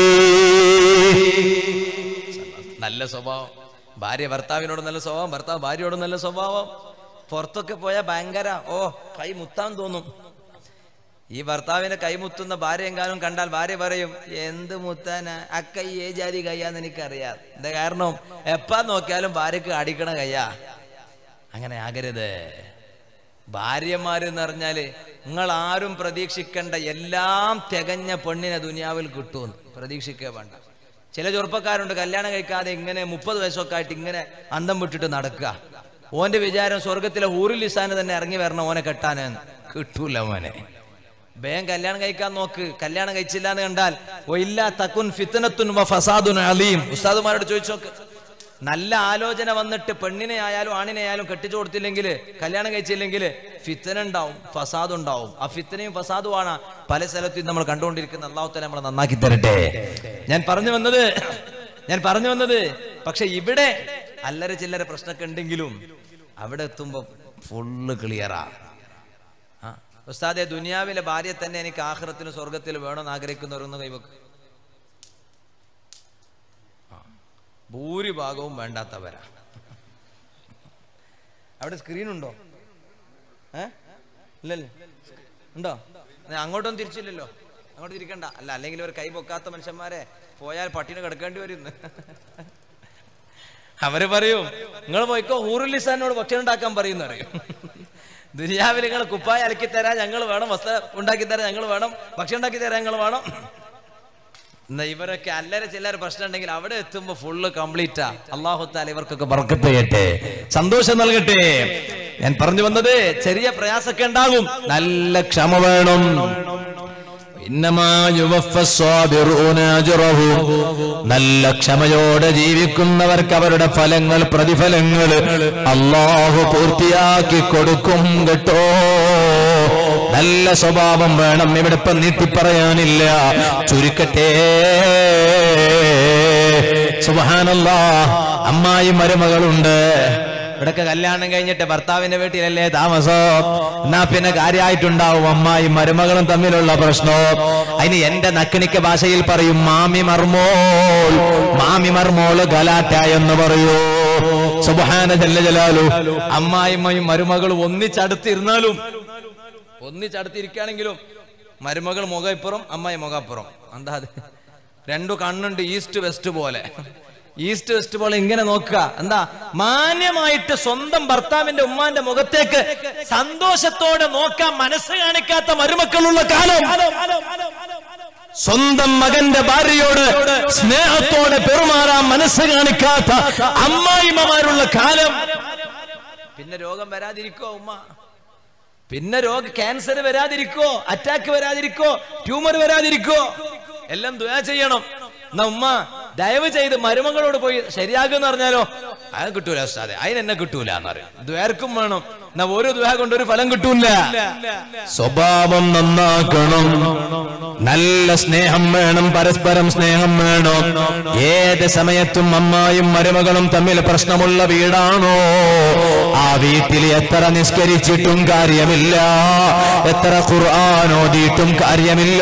നല്ല സ്വഭാവം, ഭാര്യ ഭർത്താവിനോട് നല്ല സ്വഭാവം, ഭർത്താവ് ഭാര്യയോട് നല്ല സ്വഭാവം. പുറത്തൊക്കെ പോയാൽ ഭയങ്കര ഓ കൈ മുത്താൻ തോന്നും. ഈ ഭർത്താവിനെ കൈമുത്തുന്ന ഭാര്യ എങ്കാലും കണ്ടാൽ ഭാര്യ പറയും, എന്ത് മുത്താനാ, അക്കൈ ഏ ജാതി കയ്യാന്ന് എനിക്കറിയാം. എന്താ കാരണം? എപ്പാ നോക്കിയാലും ഭാര്യക്ക് അടിക്കണ കയ്യാ. അങ്ങനെ ആകരുത്. ഭാര്യമാരെന്ന് പറഞ്ഞാല് നിങ്ങൾ ആരും പ്രതീക്ഷിക്കേണ്ട എല്ലാം തികഞ്ഞ പെണ്ണിനെ ദുനിയാവിൽ കിട്ടുമെന്ന് പ്രതീക്ഷിക്കുക വേണ്ട. ചില ചെറുപ്പക്കാരുണ്ട് കല്യാണം കഴിക്കാതെ ഇങ്ങനെ മുപ്പത് വയസ്സൊക്കെ ആയിട്ട് ഇങ്ങനെ അന്തം വിട്ടിട്ട് നടക്കുക. ഓന്റെ വിചാരം സ്വർഗത്തിലെ ഹൂറുൽ ലിസാന് തന്നെ ഇറങ്ങി വരണം ഓനെ കെട്ടാനെന്ന്. കിട്ടൂല മോനെ. വേഗം കല്യാണം കഴിക്കാൻ നോക്ക്. കല്യാണം കഴിച്ചില്ല എന്ന് കണ്ടാൽ ഒയില്ല തക്കുൻ ഫിത്നത്തുൻ വ ഫസാദുൻ അലീം. ഉസ്താദുമാരോട് ചോദിച്ചു നോക്ക്. നല്ല ആലോചന വന്നിട്ട് പെണ്ണിനെ ആയാലും ആണിനെ ആയാലും കെട്ടിച്ചു കൊടുത്തില്ലെങ്കിൽ, കല്യാണം കഴിച്ചില്ലെങ്കിൽ ഫിത്ന ഉണ്ടാവും, ഫസാദ് ഉണ്ടാവും. ആ ഫിത്നയും ഫസാദുമാണ് പല സ്ഥലത്തും നമ്മൾ കണ്ടുകൊണ്ടിരിക്കുന്ന. അല്ലാഹു തആല നമ്മളെ നന്നാക്കി തരട്ടെ. ഞാൻ പറഞ്ഞു വന്നത് ഞാൻ പറഞ്ഞു വന്നത് പക്ഷെ ഇവിടെ അല്ലര ചില്ലര പ്രശ്നമൊക്കെ ഉണ്ടെങ്കിലും അവിടെ എത്തുമ്പോ ഫുള്ള് ക്ലിയറാ. ആ ഉസ്താദെ, ദുനിയാവിലെ ഭാര്യ തന്നെ എനിക്ക് ആഖിറത്തിന് സ്വർഗത്തിൽ വേണമെന്ന് ആഗ്രഹിക്കുന്നവരൊന്ന് കൈവക്ക്. ഭൂരിഭാഗവും വേണ്ടാത്തവരാ. അവിടെ സ്ക്രീൻ ഉണ്ടോ? ഏ ഇല്ലല്ലേ? ഉണ്ടോ? അങ്ങോട്ടൊന്നും തിരിച്ചില്ലല്ലോ. അങ്ങോട്ട് ഇരിക്കണ്ട. അല്ല, അല്ലെങ്കിൽ ഒരു കൈ പൊക്കാത്ത മനുഷ്യന്മാരെ പോയാൽ പട്ടിണി കിടക്കേണ്ടി വരും. അവര് പറയും നിങ്ങൾ പോയിക്കോ ഹൂറുലിസാനോട് ഭക്ഷണം ഉണ്ടാക്കാൻ പറയുന്ന അറിയും. ദുനിയാവിൽ നിങ്ങൾ കുപ്പായ അലക്കി തരാൻ ഞങ്ങൾ വേണം, വസ്ത്രം ഉണ്ടാക്കി തരാൻ ഞങ്ങൾ വേണം, ഭക്ഷണം ഉണ്ടാക്കി തരാൻ ഞങ്ങൾ വേണം. എന്നാ ഇവരൊക്കെ അല്ലര ചില്ലര പ്രശ്നം ഉണ്ടെങ്കിൽ അവിടെ എത്തുമ്പോ ഫുള്ള് കംപ്ലീറ്റാ. അല്ലാഹു തആല ഇവർക്കൊക്കെ ബർക്കത്ത് ചെയ്യട്ടെ, സന്തോഷം നൽകട്ടെ. ഞാൻ പറഞ്ഞു വന്നത് ചെറിയ പ്രയാസമൊക്കെ ഉണ്ടാകും, നല്ല ക്ഷമ വേണം. നല്ല ക്ഷമയോടെ ജീവിക്കുന്നവർക്ക് അവരുടെ ഫലങ്ങൾ പ്രതിഫലങ്ങൾ അല്ലാഹു പൂർത്തിയാക്കി കൊടുക്കും കേട്ടോ. നല്ല സ്വഭാവം വേണം. ഇവിടെ ഇപ്പം നീട്ടി പറയാനില്ല, ചുരുക്കട്ടെ. സുബ്ഹാനല്ലാഹ്, അമ്മായി മരുമകളുണ്ട്. ഇവിടൊക്കെ കല്യാണം കഴിഞ്ഞിട്ട് ഭർത്താവിന്റെ വീട്ടിലല്ലേ താമസം, എന്നാ പിന്നെ കാര്യമായിട്ടുണ്ടാവും അമ്മായി മരുമകളും തമ്മിലുള്ള പ്രശ്നം. അതിന് എന്റെ നക്കിണിക്ക ഭാഷയിൽ പറയും മാമി മർമോൾ, മാമി മർമോള് ഗലാറ്റ എന്ന് പറയൂ. സുബ്ഹാന ജല്ല ജലാലു. അമ്മായിമ്മയും മരുമകളും ഒന്നിച്ചടുത്തിരുന്നാലും, ഒന്നിച്ചടുത്തിരിക്കുകയാണെങ്കിലും മരുമകൾ മുഖം ഇപ്പുറം, അമ്മായി മുഖം അപ്പുറം. എന്താ അത്? രണ്ടു കണ്ണുണ്ട് ഈസ്റ്റ് വെസ്റ്റ് പോലെ, ഈസ്റ്റ് വെസ്റ്റ് പോലെ ഇങ്ങനെ നോക്കുക. എന്താ? മാന്യമായിട്ട് സ്വന്തം ഭർത്താവിന്റെ ഉമ്മാന്റെ മുഖത്തേക്ക് സന്തോഷത്തോടെ നോക്കാൻ മനസ്സ് കാണിക്കാത്ത മരുമക്കളുള്ള കാലം, സ്വന്തം മകന്റെ ഭാര്യയോട് സ്നേഹത്തോടെ പെരുമാറാൻ മനസ്സ് കാണിക്കാത്ത അമ്മായിമ്മമാരുള്ള കാലം. പിന്നെ രോഗം വരാതിരിക്കോ ഉമ്മ? പിന്നെ രോഗ ക്യാൻസർ വരാതിരിക്കോ, അറ്റാക്ക് വരാതിരിക്കോ, ട്യൂമർ വരാതിരിക്കോ? എല്ലാം ദുആ ചെയ്യണം. എന്നാ ഉമ്മ ദയവ് ചെയ്ത് മരുമകളോട് പോയി ശരിയാകുമെന്ന് പറഞ്ഞാലോ അത് കിട്ടൂല ഉസ്താദേ, അതിനെന്നെ കിട്ടൂല എന്ന് പറയും. ദ്വാർക്കും വേണം. എന്നാ ഓരോ ദ്വാ കൊണ്ട് ഒരു ഫലം കിട്ടൂല. സ്വഭാവം നന്നാക്കണം, നല്ല സ്നേഹം വേണം, പരസ്പരം സ്നേഹം വേണം. ഏത് സമയത്തും അമ്മായും മരുമകളും തമ്മിൽ പ്രശ്നമുള്ള വീടാണോ, ആ വീട്ടിൽ എത്ര നിസ്കരിച്ചിട്ടും കാര്യമില്ല, എത്ര ഖുർആൻ ഓതിയിട്ടും കാര്യമില്ല.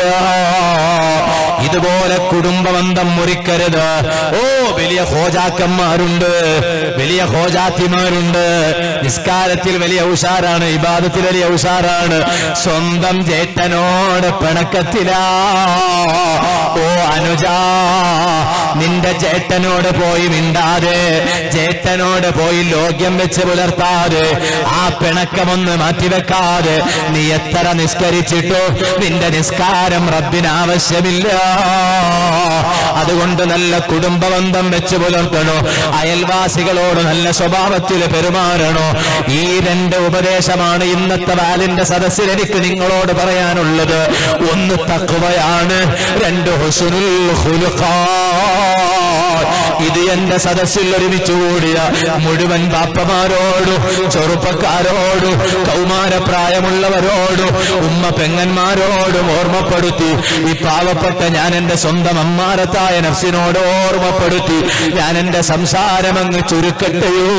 ഇതുപോലെ കുടുംബബന്ധം മുറിക്കരുത്. ഓ, വലിയ ഹോജാക്കന്മാരുണ്ട്, വലിയ ഹോജാത്തിമാരുണ്ട്, നിസ്കാരത്തിൽ വലിയ ഉഷാറാണ്, ഇബാദത്തിൽ വലിയ ഉഷാറാണ്, സ്വന്തം ചേട്ടനോട് പിണക്കത്തിലാ. ഓ അനുജാ, നിന്റെ ചേട്ടനോട് പോയി മിണ്ടാതെ, ചേട്ടനോട് പോയി ലോക്യം വെച്ച് പുലർത്താതെ, ആ പിണക്കമൊന്ന് മാറ്റിവെക്കാതെ നീ എത്ര നിസ്കരിച്ചിട്ടോ നിന്റെ നിസ്കാരം റബ്ബിന് ആവശ്യമില്ല. അതുകൊണ്ട് നല്ല കുടുംബബന്ധം വെച്ച് പുലർത്തണോ, അയൽവാസികളോട് നല്ല സ്വഭാവത്തിൽ പെരുമാറണോ. ഈ രണ്ട് ഉപദേശമാണ് ഇന്നത്തെ വാലിന്റെ സദസ്സിൽ എനിക്ക് നിങ്ങളോട് പറയാനുള്ളത്. ഒന്ന് തഖ്വയാണ്, രണ്ട് ഹുസ്നുൽ ഖുലുഖാത്ത്. ഇത് എന്റെ സദസ്സിൽ ഒരുമിച്ച് കൂടിയ മുഴുവൻ ബാപ്പമാരോടും ചെറുപ്പക്കാരോടും കൗമാരപ്രായമുള്ളവരോടും ഉമ്മ പെങ്ങന്മാരോടും ഓർമ്മപ്പെടുത്തി, ഈ പാവപ്പെട്ട ഞാൻ എന്റെ സ്വന്തം അമ്മാരത്തായ നഫ്സിനോട് ഓർമ്മപ്പെടുത്തി ഞാൻ എന്റെ സംസാരമങ്ങ് ചുരുക്കട്ടെയോ.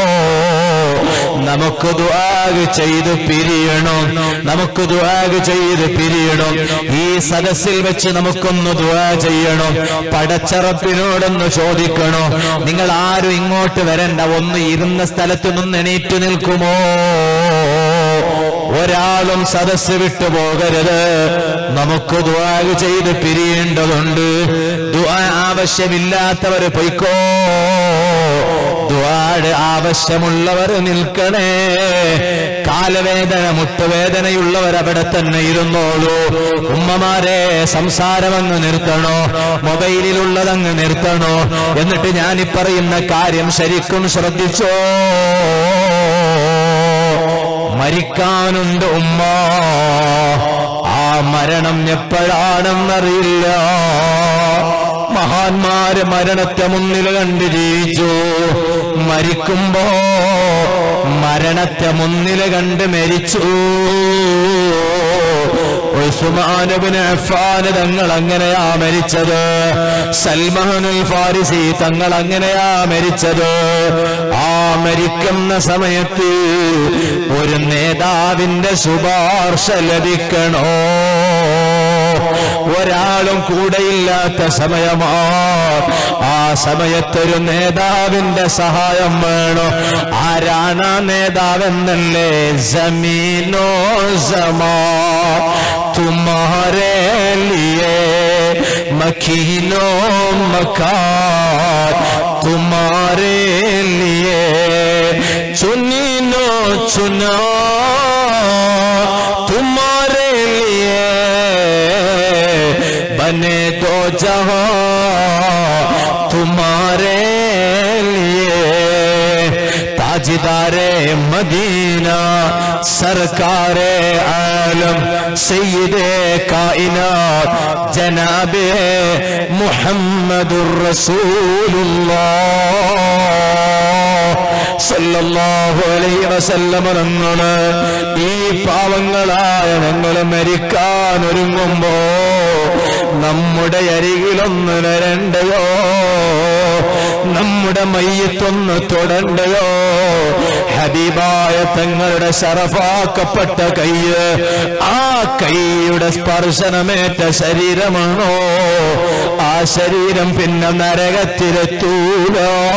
നമുക്ക് ദുആ ചെയ്ത് പിരിയണം, നമുക്ക് ദുആ ചെയ്ത് പിരിയണം. ഈ സദസ്സിൽ വെച്ച് നമുക്കൊന്ന് ദുആ ചെയ്യണം, പടച്ചറപ്പിനോടൊന്ന് ചോദിക്കണോ. നിങ്ങൾ ആരും ഇങ്ങോട്ട് വരണ്ട, ഒന്ന് ഇരുന്ന സ്ഥലത്ത് നിന്ന് എണീറ്റു നിൽക്കുമോ? ഒരാളും സദസ്സ് വിട്ടു പോകരുത്. നമുക്ക് ദുആ ചെയ്ത് പിരിയേണ്ടതുണ്ട്. ദുആ ആവശ്യമില്ലാത്തവർ പൊയ്ക്കോ, ദുആയുടെ ആവശ്യമുള്ളവർ നിൽക്കണേ. കാലവേദന മുട്ടുവേദനയുള്ളവർ അവിടെ തന്നെ ഇരുന്നോളൂ. ഉമ്മമാരെ സംസാരമങ്ങ് നിർത്തണോ, മൊബൈലിലുള്ളതങ്ങ് നിർത്തണോ. എന്നിട്ട് ഞാനീ പറയുന്ന കാര്യം ശരിക്കും ശ്രദ്ധിച്ചോ. മരിക്കാനുണ്ട് ഉമ്മ, ആ മരണം എപ്പോഴാണെന്നറിയില്ല. മഹാന്മാര് മരണത്തെ മുന്നിൽ കണ്ട് ജീവിച്ചു, മരിക്കുമ്പോ മരണത്തെ മുന്നിൽ കണ്ട് മരിച്ചു. ഉസ്മാൻ ഇബ്നു അഫ്ഫാൻ തങ്ങൾ അങ്ങനെയാ മരിച്ചത്, സൽമാനുൽ ഫാരിസി തങ്ങൾ അങ്ങനെയാ മരിച്ചത്. ആ മരിക്കുന്ന സമയത്ത് ഒരു നേതാവിന്റെ ശുപാർശ ലഭിക്കണോ, ഒരാളും കൂടെയില്ലാത്ത സമയമാ. ആ സമയത്തൊരു നേതാവിന്റെ സഹായം വേണം. ആരാണ് ആ നേതാവെന്നല്ലേ? സമീനോ സമാ तुम्हारे लिए मकीनो मकान तुम्हारे लिए चुनी नो चुना तुम्हारे लिए बने दो जहां तुम्हारे लिए ताजदारे मदीना सरकारे आलम सय्यदे कायनात जनाबे मुहम्मदुर रसूलुल्लाह സല്ലല്ലാഹു അലൈഹി വസല്ലം തങ്ങള് ഈ പാവങ്ങളായ ഞങ്ങൾ മരിക്കാൻ ഒരുങ്ങുമ്പോ നമ്മുടെ അരികിലൊന്ന് വരണ്ടയോ, നമ്മുടെ മയ്യത്തൊന്ന് തൊടണ്ടയോ? ഹബീബായ തങ്ങളുടെ ശറഫാക്കപ്പെട്ട കയ്യ്, ആ കൈയുടെ സ്പർശനമേറ്റ ശരീരമാണോ? ആ ശരീരം പിന്നെ നരകത്തിലെത്തൂല.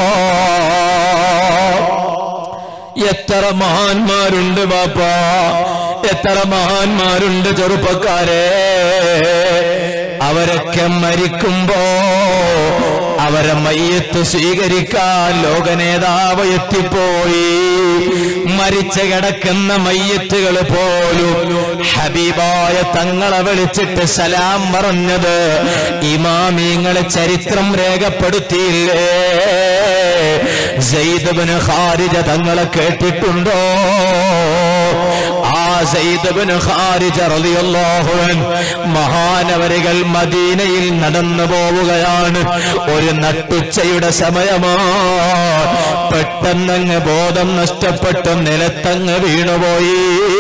എത്ര മഹാന്മാരുണ്ട് ബാപ്പാ, എത്ര മഹാന്മാരുണ്ട് ചെറുപ്പക്കാരെ. അവരൊക്കെ മരിക്കുമ്പോ അവരെ മയ്യത്ത് സ്വീകരിക്കാൻ ലോക നേതാവ് എത്തിപ്പോയി. മരിച്ചു കിടക്കുന്ന മയ്യത്തുകൾ പോലും ഹബീബായ തങ്ങളെ വിളിച്ചിട്ട് സലാം പറഞ്ഞത് ഇമാമിങ്ങളെ ചരിത്രം രേഖപ്പെടുത്തിയില്ലേ? സയ്യിദ് ഇബ്നു ഖാരിജ തങ്ങളെ കേട്ടിട്ടുണ്ടോ? ആ സയ്യിദ് ഇബ്നു ഖാരിജ റളിയല്ലാഹു അൻഹു മഹാനവരികൾ മദീനയിൽ നടന്നു പോവുകയാണ്. ഒരു നട്ടുച്ചയുടെ സമയമാണ്. പെട്ടെന്നങ്ങ് ബോധം നഷ്ടപ്പെട്ട് നിലത്തങ്ങ് വീണുപോയി.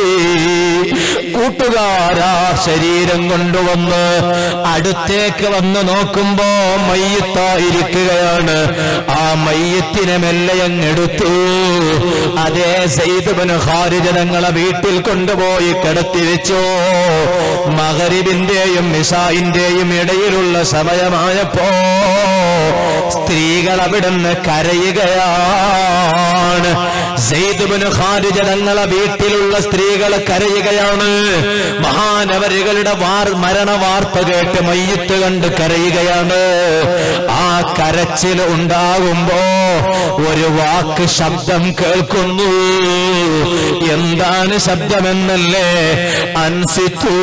കൂട്ടുകാരാ ശരീരം കൊണ്ടുവന്ന് അടുത്തേക്ക് വന്ന് നോക്കുമ്പോ മയ്യത്തായിരിക്കുകയാണ്. ആ മയ്യത്തിനെ മെല്ലെ അങ്ങെടുത്തു. അതേ സയ്യിദ് ഇബ്നു ഖാരിജ തങ്ങളെ വീട്ടിൽ കൊണ്ടുപോയി കിടത്തി വെച്ചു. മഗ്രിബിന്റെയും ഇശാഇന്റെയും ഇടയിലുള്ള സമയമായപ്പോ സ്ത്രീകൾ അവിടുന്ന് കരയുകയാണ്. സയ്യിദ് ഇബ്നു ഖാരിജ തങ്ങളെ വീട്ടിലുള്ള സ്ത്രീകൾ കരയുകയാണ്. മഹാനവരികളുടെ മരണ വാർത്ത കേട്ട് മയ്യത്ത് കണ്ട് കരയുകയാണ്. ആ കരച്ചിൽ ഉണ്ടാകുമ്പോ ഒരു വാക്ക് ശബ്ദം കേൾക്കുന്നു. എന്താണ് ശബ്ദമെന്നല്ലേ? അൻസിത്തു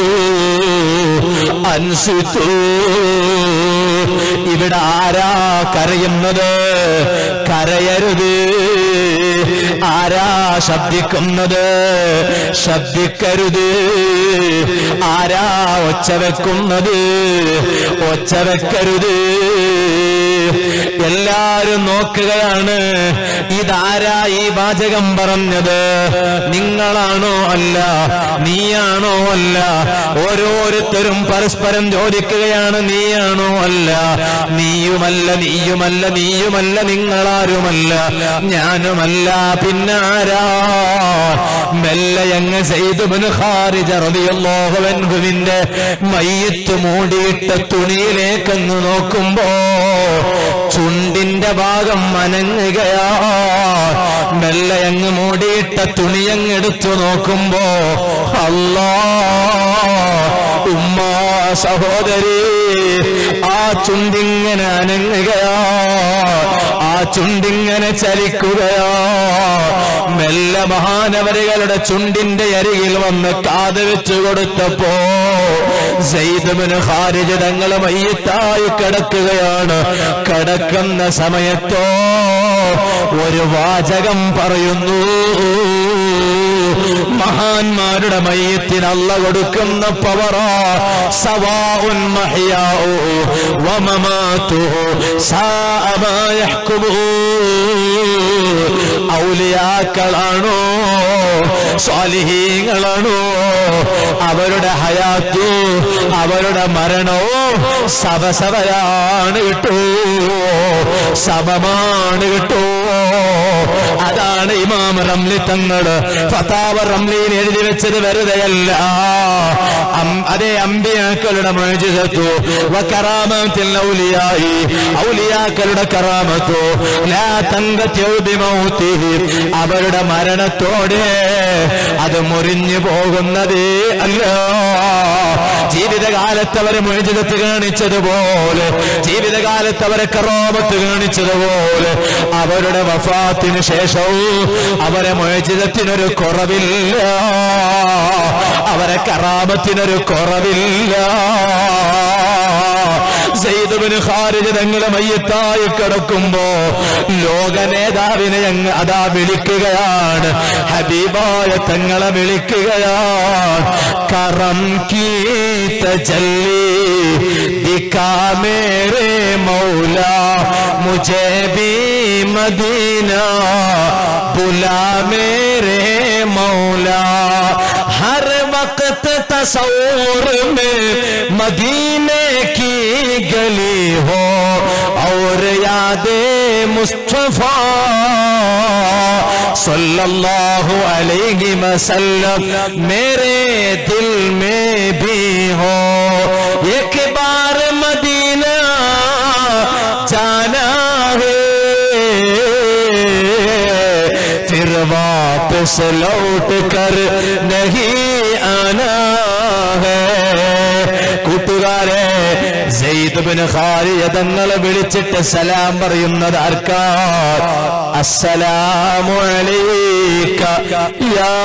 അൻസിത്തു. ഇവിടെ ആരാ കരയുന്നത്? കരയരുത്. ആരാ ശബ്ദിക്കുന്നത്? ശബ്ദിക്കരുത്. ആരാ ഒച്ച വെക്കുന്നത്? ഒച്ച വെക്കരുത്. എല്ലാരും നോക്കുകയാണ്. ഇതാരാ ഈ വാചകം പറഞ്ഞത്? നിങ്ങളാണോ? അല്ല. നീയാണോ? അല്ല. ഓരോരുത്തരും പരസ്പരം ചോദിക്കുകയാണ്. നീയാണോ? അല്ല. നീയുമല്ല, നീയുമല്ല, നീയുമല്ല, നിങ്ങളാരുമല്ല, ഞാനുമല്ല. പിന്നാരാ? മെല്ലയങ്ങ് സയ്യിദ് ഇബ്നു ഖാരിജ റളിയല്ലാഹു അൻഹുവിന്റെ മയ്യിത്ത് മൂടിയിട്ട തുണിയിലേക്കങ്ങ് നോക്കുമ്പോ ചുണ്ടിന്റെ ഭാഗം അനങ്ങുകയാ. മെല്ലയങ്ങ് മൂടിയിട്ട തുണിയങ്ങെടുത്തു നോക്കുമ്പോ അല്ലാ, ഉമ്മ, സഹോദരി, ആ ചുണ്ടിങ്ങനെ അനങ്ങുകയാ. ആ ചുണ്ടിങ്ങനെ ചലിക്കുകയാ. മെല്ലെ മഹാനവരികളുടെ ചുണ്ടിന്റെ അരികിൽ വന്ന് കാത് വെച്ചു കൊടുത്തപ്പോ സയ്യിദ് ഇബ്നു ഖാരിജ തങ്ങളെ മയ്യിത്തായി കിടക്കുകയാണ്. കിടക്കുന്ന സമയത്തോ ഒരു വാചകം പറയുന്നു. മഹാന്മാരുടെ മയ്യത്തിന് അല്ലാഹു കൊടുക്കുന്ന പവറാ. സവാഉൻ മഹ്യാഉ വമമാതുഹു സാഅ മാ യഹ്കുമൂൻ. ഔലിയാക്കളാണോ സ്വാലിഹീങ്ങളാണോ അവരുടെ ഹയാത്തു അവരുടെ മരണവും സവസവയാണ് കിട്ടൂ, സമമാണ് കിട്ടൂ. അതാണ് ഇമാം റംലി തങ്ങൾ ഫതാവ റംലിയിൽ എഴുതി വെച്ചത് വെറുതെയല്ല. അതേ അമ്പിയാക്കളുടെ മുഅ്ജിസത്തു വകറാമത്തുൽ ഔലിയായി ഔലിയാക്കളുടെ കറാമത്തു ലാ തൻഖതിഉ ബിമൗതിഹി അവരുടെ മരണത്തോടെ അത് മുറിഞ്ഞു പോകുന്നതേ അല്ല. ജീവിതകാലത്ത് അവരെ മുഅ്ജിസത്ത് കാണിച്ചതുപോലെ ജീവിതകാലത്ത് അവരെ കറാമത്ത് കാണിച്ചതുപോലെ അവരുടെ വഫാത്തിന് ശേഷവും അവരെ മുഅ്ജിസത്തിനൊരു കുറവില്ല, അവരെ കറാമത്തിനൊരു കുറവില്ല. സയ്യിദ് ഇബ്നു ഖാരിജ തങ്ങളെ മയ്യത്തായി കിടക്കുമ്പോ ലോക നേതാവിനെ അങ്ങ് അതാ വിളിക്കുകയാണ്, ഹബീബായ തങ്ങളെ വിളിക്കുകയാണ്. കറം കീ തജല്ലി ദിഖാ മേരെ മൗലാ മുझे भी मदीना बुला मेरे मौला हर वक्त तस्वुर में मदीने की गली हो और यादे मुस्तफा सल्लल्लाहु अलैहि वसल्लम मेरे दिल में भी हो. एक बार मदीना जाना है फिर वापस लौट कर नहीं आना है. കൂട്ടുകാരെ സയ്യിദ് ഇബ്നു ഖാരിജ തങ്ങളെ വിളിച്ചിട്ട് സലാം പറയുന്നത് ആർക്കാ? അസ്സലാമു അലൈക യാ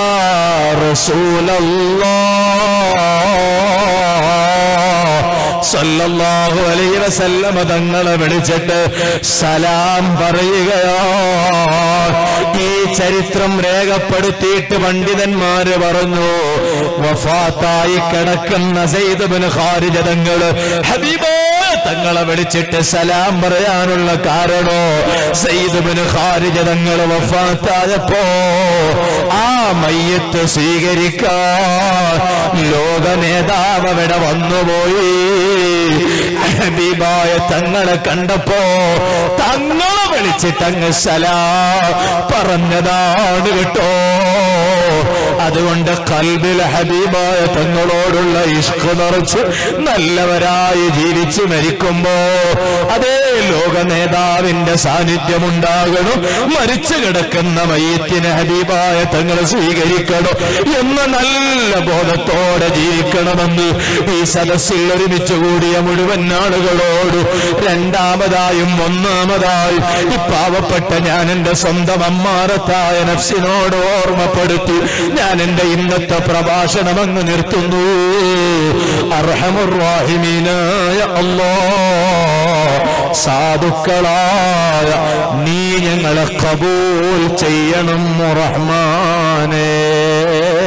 റസൂലല്ലാഹ് സല്ലല്ലാഹു അലൈഹി വസല്ലം തങ്ങളെ വിളിച്ചിട്ട് സലാം പറയുകയാണ്. ഈ ചരിത്രം രേഖപ്പെടുത്തിയിട്ട് പണ്ഡിതന്മാര് പറഞ്ഞു, വഫാത്തായി കിടക്കുന്ന സയ്യിദ് ഇബ്നു ഖാരിജ തങ്ങൾ ഹബീബ് തങ്ങളെ വിളിച്ചിട്ട് സലാം പറയാനുള്ള കാരണോ സയ്യിദ് ഇബ്നു ഖാരിജ തങ്ങൾ വഫാത്തായപ്പോ ആ മയ്യത്ത് സ്വീകരിക്കാൻ ലോക നേതാവ് അവിടെ വന്നുപോയി. ഹബീബായ തങ്ങളെ കണ്ടപ്പോ തങ്ങളെ വിളിച്ചിട്ട് അങ്ങ് സലാം പറഞ്ഞതാണ് കേട്ടോ. അതുകൊണ്ട് ഖൽബിൽ ഹബീബായ തങ്ങളോടുള്ള ഇഷ്ക് നിറച്ച് നല്ലവരായി ജീവിച്ചു മരിക്കുമ്പോ അതേ ലോക നേതാവിന്റെ സാന്നിധ്യം ഉണ്ടാകണം. മരിച്ചു കിടക്കുന്ന മയ്യത്തിനെ ഹബീബായ തങ്ങളെ സ്വീകരിക്കണം എന്ന നല്ല ബോധത്തോടെ ജീവിക്കണമെന്ന് ഈ സദസ്സിൽ ഒരുമിച്ച് കൂടിയ മുഴുവൻ ആളുകളോട് രണ്ടാമതായും ഒന്നാമതായും ഈ പാവപ്പെട്ട ഞാൻ എന്റെ സ്വന്തം അമ്മാറത്തായ നഫ്സിനോട് ഓർമ്മപ്പെടുത്തി ഞാൻ എന്റെ ഇന്നത്തെ പ്രഭാഷണം അങ്ങ് നിർത്തുന്നു. അർഹമുർ റഹീമീനായ അല്ലാഹ്, സാധുക്കളായ നീ ഞങ്ങളെ ഖബൂൽ ചെയ്യണം റഹ്മാനേ.